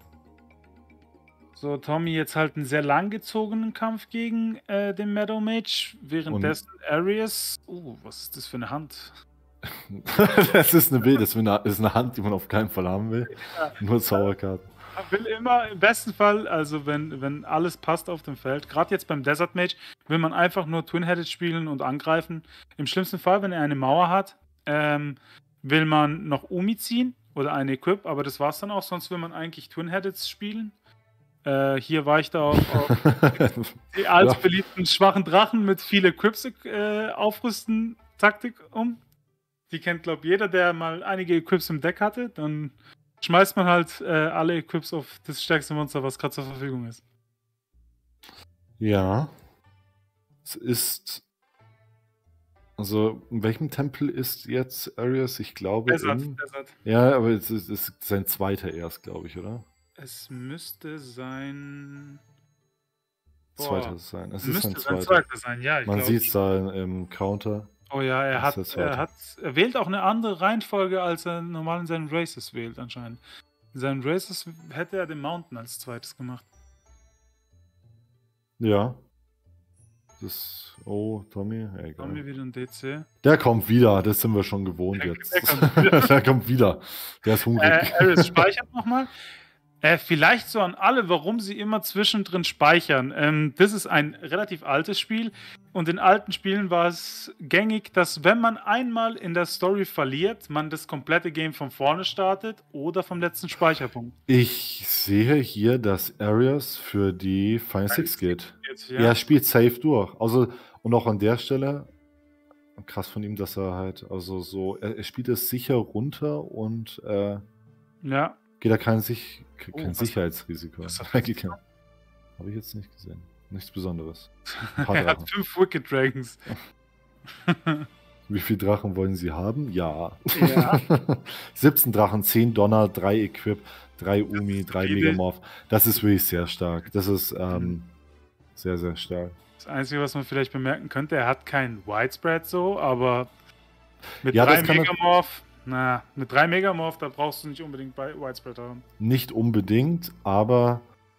So, Tommy jetzt halt einen sehr langgezogenen Kampf gegen äh, den Meadow Mage. Währenddessen Arias. Oh, was ist das für eine Hand? Das ist eine Bild, das ist eine, ist eine Hand, die man auf keinen Fall haben will. Ja. Nur Zauberkarten. Er will immer, im besten Fall, also wenn, wenn alles passt auf dem Feld, gerade jetzt beim Desert Mage, will man einfach nur Twin-Headed spielen und angreifen. Im schlimmsten Fall, wenn er eine Mauer hat, ähm, will man noch Umi ziehen oder eine Equip, aber das war's dann auch, sonst will man eigentlich Twin-Headeds spielen. Äh, hier war ich da auf, auf die als Ja. beliebten schwachen Drachen mit viele Equips äh, aufrüsten Taktik um. Die kennt, glaube ich, jeder, der mal einige Equips im Deck hatte. Dann schmeißt man halt äh, alle Equips auf das stärkste Monster, was gerade zur Verfügung ist. Ja. Es ist. Also, in welchem Tempel ist jetzt Arias? Ich glaube. Desert, in, Desert. ja, aber es ist, es ist sein zweiter erst, glaube ich, oder? Es müsste sein. Boah, Zweiter sein. Es ist müsste sein sein zweiter. zweiter sein, ja. Ich Man glaub, sieht es da im Counter. Oh ja, er Das hat, ist der er zweite. hat. Er wählt auch eine andere Reihenfolge, als er normal in seinen Races wählt, anscheinend. In seinen Races hätte er den Mountain als zweites gemacht. Ja. Das. Oh, Tommy. Ja, egal. Haben wir wieder ein D C. Der kommt wieder, das sind wir schon gewohnt Der- jetzt. der kommt wieder. Der kommt wieder. Der ist hungrig. Äh, Ares speichert nochmal. Äh, vielleicht so an alle, warum sie immer zwischendrin speichern. Ähm, das ist ein relativ altes Spiel. und in alten Spielen war es gängig, dass wenn man einmal in der Story verliert, man das komplette Game von vorne startet oder vom letzten Speicherpunkt. Ich sehe hier, dass Arius für die Final Six geht. Jetzt, Er ja. spielt safe durch. Also, und auch an der Stelle, krass von ihm, dass er halt, also so, er, er spielt es sicher runter und äh, Ja. geht da kein, sich, kein Oh, was- Risiko. was hat Habe er ich jetzt nicht gesehen. Nichts Besonderes. Ein paar Er Drachen. hat fünf Wicked Dragons. Wie viele Drachen wollen Sie haben? Ja. Ja. siebzehn Drachen, zehn Donner, drei Equip, drei Umi, drei solide. Megamorph. Das ist wirklich sehr stark. Das ist ähm, sehr, sehr stark. Das Einzige, was man vielleicht bemerken könnte, er hat keinen Widespread so, aber mit Ja, drei das kann er- Megamorph, na, mit drei Megamorph, da brauchst du nicht unbedingt bei Widespread haben. Nicht unbedingt, aber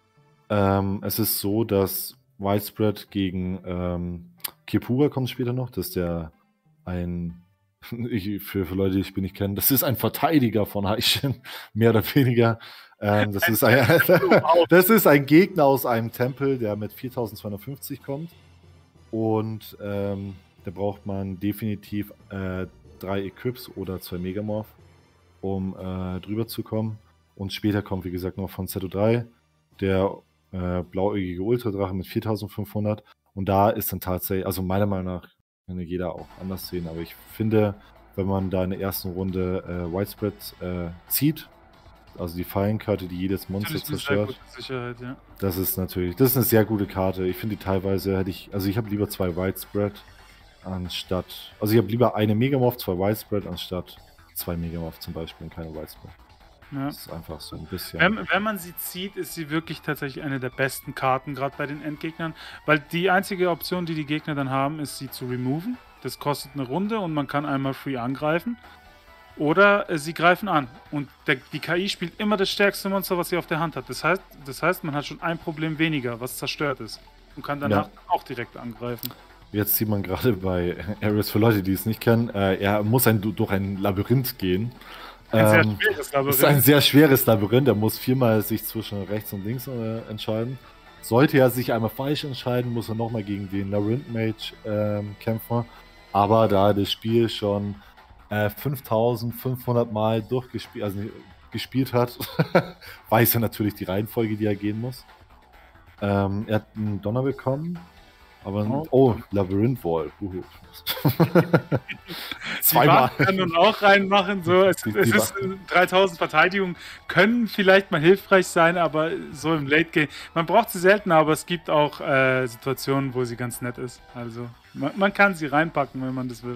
ähm, es ist so, dass Widespread gegen ähm, Kepura kommt später noch. Das ist der ein, ich, für, für Leute, die ich bin nicht kennen, das ist ein Verteidiger von Heishin, mehr oder weniger. Ähm, das, ist ein, das ist ein Gegner aus einem Tempel, der mit viertausendzweihundertfünfzig kommt. Und ähm, da braucht man definitiv äh, drei Equips oder zwei Megamorph, um äh, drüber zu kommen. Und später kommt, wie gesagt, noch von Z O drei der äh, blauäugige Ultradrache mit viertausendfünfhundert. Und da ist dann tatsächlich, also meiner Meinung nach, kann ja jeder auch anders sehen, aber ich finde, wenn man da in der ersten Runde äh, Widespread äh, zieht, also die Fallenkarte, die jedes Monster Natürlich eine sehr zerstört, gute Sicherheit, ja. das ist natürlich, das ist eine sehr gute Karte. Ich finde die teilweise hätte ich, also ich habe lieber zwei Widespread anstatt, also ich habe lieber eine Megamorph, zwei Widespread anstatt zwei Megamorph zum Beispiel und keine Widespread. ja. Das ist einfach so ein bisschen. Wenn, wenn man sie zieht, ist sie wirklich tatsächlich eine der besten Karten, gerade bei den Endgegnern. Weil die einzige Option, die die Gegner dann haben, ist sie zu removen. Das kostet eine Runde und man kann einmal free angreifen. Oder äh, sie greifen an. Und der, die K I spielt immer das stärkste Monster, was sie auf der Hand hat. Das heißt, das heißt, man hat schon ein Problem weniger, was zerstört ist. Und kann danach Ja. auch direkt angreifen. Jetzt sieht man gerade bei Ares, für Leute, die es nicht kennen, äh, er muss ein, durch ein Labyrinth gehen. Ein sehr Ähm, schweres Das ist ein Labyrinth. sehr schweres Labyrinth. Er muss viermal sich zwischen rechts und links äh, entscheiden. Sollte er sich einmal falsch entscheiden, muss er nochmal gegen den Labyrinth Mage ähm, kämpfen. Aber da er das Spiel schon äh, fünftausendfünfhundert Mal durchgespielt also, gespielt hat, weiß er natürlich die Reihenfolge, die er gehen muss. Ähm, er hat einen Donner bekommen. Aber Oh. oh, Labyrinth Wall. Uhu. Die Zweimal. Wand kann man auch reinmachen. So. Es, Die- es die ist äh, dreitausend Verteidigung, können vielleicht mal hilfreich sein, aber so im Late Game. Man braucht sie selten, aber es gibt auch äh, Situationen, wo sie ganz nett ist. Also man, man kann sie reinpacken, wenn man das will.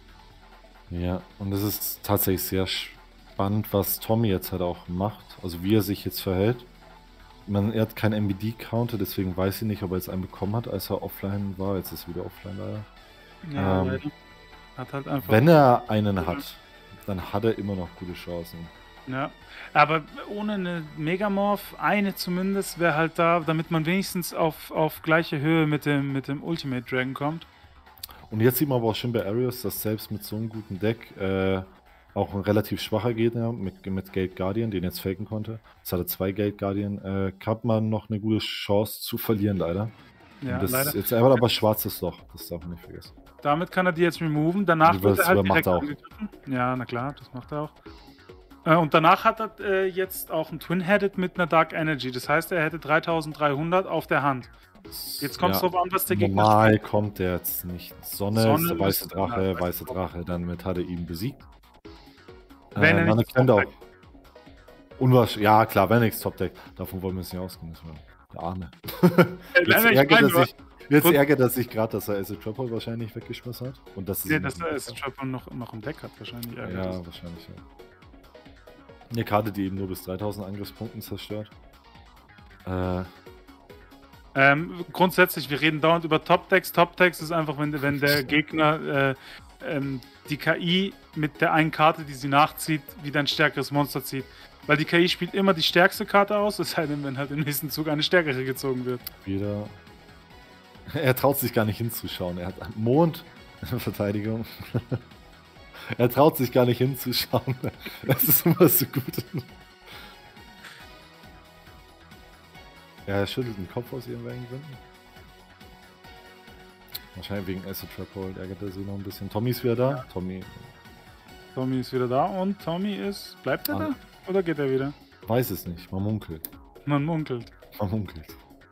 Ja, und es ist tatsächlich sehr spannend, was Tommy jetzt halt auch macht. Also wie er sich jetzt verhält. Man, er hat keinen M B D-Counter, deswegen weiß ich nicht, ob er jetzt einen bekommen hat, als er offline war. Jetzt ist er wieder offline leider. Ja, Ähm, leider. Hat halt einfach. Wenn er einen hat, dann hat er immer noch gute Chancen. Ja, aber ohne eine Megamorph, eine zumindest, wäre halt da, damit man wenigstens auf, auf gleiche Höhe mit dem, mit dem Ultimate Dragon kommt. Und jetzt sieht man aber auch schon bei Arius, dass selbst mit so einem guten Deck äh, auch ein relativ schwacher Gegner mit, mit Gate Guardian, den jetzt faken konnte. Jetzt hat er zwei Gate Guardian, äh, hat man noch eine gute Chance zu verlieren, leider. Ja, Und das leider. ist jetzt einfach aber schwarzes Loch, das darf man nicht vergessen. Damit kann er die jetzt removen. Danach Das wird er halt macht direkt er auch. angegriffen. Ja, na klar, das macht er auch. Äh, und danach hat er äh, jetzt auch ein Twin-Headed mit einer Dark Energy. Das heißt, er hätte dreitausenddreihundert auf der Hand. Jetzt kommt es Ja, drauf an, was der Gegner normal kommt der jetzt nicht. Sonne, Sonne der weiße ist- Drache, ja, weiße Drache, damit hat er ihn besiegt. Wenn er man nicht erkennt auch. Top-Deck- Unwahrscheinlich, ja klar, wenn nichts Top-Deck. Davon wollen wir uns nicht ausgehen. Das war der Arme. Äh, Jetzt nein, ich ärgert meine er nur- sich, jetzt Grund- ärgert er sich gerade, dass er Acid Trapple wahrscheinlich weggeschmissen hat. Und das ist Nee, ihm dass nicht er besser. es Trapper noch, noch im Deck hat, wahrscheinlich. Ja, ärgert es. wahrscheinlich, ja. Eine Karte, die eben nur bis dreitausend Angriffspunkten zerstört. Äh, Ähm, grundsätzlich, wir reden dauernd über Top-Decks. Top-Decks ist einfach, wenn, wenn der Gegner äh, ähm, die K I mit der einen Karte, die sie nachzieht, wieder ein stärkeres Monster zieht. Weil die K I spielt immer die stärkste Karte aus, es sei denn, wenn halt im nächsten Zug eine stärkere gezogen wird. wieder. Er traut sich gar nicht hinzuschauen. Er hat Mond in der Verteidigung. Er traut sich gar nicht hinzuschauen. Das ist immer so gut. Ja, er schüttelt den Kopf aus ihren Gründen. Wahrscheinlich wegen Acid Trap Hold ärgert er sich noch ein bisschen. Tommy ist wieder da. Ja. Tommy. Tommy ist wieder da und Tommy ist... Bleibt er ah. da? Oder geht er wieder? Weiß es nicht. Man munkelt. Man munkelt. Man munkelt.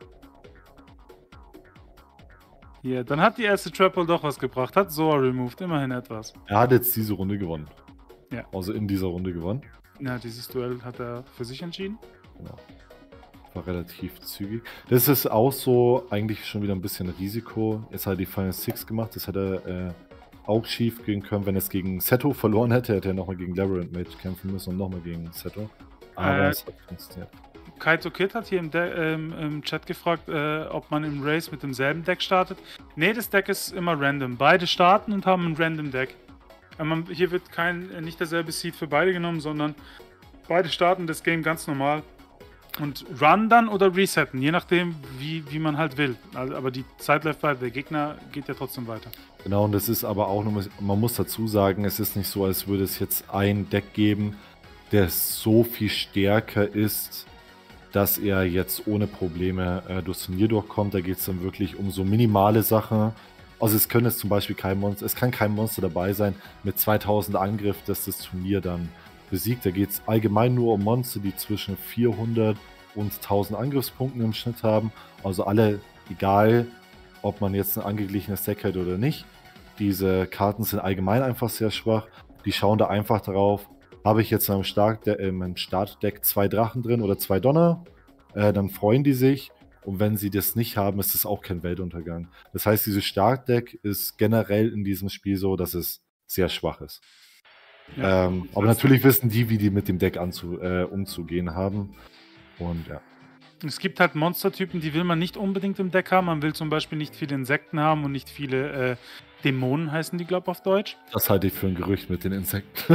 Ja, dann hat die erste Trapple doch was gebracht. Hat Zoa removed, immerhin etwas. Er hat jetzt diese Runde gewonnen. Ja. Also in dieser Runde gewonnen. Ja, dieses Duell hat er für sich entschieden. Genau. War relativ zügig. Das ist auch so eigentlich schon wieder ein bisschen Risiko. Jetzt hat er die Final Six gemacht. Das hätte er äh, auch schief gehen können. Wenn er es gegen Seto verloren hätte, hätte er nochmal gegen Labyrinth Mage kämpfen müssen und nochmal gegen Seto. Aber äh, es hat funktioniert. Kaito Kid hat hier im, ähm, im Chat gefragt, äh, ob man im Race mit demselben Deck startet. Ne, das Deck ist immer random. Beide starten und haben ein random Deck. Äh, man, hier wird kein, äh, nicht derselbe Seed für beide genommen, sondern beide starten das Game ganz normal. Und run dann oder resetten, je nachdem, wie, wie man halt will. Also, aber die Zeit läuft weiter, der Gegner geht ja trotzdem weiter. Genau, und das ist aber auch nur, man muss dazu sagen, es ist nicht so, als würde es jetzt ein Deck geben, der so viel stärker ist, dass er jetzt ohne Probleme äh, durchs Turnier durchkommt. Da geht es dann wirklich um so minimale Sachen. Also es können jetzt zum Beispiel kein Monster, es kann kein Monster dabei sein mit zweitausend Angriff, dass das Turnier dann besiegt. Da geht es allgemein nur um Monster, die zwischen vierhundert und tausend Angriffspunkten im Schnitt haben. Also alle, egal ob man jetzt ein angeglichenes Deck hat oder nicht. Diese Karten sind allgemein einfach sehr schwach. Die schauen da einfach darauf, habe ich jetzt in meinem, Stark in meinem Startdeck zwei Drachen drin oder zwei Donner, äh, dann freuen die sich. Und wenn sie das nicht haben, ist es auch kein Weltuntergang. Das heißt, dieses Startdeck ist generell in diesem Spiel so, dass es sehr schwach ist. Ja, ähm, aber natürlich wissen die, wie die mit dem Deck anzu, äh, umzugehen haben. Und ja. Es gibt halt Monstertypen, die will man nicht unbedingt im Deck haben. Man will zum Beispiel nicht viele Insekten haben und nicht viele äh, Dämonen, heißen die, glaube ich, auf Deutsch. Das halte ich für ein Gerücht mit den Insekten.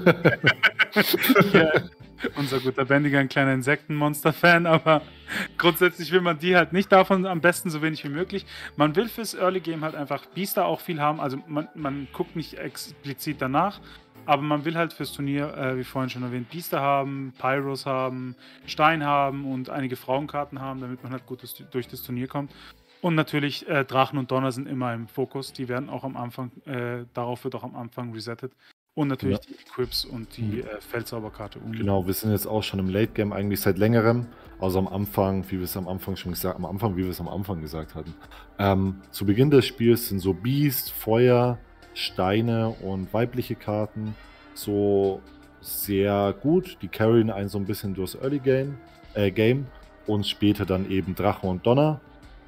Ja, unser guter Bendiger, ein kleiner Insektenmonster-Fan, aber grundsätzlich will man die halt nicht, davon am besten so wenig wie möglich. Man will fürs Early Game halt einfach Biester auch viel haben, also man, man guckt nicht explizit danach, aber man will halt fürs Turnier, äh, wie vorhin schon erwähnt, Biester haben, Pyros haben, Stein haben und einige Frauenkarten haben, damit man halt gut das, durch das Turnier kommt. Und natürlich äh, Drachen und Donner sind immer im Fokus, die werden auch am Anfang, äh, darauf wird auch am Anfang resettet. Und natürlich ja. die Equips und die äh, Feldzauberkarte. Genau, wir sind jetzt auch schon im Late Game eigentlich seit längerem. Also am Anfang, wie wir es am Anfang schon gesagt, am Anfang, wie wir es am Anfang gesagt hatten. Ähm, zu Beginn des Spiels sind so Beast, Feuer, Steine und weibliche Karten so sehr gut. Die carryen einen so ein bisschen durchs Early Game, äh, Game und später dann eben Drache und Donner.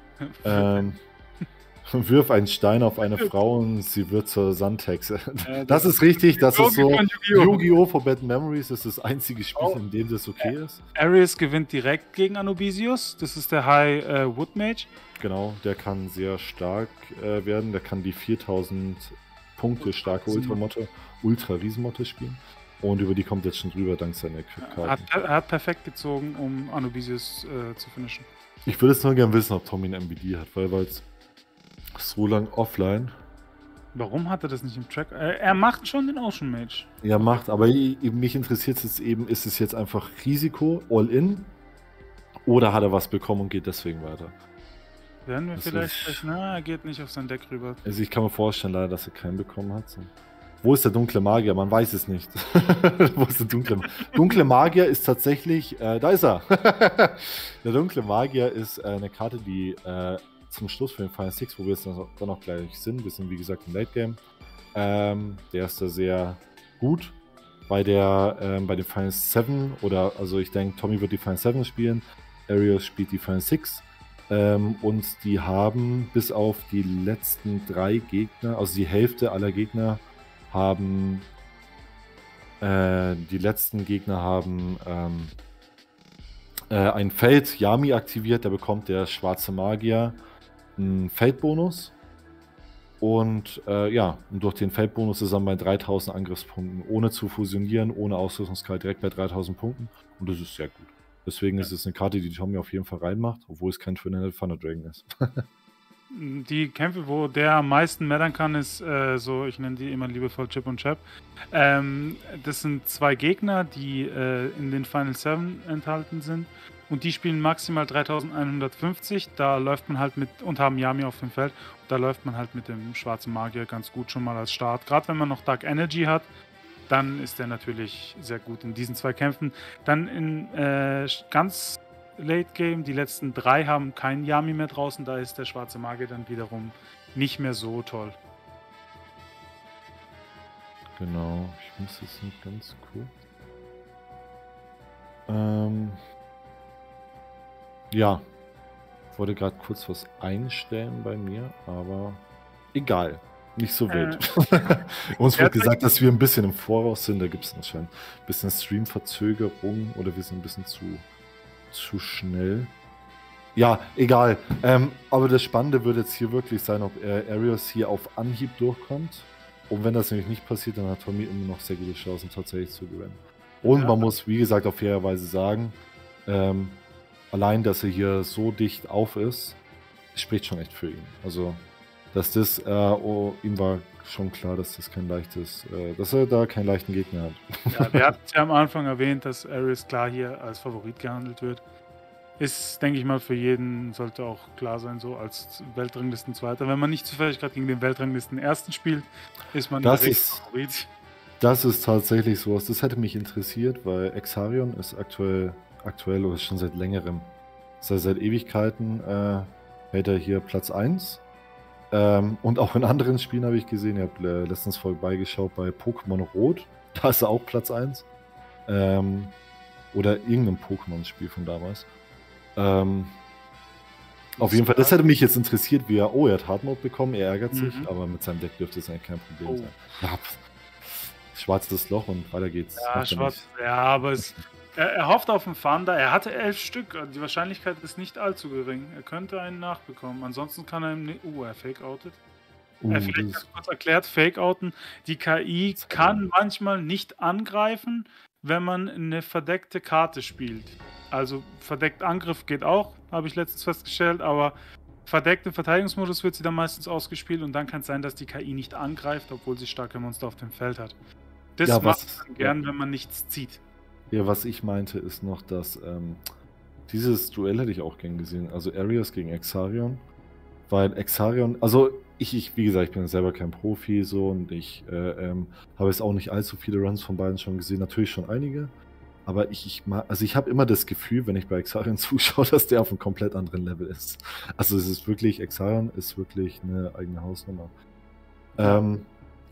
ähm, Wirf einen Stein auf eine Frau und sie wird zur Sandhexe. Äh, das, das ist richtig, das ist so Yu-Gi-Oh! Forbidden Memories, das ist das einzige Spiel, oh. in dem das okay ist. Ares gewinnt direkt gegen Anubisius, das ist der High äh, Wood Mage. Genau, der kann sehr stark äh, werden, der kann die viertausend Punkte starke Ultramotte, Ultra-Riesenmotte spielen. Und über die kommt jetzt schon drüber, dank seiner Equip-Karten. Er, er hat perfekt gezogen, um Anubisius äh, zu finishen. Ich würde jetzt nur gerne wissen, ob Tommy ein M B D hat, weil es so lang offline. Warum hat er das nicht im Track? Er, er macht schon den Ocean Mage. Ja, macht, aber ich, mich interessiert es jetzt eben, ist es jetzt einfach Risiko, All-In, oder hat er was bekommen und geht deswegen weiter? Werden wir das vielleicht gleich, na, er geht nicht auf sein Deck rüber. Also ich kann mir vorstellen leider, dass er keinen bekommen hat. So. Wo ist der dunkle Magier? Man weiß es nicht. Wo ist der dunkle Dunkle Magier ist tatsächlich, äh, da ist er. Der dunkle Magier ist äh, eine Karte, die äh, zum Schluss für den Final Six, wo wir jetzt dann auch gleich sind, wir sind wie gesagt im Late Game, ähm, der ist da sehr gut. Bei der, ähm, bei den Final Seven, oder also ich denke, Tommy wird die Final Seven spielen, Arius spielt die Final Six. Ähm, und die haben bis auf die letzten drei Gegner, also die Hälfte aller Gegner haben, äh, die letzten Gegner haben ähm, äh, ein Feld Yami aktiviert, da bekommt der schwarze Magier einen Feldbonus. Und äh, ja, und durch den Feldbonus ist er bei dreitausend Angriffspunkten, ohne zu fusionieren, ohne Ausrüstungskarte, direkt bei dreitausend Punkten. Und das ist sehr gut. Deswegen ja. ist es eine Karte, die Tommy auf jeden Fall reinmacht, obwohl es kein Twin-Handed Thunder Dragon ist. Die Kämpfe, wo der am meisten meddern kann, ist äh, so, ich nenne die immer liebevoll Chip und Chap. Ähm, das sind zwei Gegner, die äh, in den Final Seven enthalten sind. Und die spielen maximal dreitausendeinhundertfünfzig. Da läuft man halt mit, und haben Yami auf dem Feld. Da läuft man halt mit dem schwarzen Magier ganz gut schon mal als Start. Gerade wenn man noch Dark Energy hat, dann ist der natürlich sehr gut in diesen zwei Kämpfen. Dann in äh, ganz Late Game, die letzten drei haben keinen Yami mehr draußen. Da ist der schwarze Magier dann wiederum nicht mehr so toll. Genau, ich muss jetzt nicht ganz kurz. Ähm. Ja, ich wollte gerade kurz was einstellen bei mir, aber egal, nicht so wild. Äh, Uns wird gesagt, dass wir ein bisschen im Voraus sind, da gibt es anscheinend ein bisschen Streamverzögerung oder wir sind ein bisschen zu, zu schnell. Ja, egal. Ähm, aber das Spannende wird jetzt hier wirklich sein, ob äh, Arius hier auf Anhieb durchkommt. Und wenn das nämlich nicht passiert, dann hat Tommy immer noch sehr gute Chancen, tatsächlich zu gewinnen. Und ja. Man muss, wie gesagt, auf faire Weise sagen, ähm, allein, dass er hier so dicht auf ist, spricht schon echt für ihn. Also, dass das, äh, oh, ihm war schon klar, dass das kein leichtes, äh, dass er da keinen leichten Gegner hat. Ja, wir hatten ja am Anfang erwähnt, dass Arius klar hier als Favorit gehandelt wird. Ist, denke ich mal, für jeden sollte auch klar sein, so als Weltranglisten-Zweiter. Wenn man nicht zufällig gerade gegen den Weltranglisten-Ersten spielt, ist man das der ist, Favorit. Das ist tatsächlich sowas. Das hätte mich interessiert, weil Exarion ist aktuell aktuell oder schon seit längerem, seit, seit Ewigkeiten äh, hält er hier Platz eins. Ähm, und auch in anderen Spielen habe ich gesehen, ich habe äh, letztens vorbeigeschaut bei Pokémon Rot, da ist er auch Platz eins. Ähm, oder irgendeinem Pokémon-Spiel von damals. Ähm, auf jeden Fall, das hätte mich jetzt interessiert, wie er, oh, er hat Hardmode bekommen, er ärgert sich, mhm. aber mit seinem Deck dürfte es eigentlich kein Problem oh. sein. Ja, schwarzes Loch und weiter geht's. Ja, schwarz, ja aber es... Er, er hofft auf einen Thunder. Er hatte elf Stück. Die Wahrscheinlichkeit ist nicht allzu gering. Er könnte einen nachbekommen. Ansonsten kann er ihm nicht... Uh, er fake-outet. Uh, er vielleicht ganz kurz erklärt, Fake-outen. Die K I kann manchmal nicht angreifen, wenn man eine verdeckte Karte spielt. Also verdeckt Angriff geht auch, habe ich letztens festgestellt, aber verdeckt im Verteidigungsmodus wird sie dann meistens ausgespielt und dann kann es sein, dass die K I nicht angreift, obwohl sie starke Monster auf dem Feld hat. Das ja, macht man gern, ja. wenn man nichts zieht. Ja, was ich meinte, ist noch, dass ähm, dieses Duell hätte ich auch gern gesehen. Also Arius gegen Exarion. Weil Exarion, also ich, ich, wie gesagt, ich bin selber kein Profi so und ich äh, ähm, habe jetzt auch nicht allzu viele Runs von beiden schon gesehen. Natürlich schon einige. Aber ich, ich mag, also ich habe immer das Gefühl, wenn ich bei Exarion zuschaue, dass der auf einem komplett anderen Level ist. Also es ist wirklich, Exarion ist wirklich eine eigene Hausnummer. Ähm,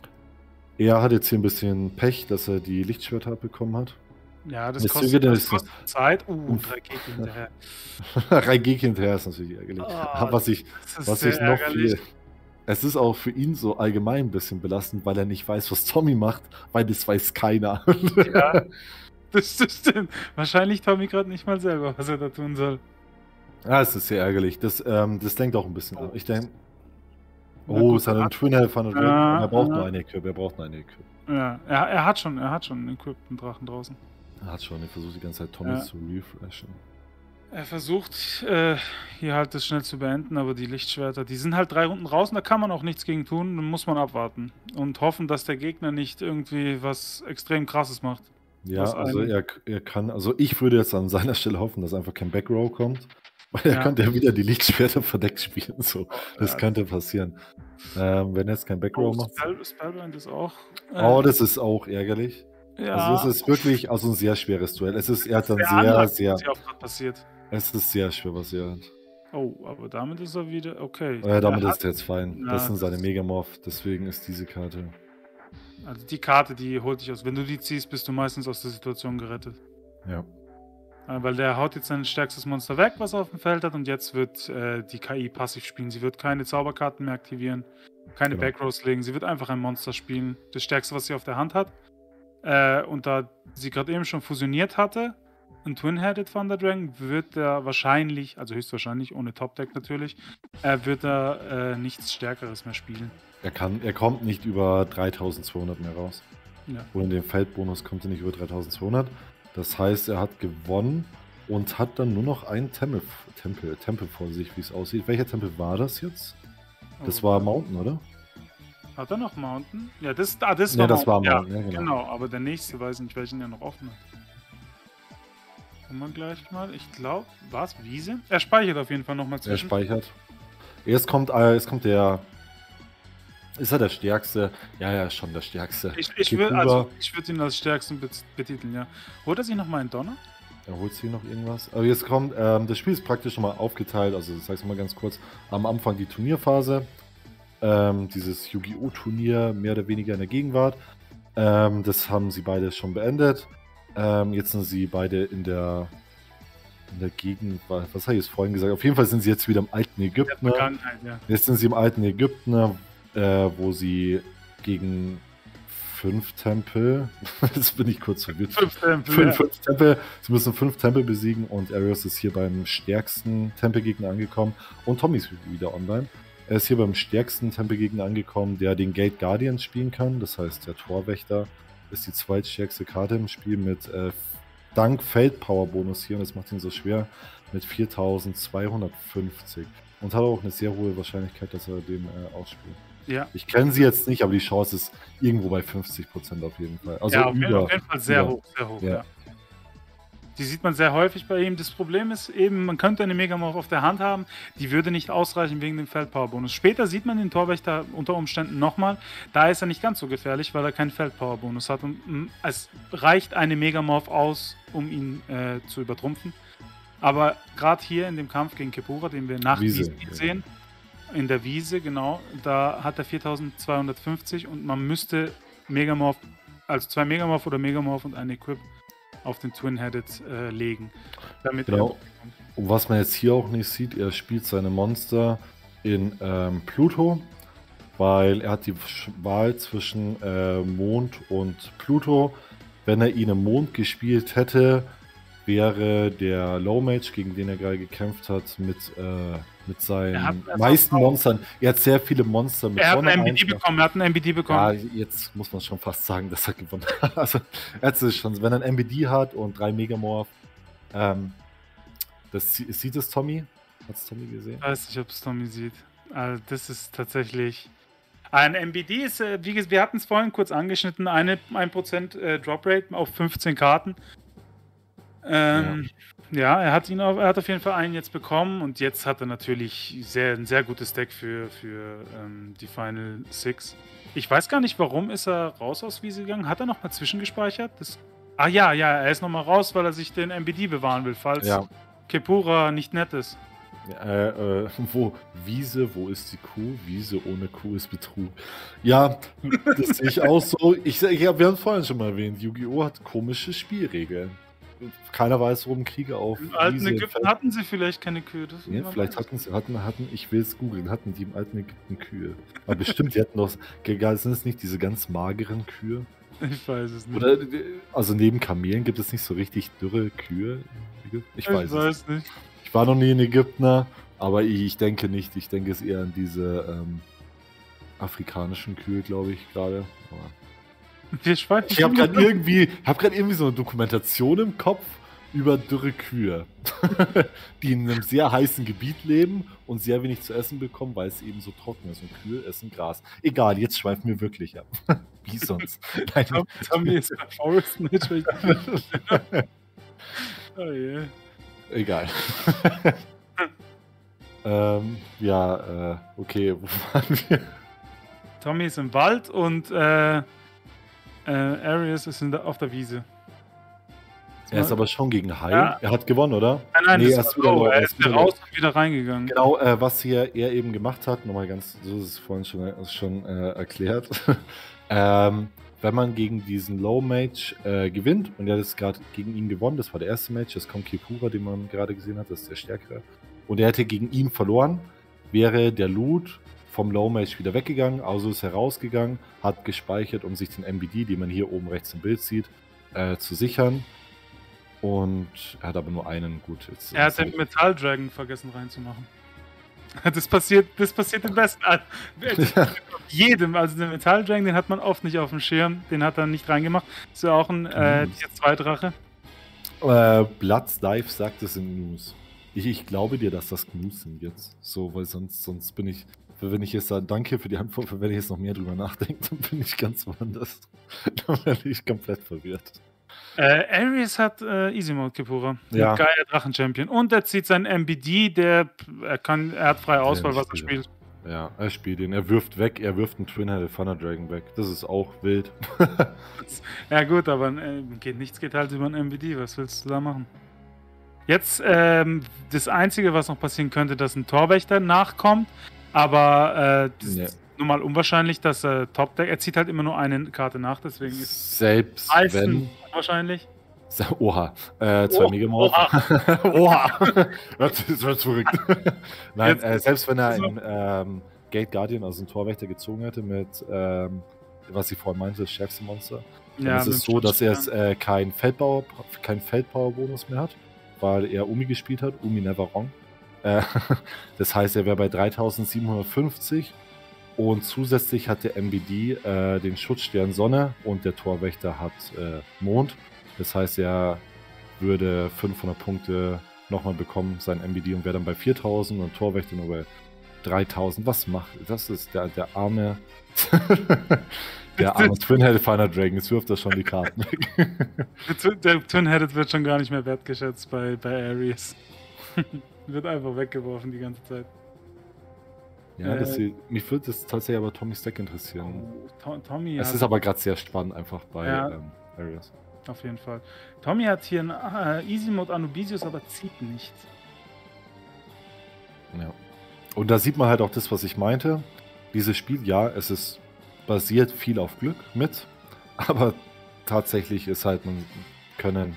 er hat jetzt hier ein bisschen Pech, dass er die Lichtschwerter bekommen hat. Ja, das kostet, das kostet Zeit. Uh, drei Gegner hinterher. drei Gegner hinterher ist natürlich ärgerlich. Oh, was ich, was ich noch viel. Es ist auch für ihn so allgemein ein bisschen belastend, weil er nicht weiß, was Tommy macht, weil das weiß keiner. Ja, das, das stimmt. Wahrscheinlich Tommy gerade nicht mal selber, was er da tun soll. Ja, es ist sehr ärgerlich. Das, ähm, das denkt auch ein bisschen an. Ich denke. Oh, es hat einen Twin Health von der Dragon. Er braucht nur eine Equip. Er braucht nur eine Equip. Ja, er, er hat schon, er hat schon einen equipten Drachen draußen. Er hat schon, er versucht die ganze Zeit Tommy ja. zu refreshen. Er versucht äh, hier halt das schnell zu beenden, aber die Lichtschwerter, die sind halt drei Runden draußen, da kann man auch nichts gegen tun, dann muss man abwarten und hoffen, dass der Gegner nicht irgendwie was extrem Krasses macht. Ja, also er, er kann, also ich würde jetzt an seiner Stelle hoffen, dass einfach kein Backrow kommt, weil er ja. könnte ja wieder die Lichtschwerter verdeckt spielen, so. Das ja. könnte passieren. Ähm, wenn er jetzt kein Backrow oh, macht. Spell, Spellbind ist auch... Äh, oh, das ist auch ärgerlich. Ja. Also es ist wirklich also ein sehr schweres Duell. Es ist, er hat dann sehr, Anlage, sehr... passiert. Es ist sehr schwer, was er hat. Oh, aber damit ist er wieder... Okay. Ja, damit er ist er jetzt fein. Ja, das sind seine Megamorph, deswegen ist diese Karte... Also die Karte, die holt dich aus. Wenn du die ziehst, bist du meistens aus der Situation gerettet. Ja. Weil der haut jetzt sein stärkstes Monster weg, was er auf dem Feld hat, und jetzt wird äh, die K I passiv spielen. Sie wird keine Zauberkarten mehr aktivieren, keine genau. Backrows legen. Sie wird einfach ein Monster spielen. Das stärkste, was sie auf der Hand hat. Äh, und da sie gerade eben schon fusioniert hatte, ein Twin-Headed Thunder Dragon, wird er wahrscheinlich, also höchstwahrscheinlich, ohne Top-Deck natürlich, äh, wird er äh, nichts Stärkeres mehr spielen. Er kann, er kommt nicht über dreitausendzweihundert mehr raus. Ja. Und in dem Feldbonus kommt er nicht über dreitausendzweihundert. Das heißt, er hat gewonnen und hat dann nur noch einen Tempel, Tempel, Tempel vor sich, wie es aussieht. Welcher Tempel war das jetzt? Das Oh, war Mountain, oder? Hat er noch Mountain? Ja, das, ah, das Ja, war das war Ja, Mountain, ja, genau. genau, aber der nächste weiß ich nicht, welchen er noch offen hat. Gucken wir gleich mal. Ich glaube, war es Wiese? Er speichert auf jeden Fall nochmal Er zwischen. speichert. Jetzt kommt, äh, jetzt kommt der. Ist er der Stärkste? Ja, ja, ist schon der Stärkste. Ich, ich Geht würde rüber. also, ich würd ihn als stärksten bet- betiteln, ja. Holt er sich nochmal einen Donner? Er holt sich noch irgendwas. Aber jetzt kommt, ähm, das Spiel ist praktisch schon mal aufgeteilt. Also, ich sag's mal ganz kurz. Am Anfang die Turnierphase. Ähm, dieses Yu-Gi-Oh! Turnier mehr oder weniger in der Gegenwart. Ähm, das haben sie beide schon beendet. Ähm, jetzt sind sie beide in der, in der Gegenwart. Was habe ich jetzt vorhin gesagt? Auf jeden Fall sind sie jetzt wieder im alten Ägypten. Ne? Vergangenheit, ja. Jetzt sind sie im alten Ägypten, äh, wo sie gegen fünf Tempel, jetzt bin ich kurz verwirrt, Fünf Tempel, fünf, ja. fünf Tempel, sie müssen fünf Tempel besiegen und Arius ist hier beim stärksten Tempelgegner angekommen und Tommy ist wieder online. Er ist hier beim stärksten Tempelgegner angekommen, der den Gate Guardian spielen kann, das heißt der Torwächter ist die zweitstärkste Karte im Spiel mit äh, dank Feldpower-Bonus hier und das macht ihn so schwer mit viertausendzweihundertfünfzig und hat auch eine sehr hohe Wahrscheinlichkeit, dass er den äh, ausspielt. Ja, Ich kenne sie jetzt nicht, aber die Chance ist irgendwo bei fünfzig Prozent auf jeden Fall. Also ja auf, jeden, über. auf jeden Fall sehr über. hoch, sehr hoch, Ja. ja. Die sieht man sehr häufig bei ihm. Das Problem ist eben, man könnte eine Megamorph auf der Hand haben, die würde nicht ausreichen wegen dem Feldpower-Bonus. Später sieht man den Torwächter unter Umständen nochmal. Da ist er nicht ganz so gefährlich, weil er keinen Feldpower-Bonus hat. Und mm, es reicht eine Megamorph aus, um ihn äh, zu übertrumpfen. Aber gerade hier in dem Kampf gegen Kepura, den wir nach Wiese, Wiese ja. sehen, in der Wiese, genau, da hat er viertausendzweihundertfünfzig und man müsste Megamorph, also zwei Megamorph oder Megamorph und ein Equip auf den Twin-Headed äh, legen. Damit Genau. er Und was man jetzt hier auch nicht sieht, er spielt seine Monster in ähm, Pluto, weil er hat die Wahl zwischen äh, Mond und Pluto. Wenn er ihn im Mond gespielt hätte, wäre der Low Mage, gegen den er gerade gekämpft hat, mit, äh, mit seinen Er hat- er meisten hat auch- Monstern. Er hat sehr viele Monster mit Er hat Sonne einen M B D einfach. bekommen, er hat einen M B D Ja, bekommen. jetzt muss man schon fast sagen, dass er gewonnen hat. Also, er hat es schon, wenn er ein M B D hat und drei Megamorph, ähm, das sie- sieht es Tommy? Hat es Tommy gesehen? Ich weiß nicht, ob es Tommy sieht. Also das ist tatsächlich... Ein M B D ist, äh, wie gesagt, wir hatten es vorhin kurz angeschnitten, eine, ein Prozent äh, Drop Rate auf fünfzehn Karten. Ähm, ja. er hat ihn auf, er hat auf jeden Fall einen jetzt bekommen und jetzt hat er natürlich sehr, ein sehr gutes Deck für, für ähm, die Final Six. Ich weiß gar nicht, warum ist er raus aus Wiese gegangen? Hat er nochmal zwischengespeichert? Das, ah ja, ja, er ist nochmal raus, weil er sich den M B D bewahren will, falls Ja. Kepura nicht nett ist. Äh, äh, wo? Wiese, wo ist die Kuh? Wiese ohne Kuh ist Betrug. Ja, das sehe ich auch so. Ich, ich, ja, wir haben es vorhin schon mal erwähnt, Yu-Gi-Oh! Hat komische Spielregeln. Keiner weiß, warum Kriege auf Im alten Wiese Ägypten hatten sie vielleicht keine Kühe. Das Ja, man vielleicht weiß. hatten sie, hatten, hatten, ich will es googeln, hatten die im alten Ägypten Kühe. Aber bestimmt, die hatten doch, egal, sind es nicht diese ganz mageren Kühe? Ich weiß es nicht. Oder, also neben Kamelen gibt es nicht so richtig dürre Kühe? in Ägypten? Ich weiß, es. nicht. Ich war noch nie in Ägypten, aber ich, ich denke nicht. Ich denke es eher an diese ähm, afrikanischen Kühe, glaube ich, gerade. Aber Wir schweifen Ich habe schon gerade irgendwie, hab grad irgendwie so eine Dokumentation im Kopf über dürre Kühe, die in einem sehr heißen Gebiet leben und sehr wenig zu essen bekommen, weil es eben so trocken ist. Und Kühe essen Gras. Egal, jetzt schweifen wir wirklich ab. Wie sonst? Nein, Tom- Tommy ist bei Forest Mitchell. Oh je. egal. ähm, ja, äh, okay, wo waren wir? Tommy ist im Wald und äh, äh, Arius ist in der, auf der Wiese. Er ist aber schon gegen Hai. Ja. Er hat gewonnen, oder? Nein, nein, Nee, das er ist ist wieder low. low, Er er ist ist wieder wieder raus und wieder reingegangen. Genau, äh, was hier er eben gemacht hat, nochmal ganz, so ist es vorhin schon, äh, schon äh, erklärt. ähm, wenn man gegen diesen Low Mage äh, gewinnt, und er hat jetzt gerade gegen ihn gewonnen, das war der erste Match, jetzt kommt Kepura, den man gerade gesehen hat, das ist der stärkere. Und er hätte gegen ihn verloren, wäre der Loot vom Low Mage wieder weggegangen, also ist er rausgegangen, hat gespeichert, um sich den M B D, den man hier oben rechts im Bild sieht, äh, zu sichern. Und er hat aber nur einen, gut. Jetzt, Er hat den Metall Dragon vergessen reinzumachen. Das passiert, das passiert im besten. Also, jedem, also den Metall Dragon, den hat man oft nicht auf dem Schirm, den hat er nicht reingemacht. Ist ja auch ein äh, Mhm. Tier zwei Drache. Äh, Bloods Dive sagt es in News. Ich, ich glaube dir, dass das Gnus sind jetzt. So, weil sonst, sonst bin ich. wenn ich jetzt sage, danke für die Antwort, wenn ich jetzt noch mehr drüber nachdenke, dann bin ich ganz woanders. Dann werde ich komplett verwirrt. Äh, Ares hat äh, Easy Mode Kepura. Ja. Geiler Drachen-Champion. Und er zieht seinen M B D, der er kann, er hat freie Auswahl, was er spielt. Ja, er spielt ihn. Er wirft weg, er wirft einen Twin-Headed Thunder Dragon weg. Das ist auch wild. Ja gut, aber äh, geht, nichts geht halt über ein M B D. Was willst du da machen? Jetzt, ähm, das Einzige, was noch passieren könnte, dass ein Torwächter nachkommt. Aber äh, das Nee. ist nun mal unwahrscheinlich, dass er Top-Deck... Er zieht halt immer nur eine Karte nach, deswegen ist es Selbst meistens wenn... wahrscheinlich. Oha, äh, zwei Oh, Megamorph. oha. Oha! Das wird zurück. Nein, Jetzt- äh, selbst wenn er einen ähm, Gate Guardian, also einen Torwächter gezogen hätte mit, ähm, was ich vorhin meinte, das stärkste Monster, dann ist mit es so, dass er jetzt äh, keinen Feldbauer, kein Feldpower-Bonus mehr hat, weil er Umi gespielt hat, Umi Never Wrong. Äh, das heißt, er wäre bei dreitausendsiebenhundertfünfzig und zusätzlich hat der M B D äh, den Schutzstern Sonne und der Torwächter hat äh, Mond. Das heißt, er würde fünfhundert Punkte nochmal bekommen, sein M B D, und wäre dann bei viertausend und Torwächter nur bei dreitausend. Was macht das? Ist der, der arme der arme Twin-Headed Thunder Dragon. Jetzt wirft er schon die Karten weg. Der Twin- Der Twin-Headed wird schon gar nicht mehr wertgeschätzt bei, bei Ares. Wird einfach weggeworfen die ganze Zeit. Ja, das Äh, sieht, mich würde das tatsächlich aber Tommy's Deck interessieren. Oh, To- Tommy Es hat ist aber gerade sehr spannend einfach bei Ja. ähm, Arias. auf jeden Fall. Tommy hat hier einen äh, Easy Mode Anubisius, aber zieht nichts. Ja. Und da sieht man halt auch das, was ich meinte. Dieses Spiel, ja, es ist basiert viel auf Glück mit, aber tatsächlich ist halt, man können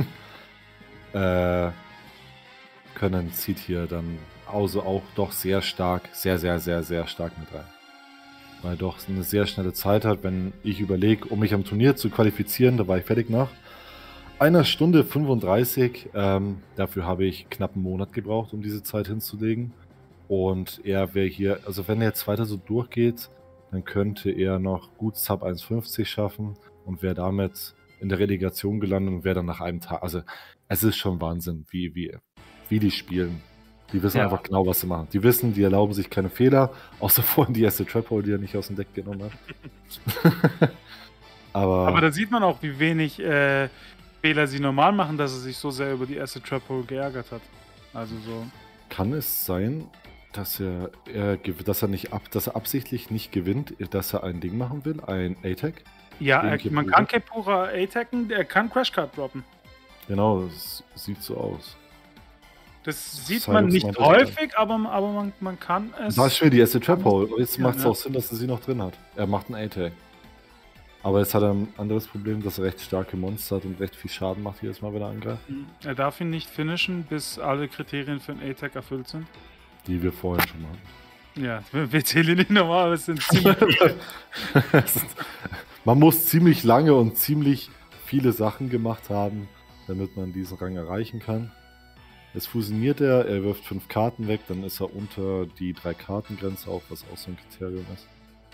äh, können zieht hier dann also auch doch sehr stark, sehr, sehr, sehr, sehr stark mit rein. Weil doch eine sehr schnelle Zeit hat, wenn ich überlege, um mich am Turnier zu qualifizieren, da war ich fertig nach einer Stunde fünfunddreißig. Ähm, dafür habe ich knapp einen Monat gebraucht, um diese Zeit hinzulegen. Und er wäre hier, also wenn er jetzt weiter so durchgeht, dann könnte er noch gut Sub eins fünfzig schaffen und wäre damit in der Relegation gelandet und wäre dann nach einem Tag, also es ist schon Wahnsinn, wie, wie, wie die spielen. Die wissen Ja. einfach genau, was sie machen. Die wissen, die erlauben sich keine Fehler, außer vorhin die erste Trap Hole, die er nicht aus dem Deck genommen hat. Aber, Aber da sieht man auch, wie wenig äh, Fehler sie normal machen, dass er sich so sehr über die erste Trap Hole geärgert hat. Also so. kann es sein, dass er, er, gew- dass er nicht ab, dass er absichtlich nicht gewinnt, dass er ein Ding machen will, ein A-Tag? Ja, Gegen er, Kepura? man kann Kepura A-Tacken, er kann Crashcard droppen. Genau, das sieht so aus. Das sieht Silence man nicht meinte, häufig, aber, aber man, man kann es. Da ist schon die erste Trap Hole. Jetzt Ja, macht es ja. auch Sinn, dass er sie noch drin hat. Er macht einen A-Tag. Aber jetzt hat er ein anderes Problem, dass er recht starke Monster hat und recht viel Schaden macht jedes Mal, wenn er angreift. Er darf ihn nicht finishen, bis alle Kriterien für einen A-Tag erfüllt sind. Die wir vorhin schon hatten. Ja, wir zählen nicht normal, aber es sind ziemlich. Man muss ziemlich lange und ziemlich viele Sachen gemacht haben, damit man diesen Rang erreichen kann. Jetzt fusioniert er, er wirft fünf Karten weg, dann ist er unter die drei Karten Grenze auch, was auch so ein Kriterium ist.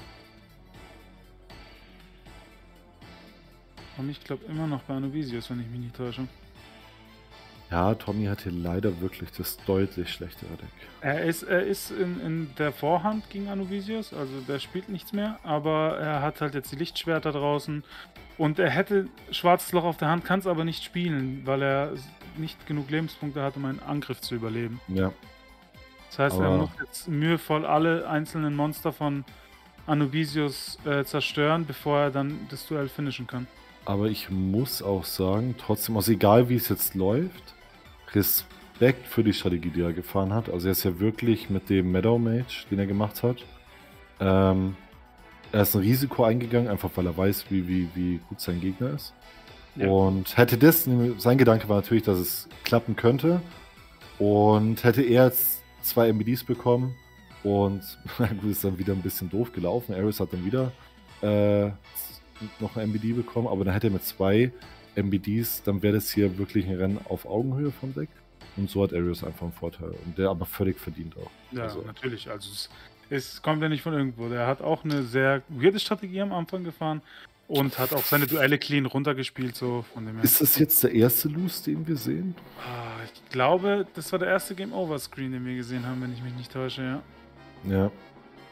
Und ich glaube immer noch bei Anubisius, wenn ich mich nicht täusche. Ja, Tommy hat hier leider wirklich das deutlich schlechtere Deck. Er ist, er ist in, in der Vorhand gegen Anubisius, also der spielt nichts mehr, aber er hat halt jetzt die Lichtschwerter draußen und er hätte schwarzes Loch auf der Hand, kann es aber nicht spielen, weil er nicht genug Lebenspunkte hat, um einen Angriff zu überleben. Ja, Das heißt, er Aber- muss jetzt mühevoll alle einzelnen Monster von Anubisius äh, zerstören, bevor er dann das Duell finishen kann. aber ich muss auch sagen, trotzdem, also egal wie es jetzt läuft, Respekt für die Strategie, die er gefahren hat. Also er ist ja wirklich mit dem Meadow Mage, den er gemacht hat, ähm, er ist ein Risiko eingegangen, einfach weil er weiß, wie, wie, wie gut sein Gegner ist. Ja. Und hätte das, sein Gedanke war natürlich, dass es klappen könnte. Und hätte er jetzt zwei M B Ds bekommen und na gut, ist dann wieder ein bisschen doof gelaufen. Ares hat dann wieder äh, noch ein M B D bekommen, aber dann hätte er mit zwei M B Ds, dann wäre das hier wirklich ein Rennen auf Augenhöhe vom Deck. Und so hat Ares einfach einen Vorteil. Und der aber völlig verdient auch. Ja, Also- natürlich. Also es, es kommt ja nicht von irgendwo. Der hat auch eine sehr weirde Strategie am Anfang gefahren und hat auch seine Duelle clean runtergespielt. So von dem her. Ist das jetzt der erste Loose, den wir sehen? Ah, ich glaube, das war der erste Game Over Screen, den wir gesehen haben, wenn ich mich nicht täusche. Ja. Ja.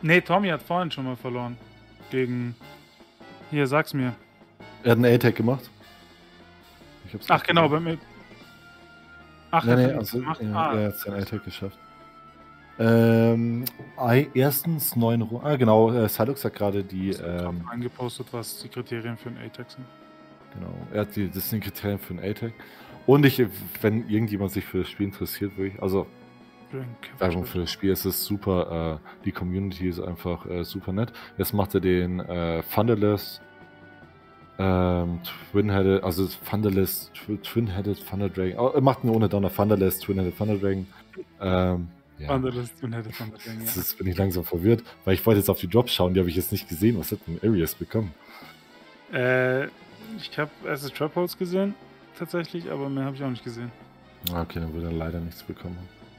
Nee, Tommy hat vorhin schon mal verloren. Gegen. Hier, sag's mir. Er hat einen A-Tag gemacht. Ich hab's Ach, nicht genau, bei gesehen. mir. Ach, Nee, er nee, hat also, gemacht. ja, Ah, er hat seinen A-Tag geschafft. Ähm, ei- erstens neun Runden. Ah, genau, äh, Salux hat gerade die. ich hab Ähm, eingepostet, was die Kriterien für einen A TAC sind. genau, er hat die, das sind die Kriterien für einen A-Tag. Und ich, wenn irgendjemand sich für das Spiel interessiert, würde ich, also Werbung für das Spiel, es ist super, äh, die Community ist einfach äh, super nett. Jetzt macht er den äh, Thunderless, ähm, Twin-Headed, also Thunderless, Tw- Twin-Headed Thunder Dragon. Oh, er macht ihn ohne Donner, Thunderless, Twin-Headed Thunder Dragon. Ähm, ja. Thunderless, du hättest Thunderless, Jetzt ja. ist- bin ich langsam verwirrt, weil ich wollte jetzt auf die Drops schauen, die habe ich jetzt nicht gesehen. Was hat denn Arias bekommen? Äh, ich habe erst das Trap Holes gesehen, tatsächlich, aber mehr habe ich auch nicht gesehen. Ah, okay, dann wird er leider nichts bekommen.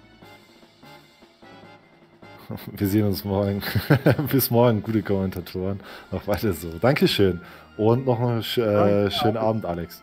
Wir sehen uns morgen. Bis morgen, gute Kommentatoren. Auch weiter so. Dankeschön. Und noch einen sch äh, schönen Abend, Alex.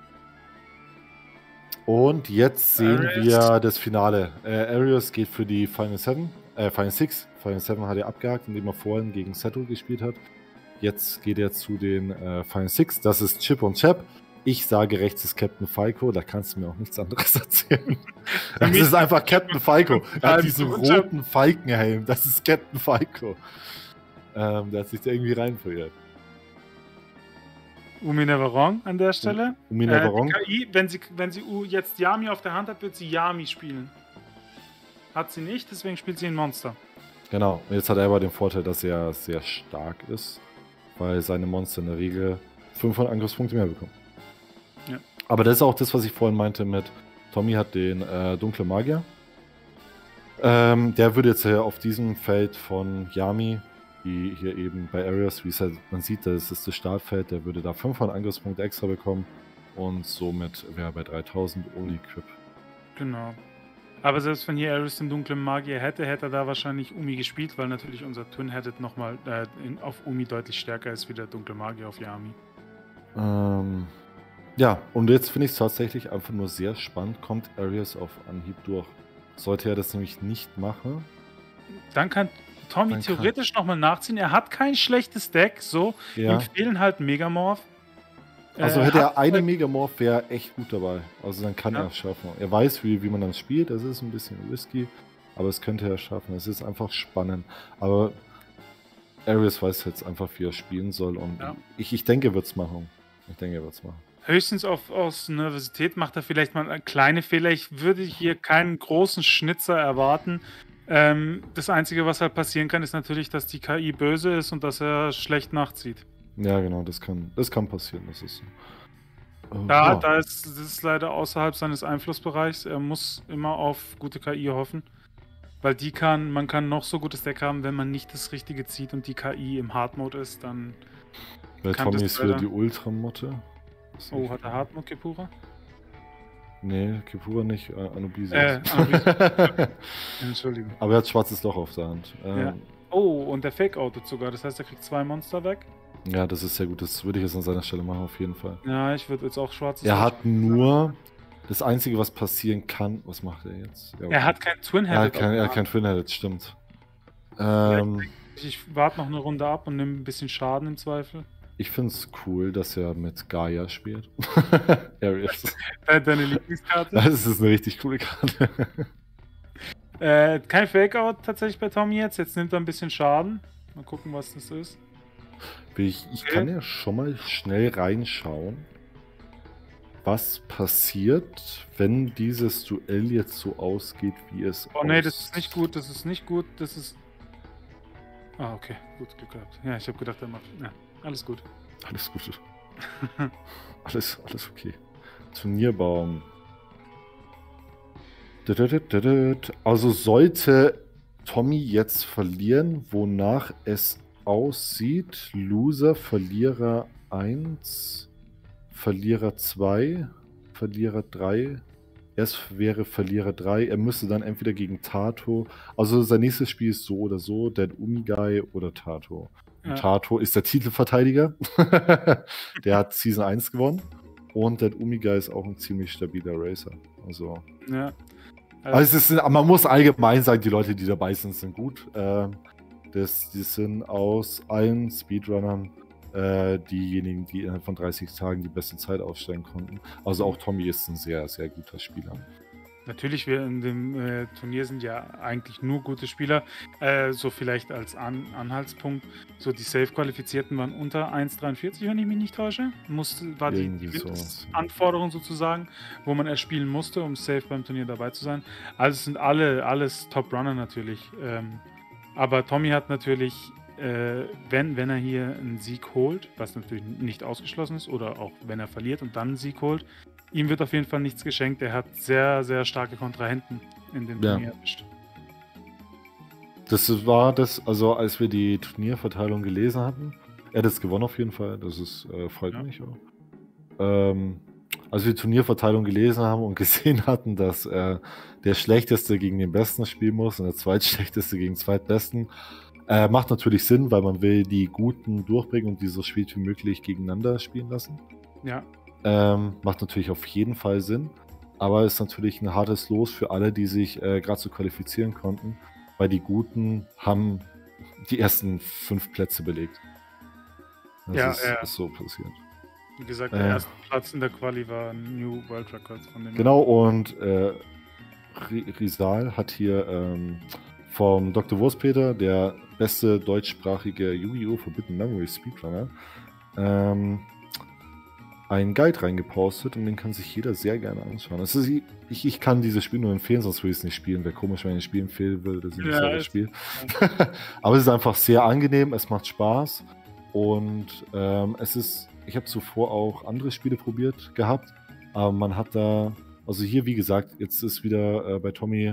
Und jetzt sehen Arias. wir das Finale. Äh, Arias geht für die Final sieben, äh, Final sechs. Final sieben hat er abgehakt, indem er vorhin gegen Seto gespielt hat. Jetzt geht er zu den äh, Final sechs. Das ist Chip und Chap. Ich sage, rechts ist Captain Falco. Da kannst du mir auch nichts anderes erzählen. Das ist einfach Captain Falco. Er hat diesen roten Falkenhelm. Das ist Captain Falco. Ähm, der hat sich da irgendwie reinverirrt. Umi Never Wrong an der Stelle. Umi Äh, Never die Wrong. K I, wenn sie, wenn sie U jetzt Yami auf der Hand hat, wird sie Yami spielen. Hat sie nicht, deswegen spielt sie ein Monster. Genau. Und jetzt hat er aber den Vorteil, dass er sehr stark ist, weil seine Monster in der Regel fünfhundert Angriffspunkte mehr bekommen. Ja. Aber das ist auch das, was ich vorhin meinte mit Tommy hat den äh, Dunkle Magier. Ähm, der würde jetzt äh, auf diesem Feld von Yami, wie hier eben bei Arias, wie es halt, man sieht, das ist das Startfeld, der würde da fünfhundert Angriffspunkte extra bekommen und somit wäre er bei dreitausend ohne Equip. Genau. Aber selbst wenn hier Aris den dunklen Magier hätte, hätte er da wahrscheinlich Umi gespielt, weil natürlich unser Twin-Headed nochmal äh, in- auf Umi deutlich stärker ist wie der dunkle Magier auf Yami. Ähm, ja, und jetzt finde ich es tatsächlich einfach nur sehr spannend. Kommt Arias auf Anhieb durch? Sollte er das nämlich nicht machen? Dann kann Tommy Dann kann- theoretisch nochmal nachziehen. Er hat kein schlechtes Deck, so. Ja. Ihm fehlen halt Megamorph. Also Äh, hätte hat er eine halt- Megamorph, wäre er echt gut dabei. Also dann kann Ja. er es schaffen. Er weiß, wie, wie man dann spielt. Das ist ein bisschen risky, aber es könnte er schaffen. Es ist einfach spannend. Aber Arias weiß jetzt einfach, wie er spielen soll. Und Ja. ich, ich denke, er wird es machen. Ich denke, er wird es machen. Höchstens auf, aus Nervosität macht er vielleicht mal eine kleine Fehler. Ich würde hier keinen großen Schnitzer erwarten. Ähm, das Einzige, was halt passieren kann, ist natürlich, dass die K I böse ist und dass er schlecht nachzieht. Ja, genau, das kann, das kann passieren. Das ist so. Äh, Ja, ja. da ist das ist leider außerhalb seines Einflussbereichs. Er muss immer auf gute K I hoffen. Weil die kann, man kann noch so gutes Deck haben, wenn man nicht das Richtige zieht und die K I im Hard-Mode ist, dann. Bei kann Tommy das ist wieder leider- die Ultramotte. Das Oh, ist- hat er Hard-Mode Kepura? Nee, Kipura nicht, äh, Anubis. Äh, Entschuldigung. Aber er hat schwarzes Loch auf der Hand. Ähm, Ja. Oh, und der Fake-Outet sogar. Das heißt, er kriegt zwei Monster weg. ja, das ist sehr gut. Das würde ich jetzt an seiner Stelle machen, auf jeden Fall. Ja, ich würde jetzt auch schwarzes Er Loch- hat nur das Einzige, was passieren kann. Was macht er jetzt? Ja, okay. Er hat kein twin er hat kein, er hat Head. kein Twin-Headed, stimmt. Ähm, Ich warte noch eine Runde ab und nehme ein bisschen Schaden im Zweifel. ich finde es cool, dass er mit Gaia spielt. Arias. Äh, deine Lieblingskarte. Das ist eine richtig coole Karte. äh, kein Fake-Out tatsächlich bei Tommy jetzt. Jetzt nimmt er ein bisschen Schaden. Mal gucken, was das ist. Ich, ich Okay. kann ja schon mal schnell reinschauen, was passiert, wenn dieses Duell jetzt so ausgeht, wie es Oh nee, das aus- ist nicht gut. Das ist nicht gut. Das ist. Ah, okay. Gut, Glück gehabt. Ja, ich habe gedacht, er macht. Ja, alles gut. Alles gut. alles, alles okay. Turnierbaum. Also sollte Tommy jetzt verlieren, wonach es aussieht, Loser, Verlierer eins, Verlierer zwei, Verlierer drei. Erst wäre Verlierer drei. Er müsste dann entweder gegen Tato. Also sein nächstes Spiel ist so oder so, Dead Umigai oder Tato. Und Ja. Tato ist der Titelverteidiger. Der hat Season eins gewonnen. Und Dead Umigai ist auch ein ziemlich stabiler Racer. Also, Ja. also es ist, man muss allgemein sagen, die Leute, die dabei sind, sind gut. Ähm, Das, die sind aus allen Speedrunnern äh, diejenigen, die innerhalb von dreißig Tagen die beste Zeit aufstellen konnten. Also auch Tommy ist ein sehr, sehr guter Spieler. Natürlich, wir in dem äh, Turnier sind ja eigentlich nur gute Spieler. Äh, so vielleicht als An Anhaltspunkt. So die Safe-Qualifizierten waren unter eins Komma dreiundvierzig, wenn ich mich nicht täusche. Musste, war die Irgendwie sowas. Anforderung sozusagen, wo man erst spielen musste, um safe beim Turnier dabei zu sein. Also es sind alle alles Top-Runner natürlich. Ähm, aber Tommy hat natürlich, äh, wenn, wenn er hier einen Sieg holt, was natürlich nicht ausgeschlossen ist, oder auch wenn er verliert und dann einen Sieg holt, ihm wird auf jeden Fall nichts geschenkt. Er hat sehr, sehr starke Kontrahenten in dem Ja. Turnier erwischt. Das war das, also als wir die Turnierverteilung gelesen hatten, er hat es gewonnen auf jeden Fall, das ist, äh, freut Ja. mich auch. Ähm, als wir die Turnierverteilung gelesen haben und gesehen hatten, dass äh, der Schlechteste gegen den Besten spielen muss und der Zweitschlechteste gegen den Zweitbesten, äh, macht natürlich Sinn, weil man will die Guten durchbringen und die so spät wie möglich gegeneinander spielen lassen. Ja, Ähm, macht natürlich auf jeden Fall Sinn, aber ist natürlich ein hartes Los für alle, die sich äh, gerade so qualifizieren konnten, weil die Guten haben die ersten fünf Plätze belegt. Das Ja, ist, ja. ist so passiert. wie gesagt, der Äh. erste Platz in der Quali war ein New World Record von dem. Genau, und äh, Ri- Rizal hat hier ähm, vom Doktor Wurstpeter, der beste deutschsprachige Yu-Gi-Oh! Forbidden Memory Speedrunner, ähm, einen Guide reingepostet und den kann sich jeder sehr gerne anschauen. Das ist, ich, ich kann dieses Spiel nur empfehlen, sonst würde ich es nicht spielen. Wäre komisch, wenn ich ein Spiel empfehlen würde, das ich nicht Ja, selber ist- spiele. Aber es ist einfach sehr angenehm, es macht Spaß und ähm, es ist, ich habe zuvor auch andere Spiele probiert gehabt, aber man hat da, also hier wie gesagt, jetzt ist wieder äh, bei Tommy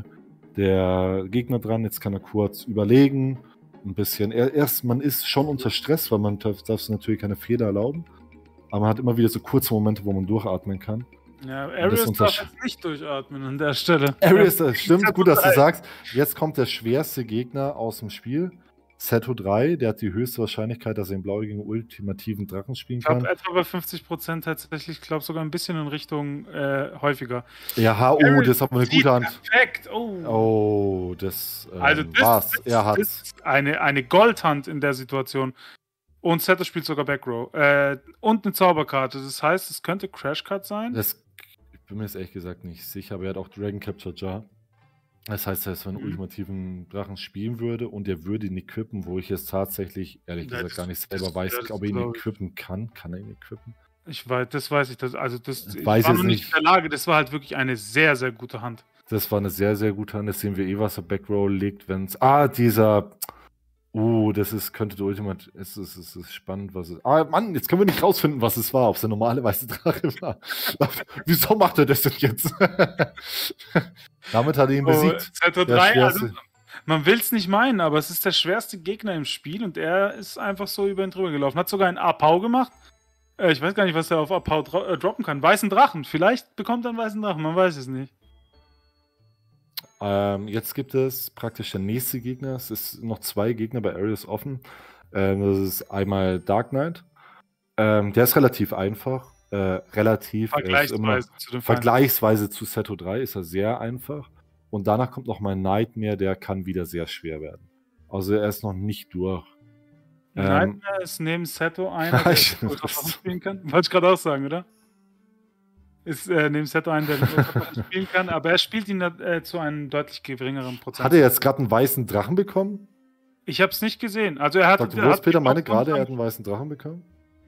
der Gegner dran, jetzt kann er kurz überlegen, ein bisschen, er, erst, man ist schon unter Stress, weil man darf, darf sich natürlich keine Fehler erlauben, aber man hat immer wieder so kurze Momente, wo man durchatmen kann. Ja, das Arius darf untersch- jetzt nicht durchatmen an der Stelle. Arius, das stimmt, gut, dass du drei. sagst. Jetzt kommt der schwerste Gegner aus dem Spiel. Seto drei, der hat die höchste Wahrscheinlichkeit, dass er den blauigen ultimativen Drachen spielen Ich glaube, kann. etwa bei fünfzig Prozent tatsächlich, ich glaube sogar ein bisschen in Richtung äh, häufiger. Ja, ha, oh, Arius das hat man eine sieht gute Hand. Perfekt, oh. Oh, das ähm, Also das, war's. das, Er das hat's. ist eine, eine Goldhand in der Situation. Und Seto spielt sogar Backrow. Äh, und eine Zauberkarte. Das heißt, es könnte Crashcard sein. Das, ich bin mir jetzt ehrlich gesagt nicht sicher, aber er hat auch Dragon Capture Jar. Das heißt, dass er einen Mhm. ultimativen Drachen spielen würde und er würde ihn equippen, wo ich jetzt tatsächlich, ehrlich Ja, gesagt, das- gar nicht selber das- weiß, ja, das ob er ihn glaub ich. equippen kann. Kann er ihn equippen? Ich weiß, das weiß ich. Das, also das, ich Weiß war jetzt noch nicht nicht. in der Lage. Das war halt wirklich eine sehr, sehr gute Hand. Das war eine sehr, sehr gute Hand. Das sehen wir eh, was er Backroll legt, wenn es. Ah, dieser. Uh, das ist, könnte der Ultimate. Es ist, es ist spannend, was es. Ah, Mann, jetzt können wir nicht rausfinden, was es war, ob es der normale weiße Drache war. Wieso macht er das denn jetzt? Damit hat er ihn besiegt. Oh, Seto Der drei, also schwerste. man will es nicht meinen, aber es ist der schwerste Gegner im Spiel und er ist einfach so über ihn drüber gelaufen. Hat sogar einen A-Pau gemacht. Äh, ich weiß gar nicht, was er auf A-Pau dro äh, droppen kann. Weißen Drachen. Vielleicht bekommt er einen weißen Drachen, man weiß es nicht. Ähm, jetzt gibt es praktisch der nächste Gegner. Es ist noch zwei Gegner bei Arius offen. Ähm, das ist einmal Dark Knight. Ähm, der ist relativ einfach. Äh, relativ. er ist immer noch, Vergleichsweise zu dem Feind. vergleichsweise zu Seto drei ist er sehr einfach. Und danach kommt noch mal Nightmare, der kann wieder sehr schwer werden. Also er ist noch nicht durch. Ähm, Nightmare ist neben Seto einer, der Ich- den Ultradrachen spielen kann. Wollte ich gerade auch sagen, oder? Ist äh, neben Seto einer, der den Ultradrachen spielen kann, aber er spielt ihn äh, zu einem deutlich geringeren Prozent. Hat er jetzt gerade einen weißen Drachen bekommen? Ich habe es nicht gesehen. Also er hat. Doktor er hat Wurstpeter die meine Option gerade, er von- hat einen weißen Drachen bekommen.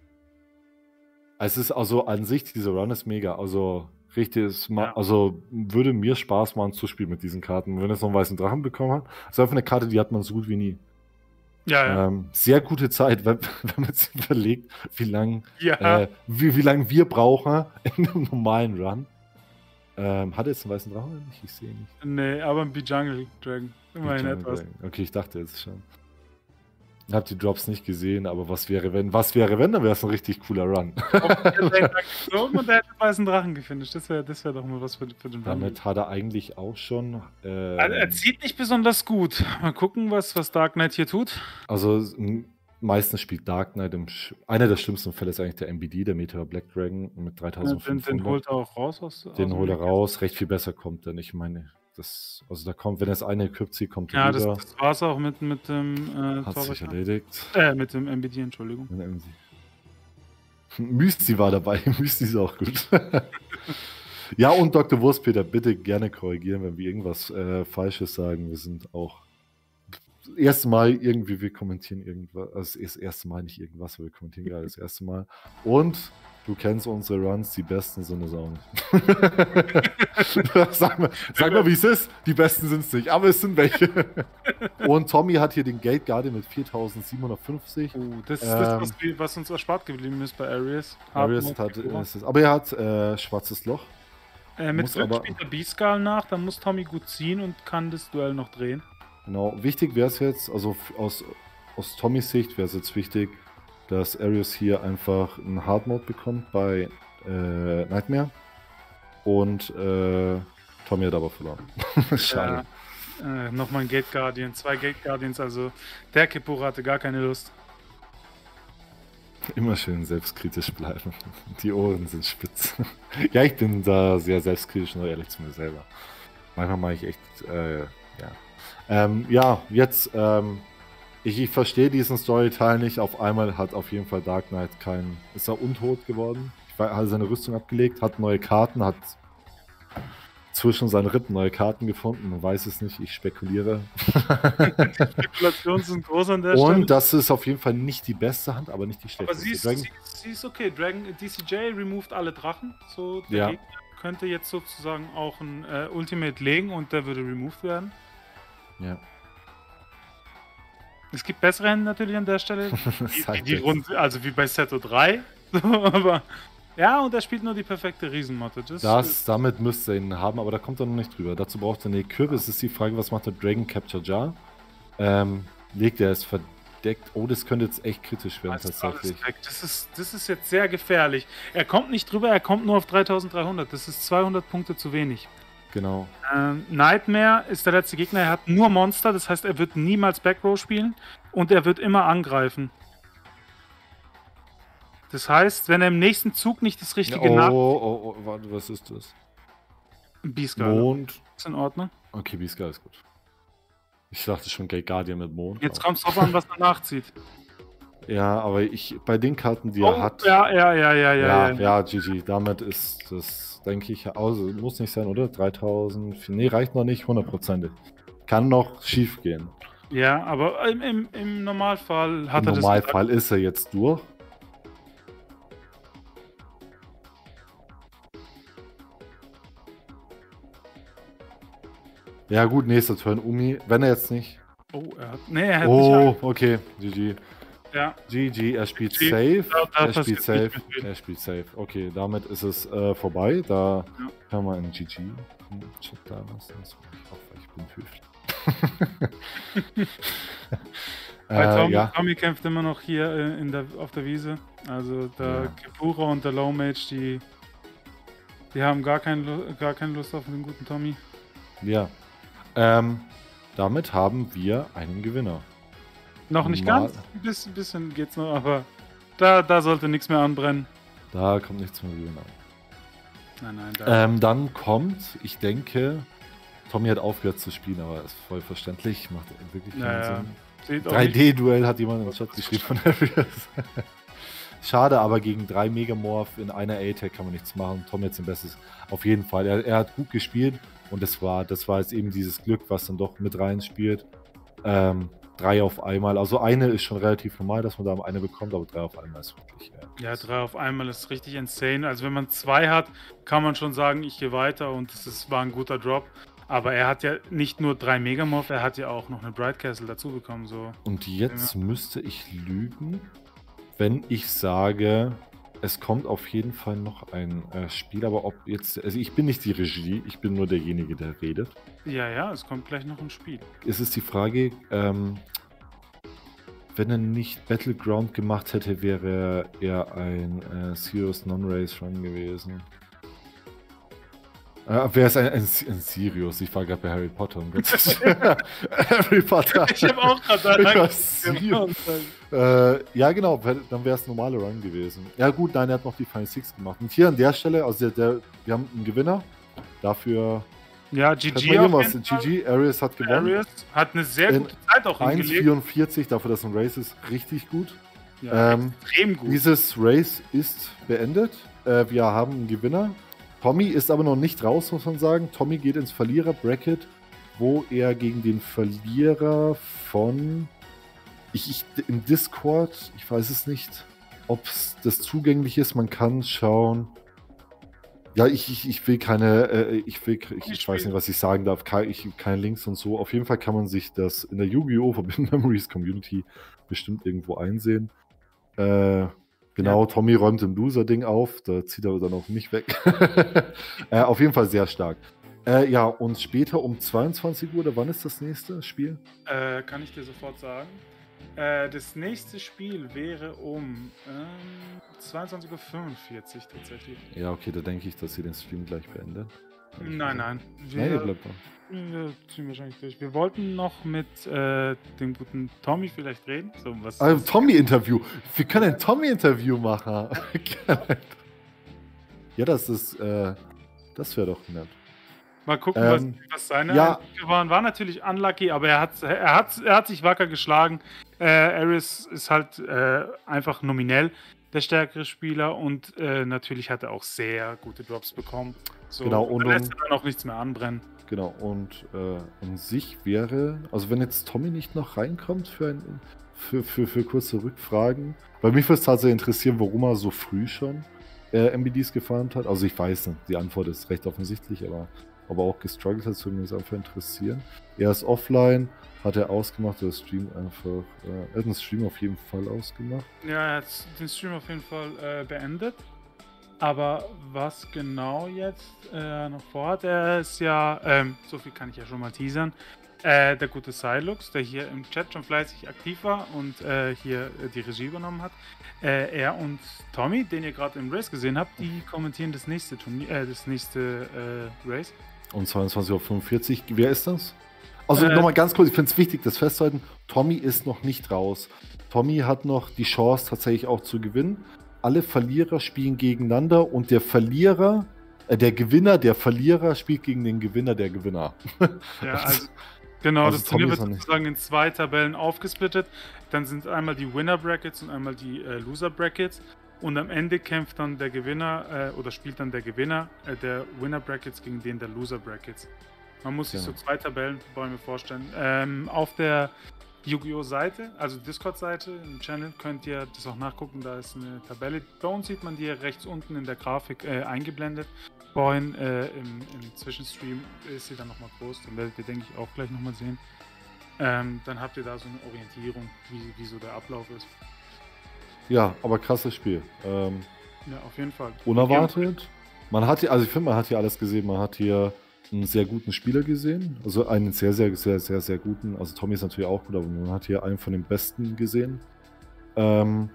Es ist also an sich, dieser Run ist mega. Also richtig, ist ma- Ja. also würde mir Spaß machen zu spielen mit diesen Karten. Wenn er so einen weißen Drachen bekommen hat, ist einfach eine Karte, die hat man so gut wie nie. Ja, ja. Ähm, sehr gute Zeit, wenn, wenn man sich überlegt, wie lang, ja. äh, wie, wie lang wir brauchen in einem normalen Run. Ähm, hat er jetzt einen weißen Drachen oder nicht? Ich sehe ihn nicht. Nee, aber ein B-Jungle Dragon. Immerhin Jungle etwas. Dragon. Okay, ich dachte jetzt schon. Ich habe die Drops nicht gesehen, aber was wäre, wenn? Was wäre, wenn? Dann wäre es ein richtig cooler Run. So, und der hätte einen weißen Drachen gefinisht. Das wäre das wär doch mal was für, für den Run. Damit hat er eigentlich auch schon. Ähm, Also, er zieht nicht besonders gut. Mal gucken, was, was Dark Knight hier tut. also m- meistens spielt Dark Knight im. Sch einer der schlimmsten Fälle ist eigentlich der M B D, der Meteor Black Dragon mit Den, dreitausendfünfhundert. den holt er auch raus. Aus, Den aus holt er dem- raus. Recht viel besser kommt er nicht. Ich meine, das, also da kommt, wenn das eine equipped sie, kommt Ja, der das, das war's auch mit, mit dem äh, Hat sich Torwächter. erledigt. Äh, mit dem M B D, Entschuldigung. Mit M C. Mysti war dabei. Mysti ist auch gut. Ja, und Doktor Wurstpeter, bitte gerne korrigieren, wenn wir irgendwas äh, Falsches sagen. Wir sind auch das erste Mal irgendwie, wir kommentieren irgendwas. Also das erste Mal nicht irgendwas, aber wir kommentieren gerade das erste Mal. Und du kennst unsere Runs, die besten sind es auch nicht. sag mal, sag mal wie es ist. Die besten sind es nicht, aber es sind welche. Und Tommy hat hier den Gate Guardian mit viertausendsiebenhundertfünfzig. Oh, das ist Ähm, das, was, wir- was uns erspart geblieben ist bei Arias. Arias Hard hat, Mode, äh, es ist, aber er hat äh, schwarzes Loch. äh, mit muss Glück aber- spielt der B-Skal nach, dann muss Tommy gut ziehen und kann das Duell noch drehen. Genau, wichtig wäre es jetzt, also f- aus, aus Tommys Sicht wäre es jetzt wichtig, dass Arius hier einfach einen Hard Mode bekommt bei äh, Nightmare. Und äh, Tommy hat aber verloren. Schade. Äh, Nochmal ein Gate Guardian, zwei Gate Guardians, also der Kippura hatte gar keine Lust. Immer schön selbstkritisch bleiben. Die Ohren sind spitz. Ja, ich bin da sehr selbstkritisch und ehrlich zu mir selber. Manchmal mache ich echt, äh, ja. Ähm, ja, jetzt, ähm, ich, ich verstehe diesen Storyteil nicht. Auf einmal hat auf jeden Fall Dark Knight keinen, ist er untot geworden. Ich weiß, hat seine Rüstung abgelegt, hat neue Karten, hat zwischen seinen Rippen neue Karten gefunden. Man weiß es nicht, ich spekuliere. Spekulationen sind groß an der Stelle. Und das ist auf jeden Fall nicht die beste Hand, aber nicht die Aber schlechteste. sie ist, Dragon- sie, sie ist okay. Dragon D C J removed alle Drachen. So, der Ja. Gegner könnte jetzt sozusagen auch ein äh, Ultimate legen und der würde removed werden. ja. Es gibt bessere Hände natürlich an der Stelle. Die, Sag die, die jetzt. rund, also wie bei Seto drei. So, aber ja, und er spielt nur die perfekte Riesenmotte. Das, Das, damit müsste er ihn haben, aber da kommt er noch nicht drüber. Dazu braucht er eine Kürbis. Es ist die Frage, was macht der Dragon Capture Jar? Ähm, legt er es verdeckt? Oh, das könnte jetzt echt kritisch werden, Das ist tatsächlich. alles weg. Das ist, das ist jetzt sehr gefährlich. Er kommt nicht drüber, er kommt nur auf dreitausenddreihundert. Das ist zweihundert Punkte zu wenig. Genau. Ähm, Nightmare ist der letzte Gegner. Er hat nur Monster, das heißt, er wird niemals Backrow spielen und er wird immer angreifen. Das heißt, wenn er im nächsten Zug nicht das richtige Oh, nach... oh, oh, warte, was ist das? B-Skala. Mond. Ist in Ordnung. Okay, B-Sky ist gut. Ich dachte schon Gate Guardian mit Mond. Jetzt aber- kommt es drauf an, was er nachzieht. Ja, aber ich, bei den Karten, die Oh, er hat. ja, ja, ja, ja, ja, ja, ja. ja, G G. Damit ist das, denke ich, also muss nicht sein, oder? dreitausend. Nee, reicht noch nicht, hundertprozentig. Kann noch schief gehen. Ja, aber im, im, im Normalfall hat Im er das Normalfall ist er jetzt durch. Ja gut, nächster Turn Umi. Wenn er jetzt nicht. Oh, er hat. Nee, er hat Oh, okay. G G. nicht. Ja, G G, er spielt G G. safe. Da- da er spielt passiert safe. nicht mehr viel. Er spielt safe. Okay, damit ist es äh, vorbei. Da Ja. kann man in G G hm, Chat da lassen. Das mache ich auch, weil ich bin Höflich. bei äh, Tommy, ja, Tommy kämpft immer noch hier äh, in der, auf der Wiese. Also der Ja. Kipura und der Low Mage, die, die haben gar, kein, Lu- gar keine Lust auf den guten Tommy. ja. Ähm, damit haben wir einen Gewinner. Noch nicht Mal- ganz, ein bisschen, bisschen geht's noch, aber da, da sollte nichts mehr anbrennen. Da kommt nichts mehr Gewinner. Nein, nein, da. Ähm, dann kommt, ich denke, Tommy hat aufgehört zu spielen, aber ist voll verständlich. Macht wirklich keinen Naja, Sinn. Sieht auch nicht- drei D-Duell hat jemand in den Chat geschrieben von Arias. Schade, aber gegen drei Megamorph in einer A-Tag kann man nichts machen. Tom jetzt sein Bestes. Auf jeden Fall. Er, er hat gut gespielt und das war, das war jetzt eben dieses Glück, was dann doch mit rein spielt. Ähm, drei auf einmal. Also eine ist schon relativ normal, dass man da eine bekommt, aber drei auf einmal ist wirklich. Äh, Ja, drei auf einmal ist richtig insane. Also wenn man zwei hat, kann man schon sagen, ich gehe weiter und es ist, war ein guter Drop. Aber er hat ja nicht nur drei Megamorph, er hat ja auch noch eine Bright Castle dazu bekommen. So. Und jetzt müsste ich lügen, wenn ich sage, es kommt auf jeden Fall noch ein äh, Spiel, aber ob jetzt, also ich bin nicht die Regie, ich bin nur derjenige, der redet. Ja, ja, es kommt gleich noch ein Spiel. Es ist die Frage, ähm, wenn er nicht Battleground gemacht hätte, wäre er ein äh, Sirius Non-Race Run gewesen. Äh, wäre es ein, ein, ein Sirius? Ich war gerade bei Harry Potter. Um Gottes Willen. Harry Potter. Ich habe auch gerade Ich daran war Sirius. Äh, ja, genau, wär- dann wäre es ein normaler Run gewesen. Ja, gut, nein, er hat noch die Final Six gemacht. Und hier an der Stelle, also der, der, wir haben einen Gewinner. Dafür Ja, G G G G, auf was. jeden G Fall. G, Arius hat gewonnen. Arius hat eine sehr In gute Zeit auch eins hingelegt. vierundvierzig, dafür, dass ein Race ist, richtig gut. Ja, Ähm, extrem gut. Dieses Race ist beendet. Äh, wir haben einen Gewinner. Tommy ist aber noch nicht raus, muss man sagen. Tommy geht ins Verlierer-Bracket, wo er gegen den Verlierer von ich, ich, im Discord, ich weiß es nicht, ob das zugänglich ist. Man kann schauen. Ja, ich, ich, ich will keine, äh, ich will, ich, ich weiß nicht, was ich sagen darf, keine, ich, keine Links und so. Auf jeden Fall kann man sich das in der Yu-Gi-Oh! Forbidden Memories Community bestimmt irgendwo einsehen. Äh, genau, ja. Tommy räumt im Loser-Ding auf, da zieht er dann auch nicht weg. äh, auf jeden Fall sehr stark. Äh, ja, und später um zweiundzwanzig Uhr, oder wann ist das nächste Spiel? Äh, kann ich dir sofort sagen. Äh, das nächste Spiel wäre um ähm, zweiundzwanzig Uhr fünfundvierzig tatsächlich. Ja, okay, da denke ich, dass sie den Stream gleich beenden. Nein, nein. Wir, Nein, ihr bleibt da. wir ziehen wahrscheinlich durch. Wir wollten noch mit äh, dem guten Tommy vielleicht reden. So, was Also, Tommy-Interview. Wir können ein Tommy-Interview machen. Ja, das ist, äh, das wäre doch nett. Mal gucken, Ähm, was, was seine ja. Eindrücke waren. War natürlich unlucky, aber er hat, er hat, er hat sich wacker geschlagen. Äh, Arius ist halt äh, einfach nominell der stärkere Spieler und äh, natürlich hat er auch sehr gute Drops bekommen. So, Genau, und da lässt um- er dann auch nichts mehr anbrennen. Genau, und äh, an sich wäre, also wenn jetzt Tommy nicht noch reinkommt für, ein, für, für, für kurze Rückfragen, weil mich würde es tatsächlich interessieren, warum er so früh schon äh, M B Ds gefarmt hat. Also ich weiß nicht, die Antwort ist recht offensichtlich, aber aber auch gestruggelt hat, das würde mich einfach interessieren. Er ist offline, hat er ausgemacht, der Stream einfach, äh, er hat den Stream auf jeden Fall ausgemacht. Ja, er hat den Stream auf jeden Fall äh, beendet. Aber was genau jetzt äh, noch vorhat, er ist ja, ähm, so viel kann ich ja schon mal teasern, äh, der gute Silux, der hier im Chat schon fleißig aktiv war und äh, hier äh, die Regie übernommen hat. Äh, er und Tommy, den ihr gerade im Race gesehen habt, die kommentieren das nächste Turnier, äh, das nächste äh, Race. Um zweiundzwanzig Uhr fünfundvierzig, wer ist das? Also Äh, nochmal ganz kurz, ich finde es wichtig, das festzuhalten, Tommy ist noch nicht raus. Tommy hat noch die Chance tatsächlich auch zu gewinnen. Alle Verlierer spielen gegeneinander und der Verlierer, äh, der Gewinner, der Verlierer spielt gegen den Gewinner, der Gewinner. Ja, also genau, Also das Turnier Tommy wird ist noch nicht- sozusagen in zwei Tabellen aufgesplittet. Dann sind einmal die Winner Brackets und einmal die äh, Loser Brackets. Und am Ende kämpft dann der Gewinner äh, oder spielt dann der Gewinner äh, der Winner Brackets gegen den der Loser Brackets. Man muss sich Genau. so zwei Tabellenbäume vorstellen. Ähm, auf der Yu-Gi-Oh! Seite, also Discord-Seite im Channel, könnt ihr das auch nachgucken. Da ist eine Tabelle. Bei uns sieht man die rechts unten in der Grafik äh, eingeblendet. Vorhin äh, im, im Zwischenstream ist sie dann nochmal groß. Dann werdet ihr, denke ich, auch gleich nochmal sehen. Ähm, dann habt ihr da so eine Orientierung, wie, wie so der Ablauf ist. Ja, aber krasses Spiel. Ähm, Ja, auf jeden Fall. unerwartet. Man hat hier, also ich finde, man hat hier alles gesehen. Man hat hier einen sehr guten Spieler gesehen. Also einen sehr, sehr, sehr, sehr, sehr guten. Also Tommy ist natürlich auch gut, aber man hat hier einen von den besten gesehen. Ähm,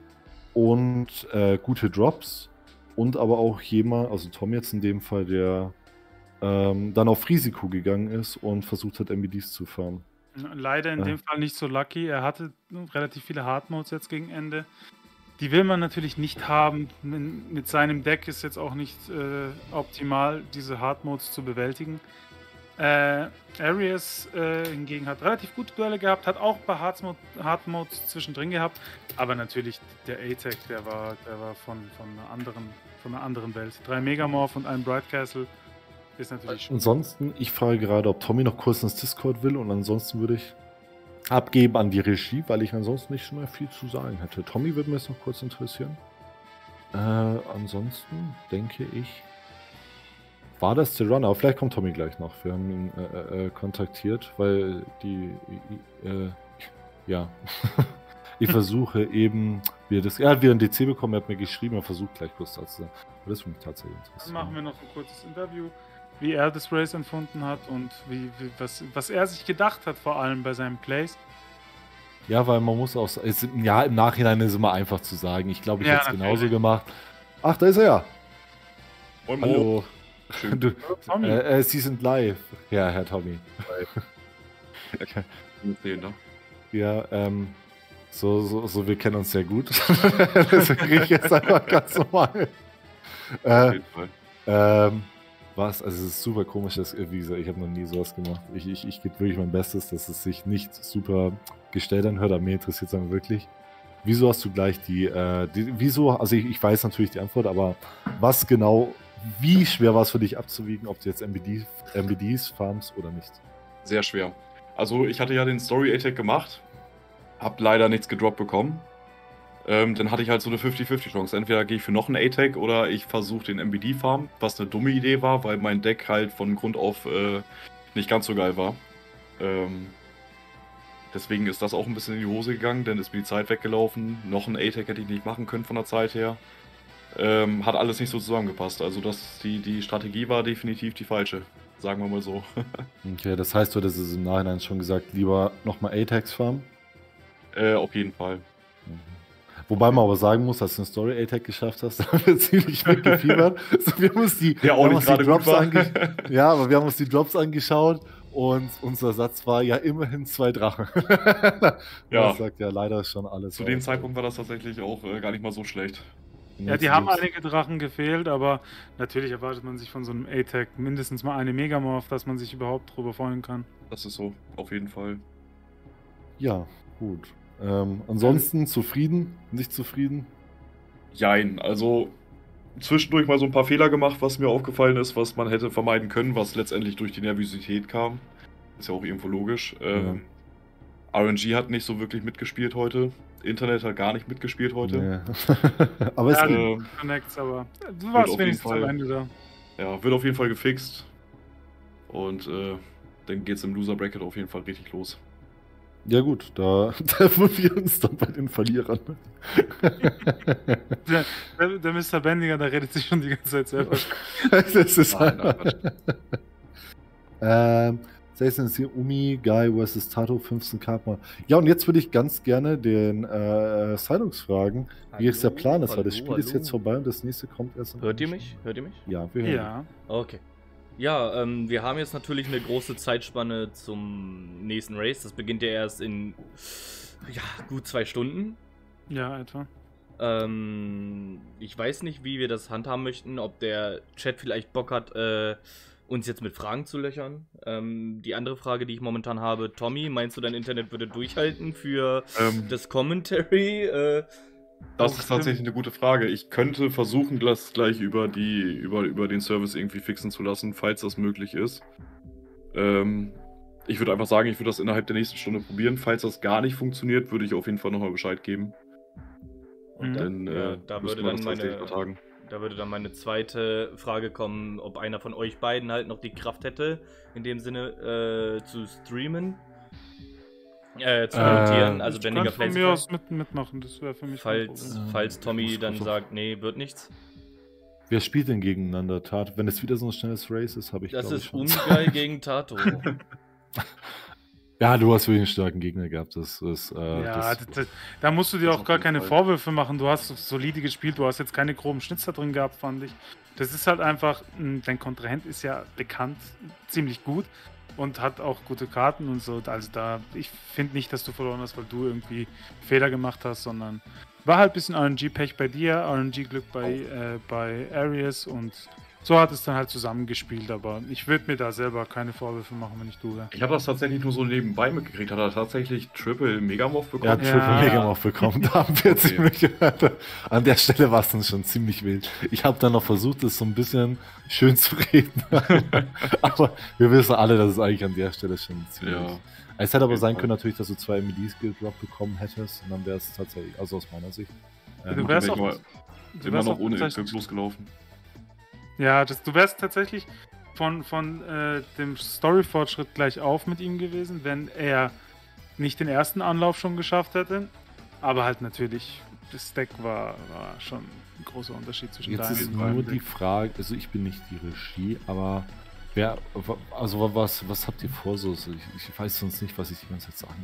und äh, gute Drops. Und aber auch jemand, also Tommy jetzt in dem Fall, der ähm, dann auf Risiko gegangen ist und versucht hat, M B Ds zu farmen. Leider in Ja. dem Fall nicht so lucky. Er hatte relativ viele Hardmodes jetzt gegen Ende. Die will man natürlich nicht haben. Mit mit seinem Deck ist jetzt auch nicht äh, optimal, diese Hardmodes zu bewältigen. Äh, Arius äh, hingegen hat relativ gute Duelle gehabt, hat auch ein paar Hardmod Hardmodes zwischendrin gehabt. Aber natürlich, der A-Tech, der war, der war von, von, einer anderen, von einer anderen Welt. Drei Megamorph und ein Bright Castle ist natürlich schon. Ansonsten, ich frage gerade, ob Tommy noch kurz ins Discord will und ansonsten würde ich abgeben an die Regie, weil ich ansonsten nicht mehr viel zu sagen hätte. Tommy würde mir jetzt noch kurz interessieren. Äh, ansonsten denke ich, war das der Runner? Aber vielleicht kommt Tommy gleich noch. Wir haben ihn äh, äh, kontaktiert, weil die, äh, ja, ich versuche eben, wie er das, er hat wieder ein D C bekommen, er hat mir geschrieben, er versucht gleich kurz das zu sagen. Das würde mich tatsächlich Dann interessieren. machen wir noch ein kurzes Interview, wie er das Race empfunden hat und wie, wie, was, was er sich gedacht hat, vor allem bei seinen Plays. Ja, weil man muss auch, es, ja, im Nachhinein ist immer einfach zu sagen. Ich glaube, ich Ja, hätte es natürlich. genauso gemacht. Ach, da ist er ja. Moin, Mo. Hallo. Du, Hallo, Tommy. äh, äh, Sie sind live. Ja, Herr Tommy. Vielen Dank. Ja, ähm, so, so, so, wir kennen uns sehr gut. Deswegen kriege ich jetzt einfach ganz normal. Auf Äh, jeden Fall. ähm, Was? Also es ist super komisch, dass, wie gesagt, ich habe noch nie sowas gemacht. Ich, ich, ich gebe wirklich mein Bestes, dass es sich nicht super gestellt anhört, aber mir interessiert es dann wirklich. Wieso hast du gleich die, äh, die wieso, also ich, ich weiß natürlich die Antwort, aber was genau, wie schwer war es für dich abzuwiegen, ob du jetzt M B D, M B Ds farmst oder nicht? Sehr schwer. Also ich hatte ja den Story-A-Tag gemacht, hab leider nichts gedroppt bekommen. Ähm, dann hatte ich halt so eine fünfzig fünfzig Chance. Entweder gehe ich für noch einen A-Tag oder ich versuche den M B D-Farm, was eine dumme Idee war, weil mein Deck halt von Grund auf äh, nicht ganz so geil war. Ähm, deswegen ist das auch ein bisschen in die Hose gegangen, denn ist mir die Zeit weggelaufen. Noch einen A-Tag hätte ich nicht machen können von der Zeit her. Ähm, hat alles nicht so zusammengepasst. Also das, die, die Strategie war definitiv die falsche. Sagen wir mal so. Okay, das heißt, du hattest es im Nachhinein schon gesagt, lieber nochmal A-Tags farmen? äh, auf jeden Fall. Mhm. Wobei man aber sagen muss, dass du einen Story-A-Tag geschafft hast, da haben wir ziemlich mitgefiebert. So, wir haben uns die, Ja, auch wir haben nicht uns die gerade Drops gut war. ange Ja, aber wir haben uns die Drops angeschaut und unser Satz war ja immerhin zwei Drachen. Ja. Das sagt ja leider schon alles. Zu dem aus. Zeitpunkt war das tatsächlich auch äh, gar nicht mal so schlecht. Ja, die haben einige Drachen gefehlt, aber natürlich erwartet man sich von so einem A-Tag mindestens mal eine Megamorph, dass man sich überhaupt drüber freuen kann. Das ist so, auf jeden Fall. Ja, gut. Ähm, ansonsten zufrieden? Nicht zufrieden? Jein, also zwischendurch mal so ein paar Fehler gemacht, was mir aufgefallen ist, was man hätte vermeiden können, was letztendlich durch die Nervosität kam. Ist ja auch irgendwo logisch. Ähm, R N G hat nicht so wirklich mitgespielt heute. Internet hat gar nicht mitgespielt heute. Nee. Aber es Ja, ging. Ähm, Connects, aber du auf warst jeden wenigstens Fall. am Ende da. ja, wird auf jeden Fall gefixt. Und äh, dann geht's im Loser Bracket auf jeden Fall richtig los. Ja gut, da treffen wir uns dann bei den Verlierern. Der, der, der Mister Bendiger, der redet sich schon die ganze Zeit selber. Das ist Nein, nein, Quatsch. ähm, sechzehn ist hier Umi, Guy versus Tato, fünfzehn Karten. Ja, und jetzt würde ich ganz gerne den äh, Silux fragen, wie jetzt der Hallo, Plan ist, weil das hallo, Spiel ist hallo. jetzt vorbei und das nächste kommt erst in Hört ihr mich? Hört ihr mich? Ja, wir hören. Ja. Okay. Ja, ähm, wir haben jetzt natürlich eine große Zeitspanne zum nächsten Race. Das beginnt ja erst in ja, gut zwei Stunden. Ja, etwa. Ähm, ich weiß nicht, wie wir das handhaben möchten, ob der Chat vielleicht Bock hat, äh, uns jetzt mit Fragen zu löchern. Ähm, die andere Frage, die ich momentan habe, Tommy, meinst du, dein Internet würde durchhalten für Ähm, das Commentary? Äh, Das ist tatsächlich eine gute Frage. Ich könnte versuchen, das gleich über die über, über den Service irgendwie fixen zu lassen, falls das möglich ist. Ähm, ich würde einfach sagen, ich würde das innerhalb der nächsten Stunde probieren. Falls das gar nicht funktioniert, würde ich auf jeden Fall nochmal Bescheid geben. Mhm. Dann ja, äh, da müsste würde man dann das tatsächlich meine, vertagen. da würde dann meine zweite Frage kommen, ob einer von euch beiden halt noch die Kraft hätte, in dem Sinne äh, zu streamen. Äh, zu Äh, kommentieren, also ich Bendiger könnte von Plays. mir aus mit, mitmachen, das wäre für mich kein Falls, Problem. falls Tommy Ich dann muss- sagt, nee, wird nichts. Wer spielt denn gegeneinander, Tat? Wenn es wieder so ein schnelles Race ist, habe ich Das glaub ist ich, schon. Umgeil gegen Tato. Ja, du hast wirklich einen starken Gegner gehabt. Das ist. Äh, Ja, das, das, das, da musst du dir das auch auf gar jeden keine Fall. Vorwürfe machen. Du hast solide gespielt, du hast jetzt keine groben Schnitzer drin gehabt, fand ich. Das ist halt einfach, mh, dein Kontrahent ist ja bekannt, ziemlich gut und hat auch gute Karten und so. Also da, ich finde nicht, dass du verloren hast, weil du irgendwie Fehler gemacht hast, sondern war halt ein bisschen R N G-Pech bei dir, R N G-Glück bei, äh, bei Arius und so hat es dann halt zusammengespielt, aber ich würde mir da selber keine Vorwürfe machen, wenn ich du wäre. Ich habe das tatsächlich nur so nebenbei mitgekriegt. Hat er tatsächlich Triple Megamorph er hat bekommen? Triple Ja. Megamorph bekommen. Da haben wir Okay. ziemlich. An der Stelle war es dann schon ziemlich wild. Ich habe dann noch versucht, es so ein bisschen schön zu reden. Aber wir wissen alle, dass es eigentlich an der Stelle schon ziemlich. Ja. Es hätte aber jeden sein Fall. können, natürlich, dass du zwei M E Ds gedroppt bekommen hättest. Und dann wäre es tatsächlich, also aus meiner Sicht. Du Ähm, wärst bin auch, ich mal du Immer wärst noch auch ohne tatsächlich- Glück losgelaufen. Ja, das, du wärst tatsächlich von, von äh, dem Story-Fortschritt gleich auf mit ihm gewesen, wenn er nicht den ersten Anlauf schon geschafft hätte. Aber halt natürlich, das Deck war, war schon ein großer Unterschied zwischen Jetzt deinem ist und nur meinem die Deck. Frage, also ich bin nicht die Regie, aber wer, also was, was habt ihr vor so? Ich, ich weiß sonst nicht, was ich die ganze Zeit sagen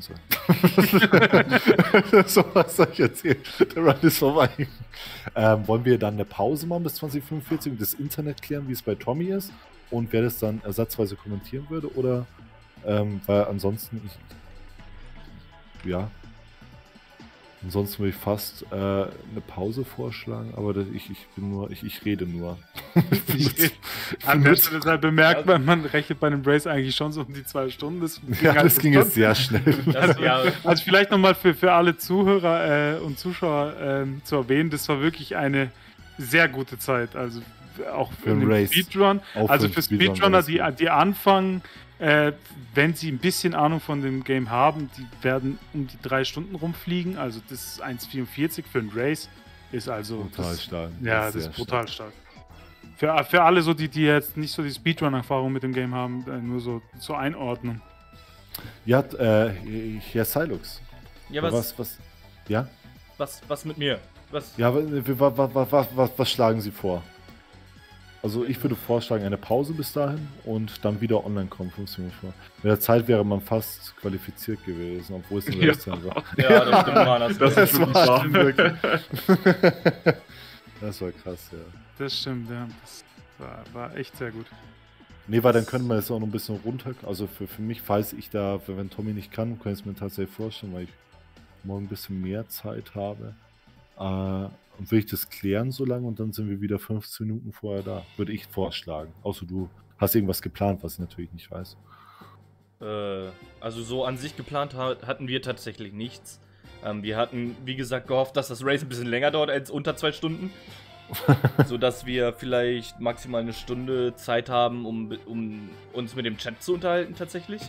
soll. So, was soll ich erzählen? Der Run ist vorbei. Ähm, wollen wir dann eine Pause machen bis zwanzig fünfundvierzig und das Internet klären, wie es bei Tommy ist und wer das dann ersatzweise kommentieren würde oder, ähm, weil ansonsten, ich, ja, Ansonsten würde ich fast äh, eine Pause vorschlagen, aber das, ich, ich bin nur, ich, ich rede nur. Ich, ich an der Stelle sei bemerkt, weil man rechnet bei einem Race eigentlich schon so um die zwei Stunden. Das ging ja, halt das ging jetzt sehr schnell. Das, ja, Also vielleicht nochmal für, für alle Zuhörer äh, und Zuschauer ähm, zu erwähnen, das war wirklich eine sehr gute Zeit. Also auch für, Für einen einen Race. Speedrun. Auch Also für für einen Speedrun Speedrunner, war das die, gut. die anfangen, äh, wenn sie ein bisschen Ahnung von dem Game haben, die werden um die drei Stunden rumfliegen. Also das ist eins Komma vierundvierzig für ein Race. Ist also Brutal das, stark. Ja, Das das ist ist sehr brutal stark. Für, für alle, so, die, die jetzt nicht so die Speedrun-Erfahrung mit dem Game haben, äh, nur so zur Einordnung. Ja, äh, Herr Silux. ja was, was, was, ja? was, was mit mir? Was? Ja, was, was, was, was, was schlagen Sie vor? Also ich würde vorschlagen, eine Pause bis dahin und dann wieder online kommen, fünfzehn Minuten vor. Mit der Zeit wäre man fast qualifiziert gewesen, obwohl es ein Ja. Race sein war. Ja, das stimmt, Mann. Das Das das ist Das wirklich war wahr. wirklich. Das war krass, ja. Das stimmt, ja. Das war, war echt sehr gut. Nee, weil dann könnte man jetzt auch noch ein bisschen runter. Also für, für mich, falls ich da, wenn Tommy nicht kann, kann ich es mir tatsächlich vorstellen, weil ich morgen ein bisschen mehr Zeit habe. Äh, und will ich das klären so lange und dann sind wir wieder fünfzehn Minuten vorher da. Würde ich vorschlagen. Außer du hast irgendwas geplant, was ich natürlich nicht weiß. Äh, also so an sich geplant ha- hatten wir tatsächlich nichts. Ähm, wir hatten, wie gesagt, gehofft, dass das Race ein bisschen länger dauert als unter zwei Stunden. Sodass wir vielleicht maximal eine Stunde Zeit haben, um, um uns mit dem Chat zu unterhalten tatsächlich.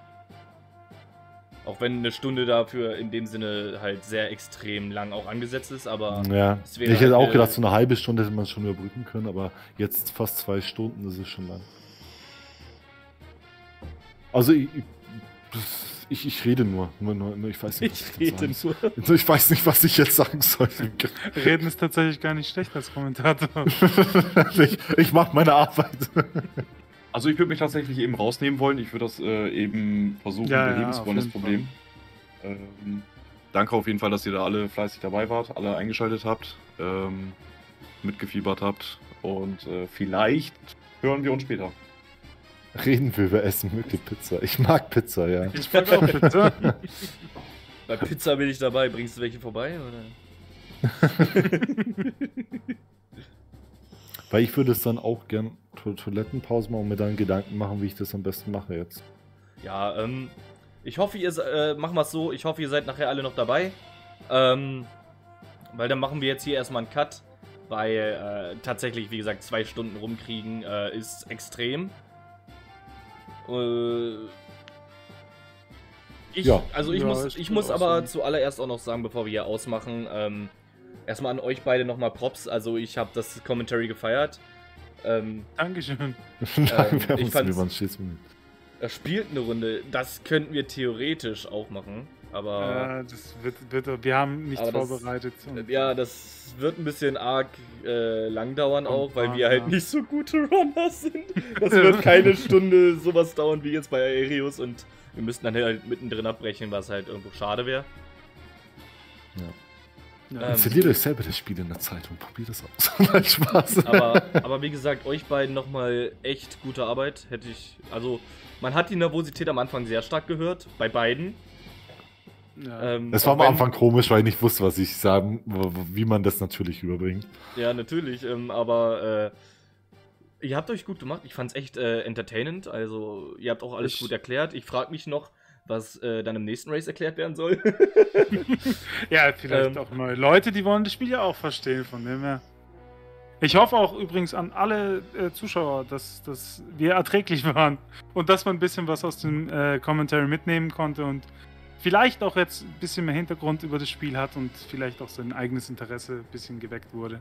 Auch wenn eine Stunde dafür in dem Sinne halt sehr extrem lang auch angesetzt ist, aber Ja, es ich wäre hätte halt auch eine- gedacht, so eine halbe Stunde hätte man schon überbrücken können, aber jetzt fast zwei Stunden, das ist schon lang. Also ich, ich, ich rede nur, nur, nur, nur ich weiß nicht, was ich ich, rede jetzt sagen nur. soll. Ich weiß nicht, was ich jetzt sagen soll. Reden ist tatsächlich gar nicht schlecht als Kommentator. ich ich mache meine Arbeit. Also ich würde mich tatsächlich eben rausnehmen wollen. Ich würde das äh, eben versuchen, Ja, beheben ja, zu auf wollen, das jeden Problem. Ähm, danke auf jeden Fall, dass ihr da alle fleißig dabei wart, alle eingeschaltet habt, ähm, mitgefiebert habt und äh, vielleicht hören wir uns später. Reden wir über Essen, möglich Pizza. Ich mag Pizza, ja. Ich mag auch Pizza. Bei Pizza bin ich dabei. Bringst du welche vorbei? Oder? Weil ich würde es dann auch gern to Toilettenpause machen und mir dann Gedanken machen, wie ich das am besten mache jetzt. Ja, ähm, ich hoffe, ihr se- äh, machen wir es so. Ich hoffe, ihr seid nachher alle noch dabei. Ähm, weil dann machen wir jetzt hier erstmal einen Cut. Weil äh, tatsächlich, wie gesagt, zwei Stunden rumkriegen äh, ist extrem. Äh, ich, Ja. also ich Ja, muss, ich ich bin muss auch aber so. zuallererst auch noch sagen, bevor wir hier ausmachen, ähm, erstmal an euch beide nochmal Props. Also ich habe das Commentary gefeiert. Ähm, Dankeschön. Nein, Ähm, wir haben ich uns fand's- über einen Schiss mit. er spielt eine Runde. Das könnten wir theoretisch auch machen. Aber Äh, das wird, wird, wir haben nichts Aber das- vorbereitet. und- ja, das wird ein bisschen arg äh, lang dauern Kommt auch, weil dran, wir halt ja. nicht so gute Runner sind. Das wird keine Stunde sowas dauern wie jetzt bei Aereus und wir müssten dann halt mittendrin abbrechen, was halt irgendwo schade wäre. Ja. Ähm, Installiert euch selber das Spiel in der Zeit und probiert es aus. Nein, Spaß. Aber, aber wie gesagt, euch beiden nochmal echt gute Arbeit. Hätte ich. Also, man hat die Nervosität am Anfang sehr stark gehört, bei beiden. Ja. Ähm, Es war auch am wenn- Anfang komisch, weil ich nicht wusste, was ich sagen, w- wie man das natürlich überbringt. Ja, natürlich, ähm, aber äh, ihr habt euch gut gemacht. Ich fand's echt äh, entertainend. Also, ihr habt auch alles Ich- gut erklärt. Ich frage mich noch, was äh, dann im nächsten Race erklärt werden soll. Ja, vielleicht Ähm. auch neue Leute, die wollen das Spiel ja auch verstehen, von dem her. Ich hoffe auch übrigens an alle äh, Zuschauer, dass, dass wir erträglich waren und dass man ein bisschen was aus dem äh, Commentary mitnehmen konnte und vielleicht auch jetzt ein bisschen mehr Hintergrund über das Spiel hat und vielleicht auch sein eigenes Interesse ein bisschen geweckt wurde.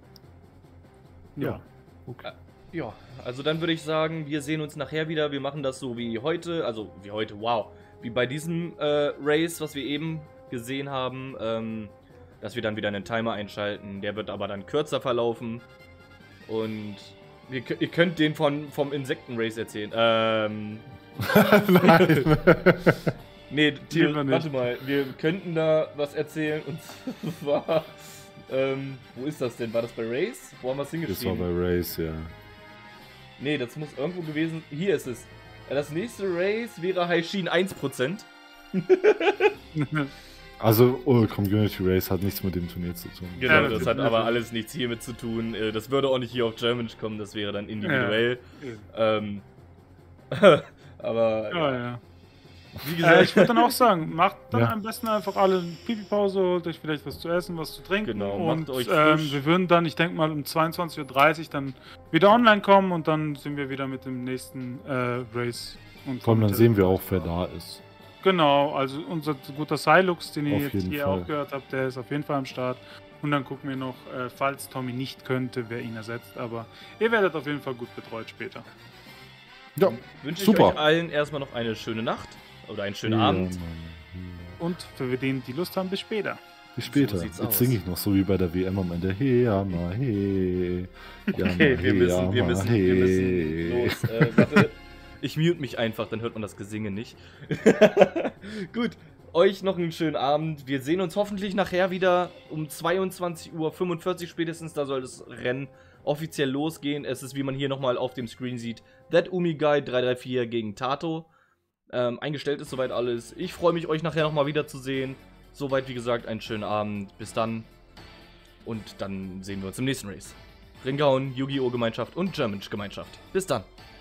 Ja. Okay. Ja, also dann würde ich sagen, wir sehen uns nachher wieder. Wir machen das so wie heute, also wie heute, wow, wie bei diesem äh, Race, was wir eben gesehen haben, ähm, dass wir dann wieder einen Timer einschalten. Der wird aber dann kürzer verlaufen und wir, kö- ihr könnt den von, vom Insekten-Race erzählen. Ähm, Nein. nee, Theo, Lieber nicht. warte mal, wir könnten da was erzählen und zwar, ähm, wo ist das denn? War das bei Race? Wo haben wir es Das war hingeschrieben? bei Race, ja. Nee, das muss irgendwo gewesen. Hier ist es. Ja, das nächste Race wäre Heishin eins Prozent. Also, oh, Community Race hat nichts mit dem Turnier zu tun. Genau, Ja, das natürlich, hat aber natürlich. alles nichts hiermit zu tun. Äh, Das würde auch nicht hier auf German kommen, das wäre dann individuell. Ähm, aber Ja, ja. wie Äh, gesagt, ich würde dann auch sagen, macht dann Ja. am besten einfach alle eine Pipi-Pause, holt euch vielleicht was zu essen, was zu trinken. Genau, und macht euch ähm, frisch. wir würden dann, ich denke mal, um zweiundzwanzig Uhr dreißig dann wieder online kommen und dann sind wir wieder mit dem nächsten äh, Race. Und Vor allem dann sehen wir auch, wer da ist. Genau, also unser guter Silux, den ihr Auf jetzt jeden hier Fall. auch gehört habt, der ist auf jeden Fall am Start. Und dann gucken wir noch, äh, falls Tommy nicht könnte, wer ihn ersetzt. Aber ihr werdet auf jeden Fall gut betreut später. Ja, wünsche ich super. euch allen erstmal noch eine schöne Nacht oder einen schönen Ja, Abend. Mann. Und für den, die Lust haben, bis später. Bis später. So sieht's Jetzt aus. singe ich noch so wie bei der W M am Ende. Hey, ja, ma, hey. Ja, Okay, ma, wir hey, müssen, ja, wir ma, müssen, hey. wir müssen los. Äh, warte, ich mute mich einfach, dann hört man das Gesinge nicht. Gut, euch noch einen schönen Abend. Wir sehen uns hoffentlich nachher wieder um zweiundzwanzig Uhr fünfundvierzig spätestens. Da soll das Rennen offiziell losgehen. Es ist, wie man hier nochmal auf dem Screen sieht, That Umi Guy drei drei vier gegen Tato. Ähm, eingestellt ist soweit alles. Ich freue mich, euch nachher nochmal wiederzusehen. Soweit, wie gesagt, einen schönen Abend. Bis dann. Und dann sehen wir uns im nächsten Race. Ringauen, Yu-Gi-Oh! Gemeinschaft und German Gemeinschaft. Bis dann.